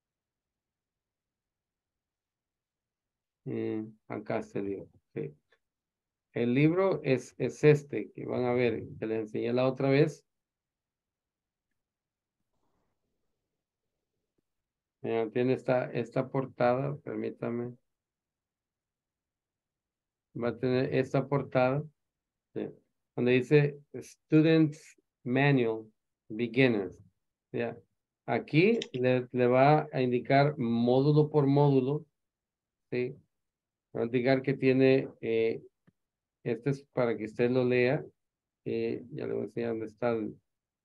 Eh, acá está el libro. Sí. El libro es, es este, que van a ver, que les enseñé la otra vez. Eh, tiene esta, esta portada, permítame. Va a tener esta portada, sí, donde dice Students Manual Beginners. ¿ya? Aquí le, le va a indicar módulo por módulo. ¿sí? Va a indicar que tiene, eh, este es para que usted lo lea. Eh, ya le voy a enseñar dónde está el,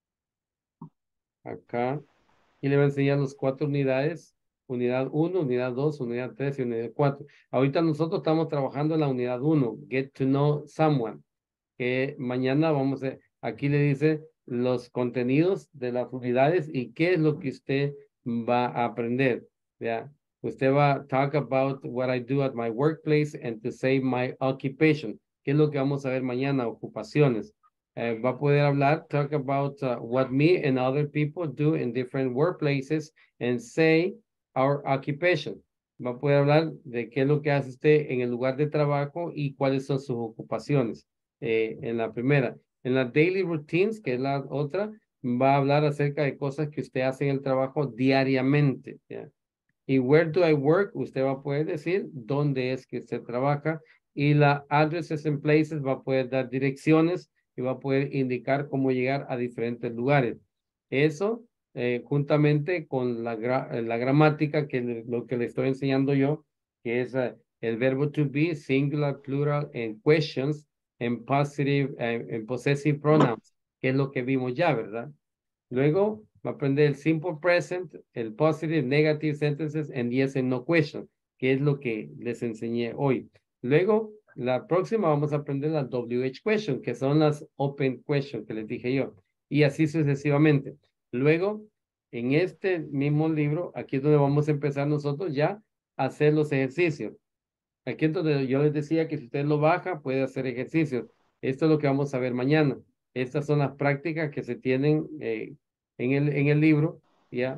acá. Y le voy a enseñar las cuatro unidades. Unidad uno, unidad dos, unidad tres y unidad cuatro. Ahorita nosotros estamos trabajando en la unidad uno, Get to Know Someone. Que mañana vamos a, aquí le dice los contenidos de las unidades y qué es lo que usted va a aprender. ¿ya? Usted va a talk about what I do at my workplace and to say my occupation. ¿Qué es lo que vamos a ver mañana? Ocupaciones. Eh, va a poder hablar, talk about uh, what me and other people do in different workplaces and say our occupation. Va a poder hablar de qué es lo que hace usted en el lugar de trabajo y cuáles son sus ocupaciones. Eh, en la primera. En la daily routines, que es la otra, va a hablar acerca de cosas que usted hace en el trabajo diariamente. ¿ya? Y where do I work, usted va a poder decir dónde es que usted trabaja. Y la addresses and places va a poder dar direcciones y va a poder indicar cómo llegar a diferentes lugares. Eso, eh, juntamente con la, gra la gramática, que le, lo que le estoy enseñando yo, que es uh, el verbo to be, singular, plural, and questions, en positive, eh, en possessive pronouns, que es lo que vimos ya, ¿verdad? Luego va a aprender el simple present, el positive, negative sentences, and yes and no question, que es lo que les enseñé hoy. Luego, la próxima vamos a aprender las W H question, que son las open question que les dije yo, y así sucesivamente. Luego, en este mismo libro, aquí es donde vamos a empezar nosotros ya a hacer los ejercicios. Aquí es donde yo les decía que si usted lo baja, puede hacer ejercicios. Esto es lo que vamos a ver mañana. Estas son las prácticas que se tienen eh, en, el, en el libro, ¿ya?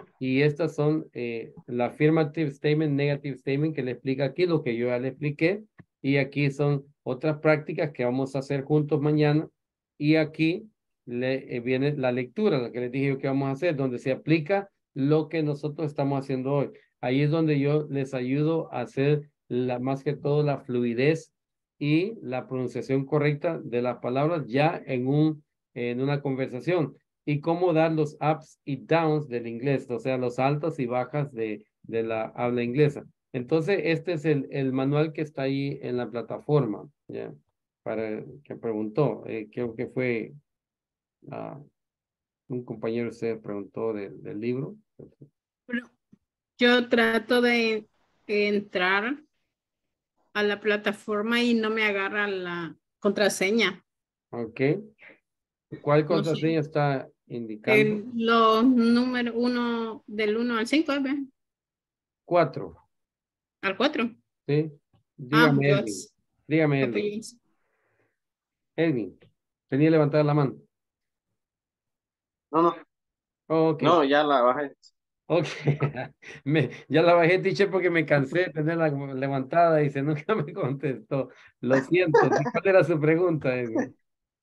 Y estas son eh, la affirmative statement, negative statement, que le explica aquí lo que yo ya le expliqué. Y aquí son otras prácticas que vamos a hacer juntos mañana. Y aquí le, eh, viene la lectura, la que les dije yo que vamos a hacer, donde se aplica lo que nosotros estamos haciendo hoy. Ahí es donde yo les ayudo a hacer la, más que todo la fluidez y la pronunciación correcta de las palabras ya en, un, en una conversación. Y cómo dar los ups y downs del inglés, o sea, los altos y bajas de, de la habla inglesa. Entonces, este es el, el manual que está ahí en la plataforma, ¿ya? Para que preguntó, eh, creo que fue uh, un compañero se preguntó de, del libro.
Pero yo trato de entrar a la plataforma y no me agarra la contraseña.
Ok. ¿Cuál
No
contraseña
sé.
está indicando
El- los números uno, del uno al cinco, ¿eh?
cuatro.
Al cuatro.
¿Sí?
Ah,
Dígame,
yo.
Edwin. Dígame, Edwin. Edwin, tenía levantada la mano.
No, no,
Ok.
no, ya la bajé.
Ok. Me, ya la bajé, teacher, porque me cansé de tenerla levantada y se nunca me contestó. Lo siento. ¿Cuál era su pregunta, Edwin?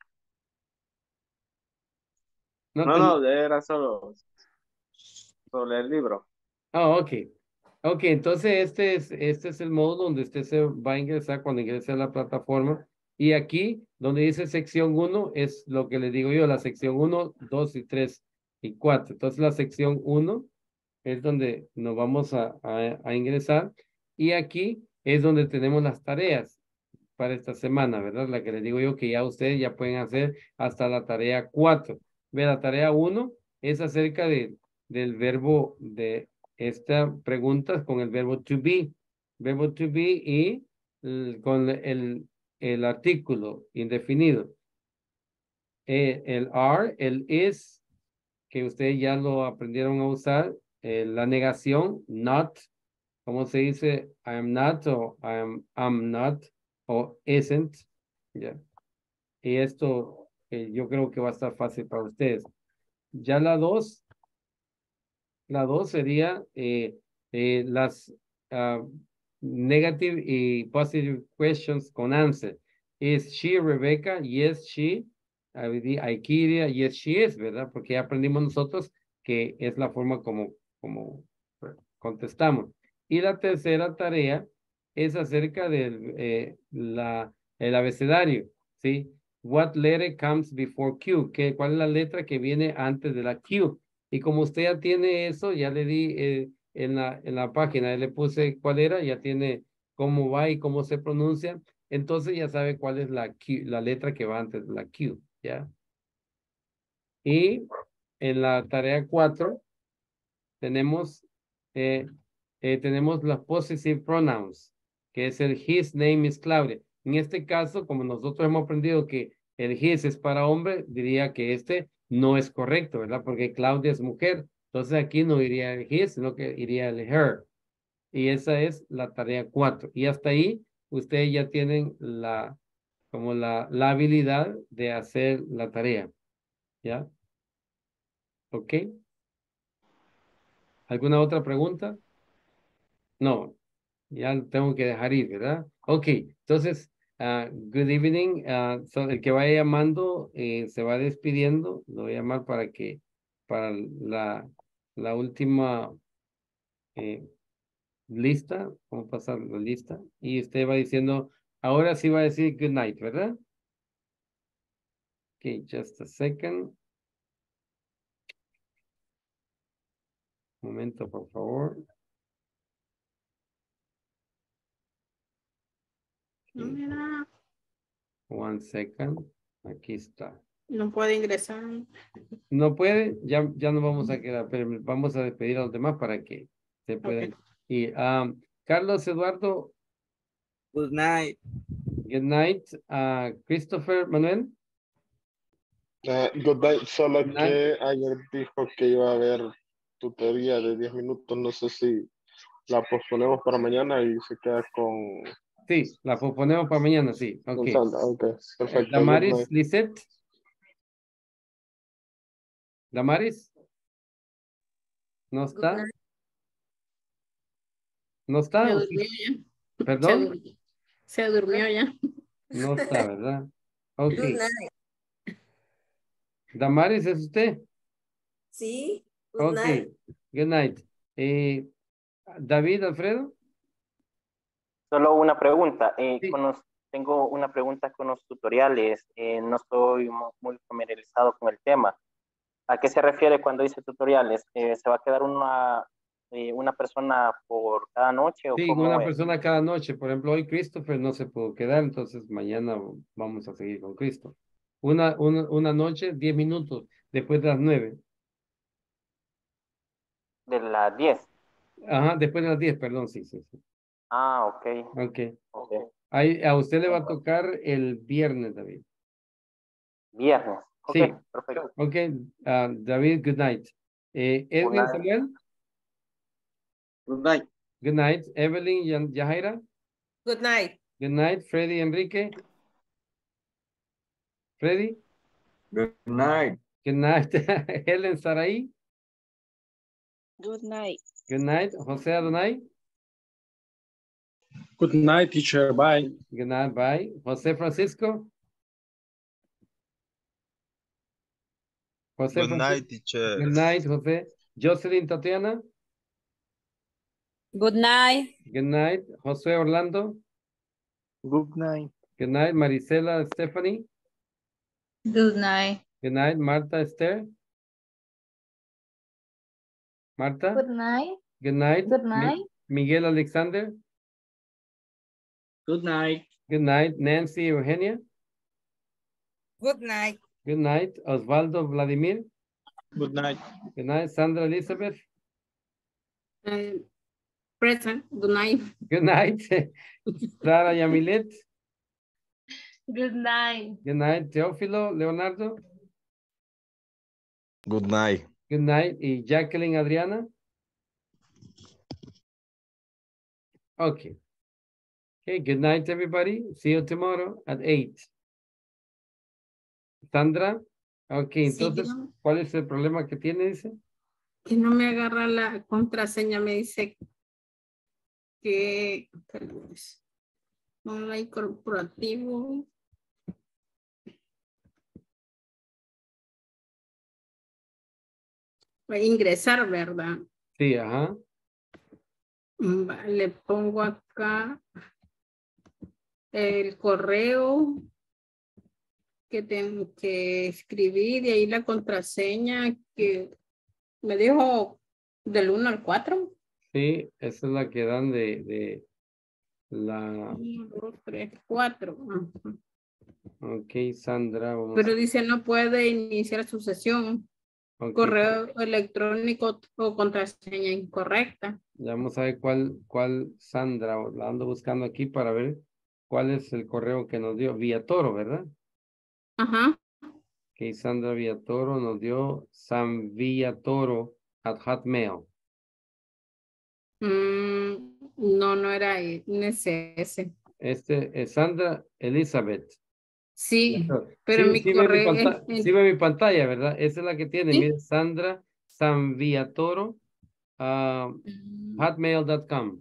No,
No,
tenía-
no, era solo sobre el libro.
Ah, ok. Ok, entonces este es, este es el modo donde usted se va a ingresar cuando ingrese a la plataforma. Y aquí, donde dice sección uno, es lo que le digo yo, la sección uno, dos y tres y cuatro. Entonces la sección uno es donde nos vamos a, a, a ingresar. Y aquí es donde tenemos las tareas para esta semana, ¿verdad? La que les digo yo que ya ustedes ya pueden hacer hasta la tarea cuatro. Ve, la tarea uno es acerca de, del verbo de esta pregunta con el verbo to be. Verbo to be y el- con el, el artículo indefinido. Eh, el are, el is, que ustedes ya lo aprendieron a usar. Eh, la negación, not. ¿Cómo se dice? I am not o I am I'm not o isn't. Ya. Y esto eh, yo creo que va a estar fácil para ustedes. Ya la dos, la dos sería eh, eh, las ah, negative y positive questions con answer. Is she Rebecca? Yes, she. Aikiria, yes, she is, ¿verdad? Porque ya aprendimos nosotros que es la forma como, como contestamos. Y la tercera tarea es acerca del eh, la, el abecedario, ¿sí? What letter comes before Q? ¿Qué, ¿Cuál es la letra que viene antes de la Q? Y como usted ya tiene eso, ya le di eh, en, la, en la página, le puse cuál era, ya tiene cómo va y cómo se pronuncia, entonces ya sabe cuál es la, Q, la letra que va antes de la Q, ¿ya? Y en la tarea cuatro tenemos, eh, eh, tenemos las possessive pronouns, que es el his name is Claudia. En este caso, como nosotros hemos aprendido que el his es para hombre, diría que este no es correcto, ¿verdad? Porque Claudia es mujer. Entonces aquí no iría el his, sino que iría el her. Y esa es la tarea cuatro. Y hasta ahí ustedes ya tienen la, como la, la habilidad de hacer la tarea. ¿Ya? ¿Ok? ¿Alguna otra pregunta? No, ya lo tengo que dejar ir, ¿verdad? Ok, entonces, ah, good evening. ah, so el que vaya llamando eh, se va despidiendo. Lo voy a llamar para que, para la, la última eh, lista, vamos a pasar la lista. Y usted va diciendo, ahora sí va a decir good night, ¿verdad? Ok, just a second. Un momento, por favor.
No me da.
One second. Aquí está.
No puede ingresar.
No puede, ya, ya no vamos a quedar, pero vamos a despedir a los demás para que se puedan. Y um, Carlos Eduardo.
Good night.
Good night. Uh, Christopher Manuel.
Eh, good night, solo
Good night.
que ayer dijo que iba a haber tutoría de diez minutos, no sé si la posponemos para mañana y se queda con...
Sí, la posponemos para mañana, sí. Ok.
con Sandra. Ok, perfecto.
Damaris
Good night.
Lisette. Damaris. ¿No está? ¿No está?
Se
¿O
durmió
sí?
ya. Se
¿Perdón?
durmió, se durmió ya.
No está, ¿verdad? Ok.
Good night.
Damaris, ¿es usted?
Sí, good
Ok.
night.
Good night. Eh, David, Alfredo.
Solo una pregunta. Eh, con los, tengo una pregunta con los tutoriales. Eh, no estoy mu- muy familiarizado con el tema. ¿A qué se refiere cuando dice tutoriales? Eh, ¿Se va a quedar una, eh, una persona por cada noche o
Sí,
cómo
una
es?
persona cada noche. Por ejemplo, hoy Christopher no se pudo quedar, entonces mañana vamos a seguir con Cristo. Una, una, una noche, diez minutos, después de las nueve.
De las diez.
Ajá, después de las diez, perdón, sí, sí, sí.
Ah, ok.
Ok.
okay.
Ahí, a usted le va a tocar el viernes, David.
Viernes.
Sí.
Ok, perfecto.
Ok, uh, David, good night. Eh, Edwin
night.
Samuel,
Good night.
good night. Evelyn Yan- Yajaira,
Good night.
good night. Freddy Enrique. Freddy,
Good night.
good night. Helen Sarai,
Good night.
good night. Jose Adonai,
Good night, teacher. Bye.
good night, bye. Jose Francisco. Jose
Good
Francisco.
night, teacher.
Good night, Jose. Jocelyn Tatiana,
Good night.
good night. Jose Orlando,
Good night.
good night. Marisela Stephanie,
Good night.
good night. Marta Esther. Marta,
Good night.
good night.
Good
Mi-
night.
Miguel Alexander,
Good night.
good night. Nancy Eugenia,
Good night.
good night. Osvaldo Vladimir,
Good night.
good night. Sandra Elizabeth,
Uh, present. Good night.
good night. Clara Yamilet,
Good night.
good night. Teófilo Leonardo,
Good night.
good night. Y Jacqueline Adriana. Okay. Okay, good night, everybody. See you tomorrow at eight. Sandra, ok,
Sí,
entonces,
dígame.
¿cuál es el problema que tiene, dice?
Que no me agarra la contraseña, me dice que online corporativo. Va a ingresar, ¿verdad?
Sí, ajá.
Va, le pongo acá el correo que tengo que escribir y ahí la contraseña que me dijo del uno al cuatro.
Sí, esa es la que dan de, de la...
uno, dos, tres, cuatro.
Ok, Sandra, vamos
Pero
a...
dice no puede iniciar su sesión.
Ok,
Correo electrónico o contraseña incorrecta.
ya vamos a ver cuál, cuál Sandra, la ando buscando aquí para ver cuál es el correo que nos dio. Villatoro, ¿verdad?
Ajá.
Ok, Sandra Villatoro nos dio San Villatoro at Hotmail.
Mm, no, no era e- no es ese.
Este es Sandra Elizabeth.
Sí,
Eso.
pero
Sí,
mi
sí ve mi
correo
pantalla,
es-
sí ve mi pantalla, ¿verdad? Esa es la que tiene.
¿Sí?
Mire, Sandra Sanviatoro, ah, hotmail punto com.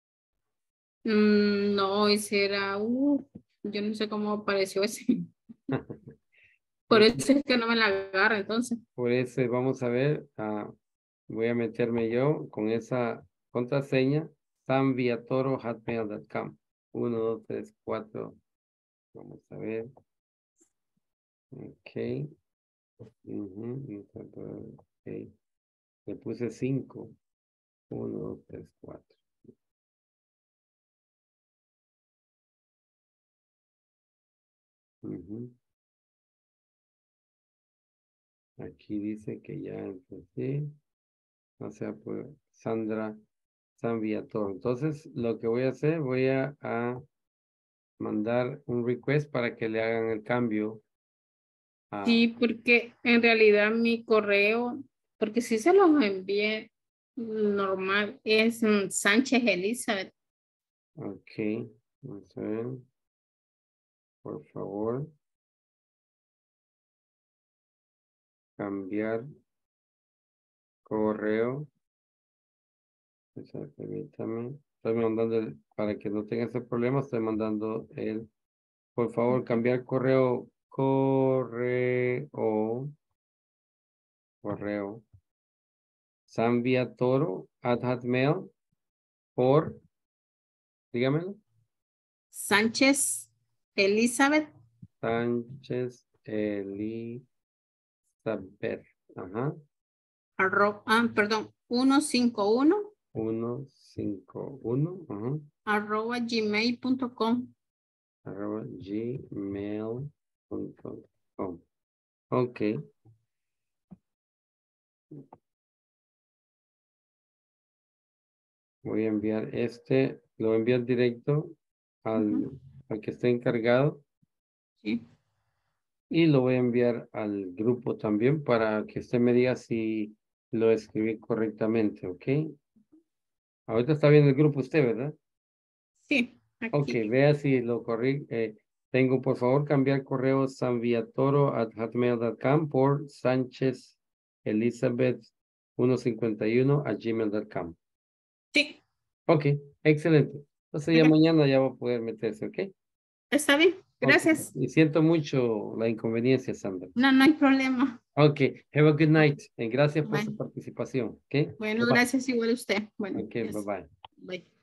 Mm, no, ese era, uh, yo no sé cómo apareció ese. Por eso es que no me la agarra entonces.
Por eso vamos a ver, ah, voy a meterme yo con esa contraseña, sanviatoro hotmail punto com. Uno, dos, tres, cuatro. Vamos a ver. Ok. Ujú, ok. Le puse cinco. Uno, dos, tres, cuatro. Ujú. Aquí dice que ya empecé. O sea, pues Sandra San Viator. Entonces, lo que voy a hacer, voy a, a mandar un request para que le hagan el cambio. a-
Sí, porque en realidad mi correo, porque si se los envié normal, es mm, Sánchez Elizabeth.
Ok, vamos a ver. Por favor. Cambiar correo. O sea, permítame. Estoy mandando el- para que no tenga ese problema, estoy mandando el, por favor, cambiar correo, correo, correo, sanviatoro at hotmail por, dígamelo,
Sánchez Elizabeth.
Sánchez Elizabeth, ajá,
Arro, ah, perdón, ciento cincuenta y uno
uno cinco uno, ajá,
arroba gmail punto com.
arroba gmail punto com. Ok. Voy a enviar este, lo voy a enviar directo al, al que esté encargado.
Sí.
Y lo voy a enviar al grupo también para que usted me diga si lo escribí correctamente, ¿ok? Ahorita está viendo el grupo usted, ¿verdad?
Sí,
Ok,
aquí.
vea si lo corrí. Eh, tengo, por favor, cambiar correo sanviatoro at hotmail punto com por Sánchez Elizabeth ciento cincuenta y uno a gmail punto com.
Sí.
Ok, excelente. Entonces ya
Ok.
mañana ya va a poder meterse, ¿ok?
Está bien,
Ok,
gracias.
y siento mucho la inconveniencia, Sandra.
No, no hay problema.
Ok, have a good night. And gracias por
Bye.
su participación, ¿ok?
Bueno,
Bye-bye.
gracias igual a usted. Bueno,
Ok,
yes.
bye bye.
Bye.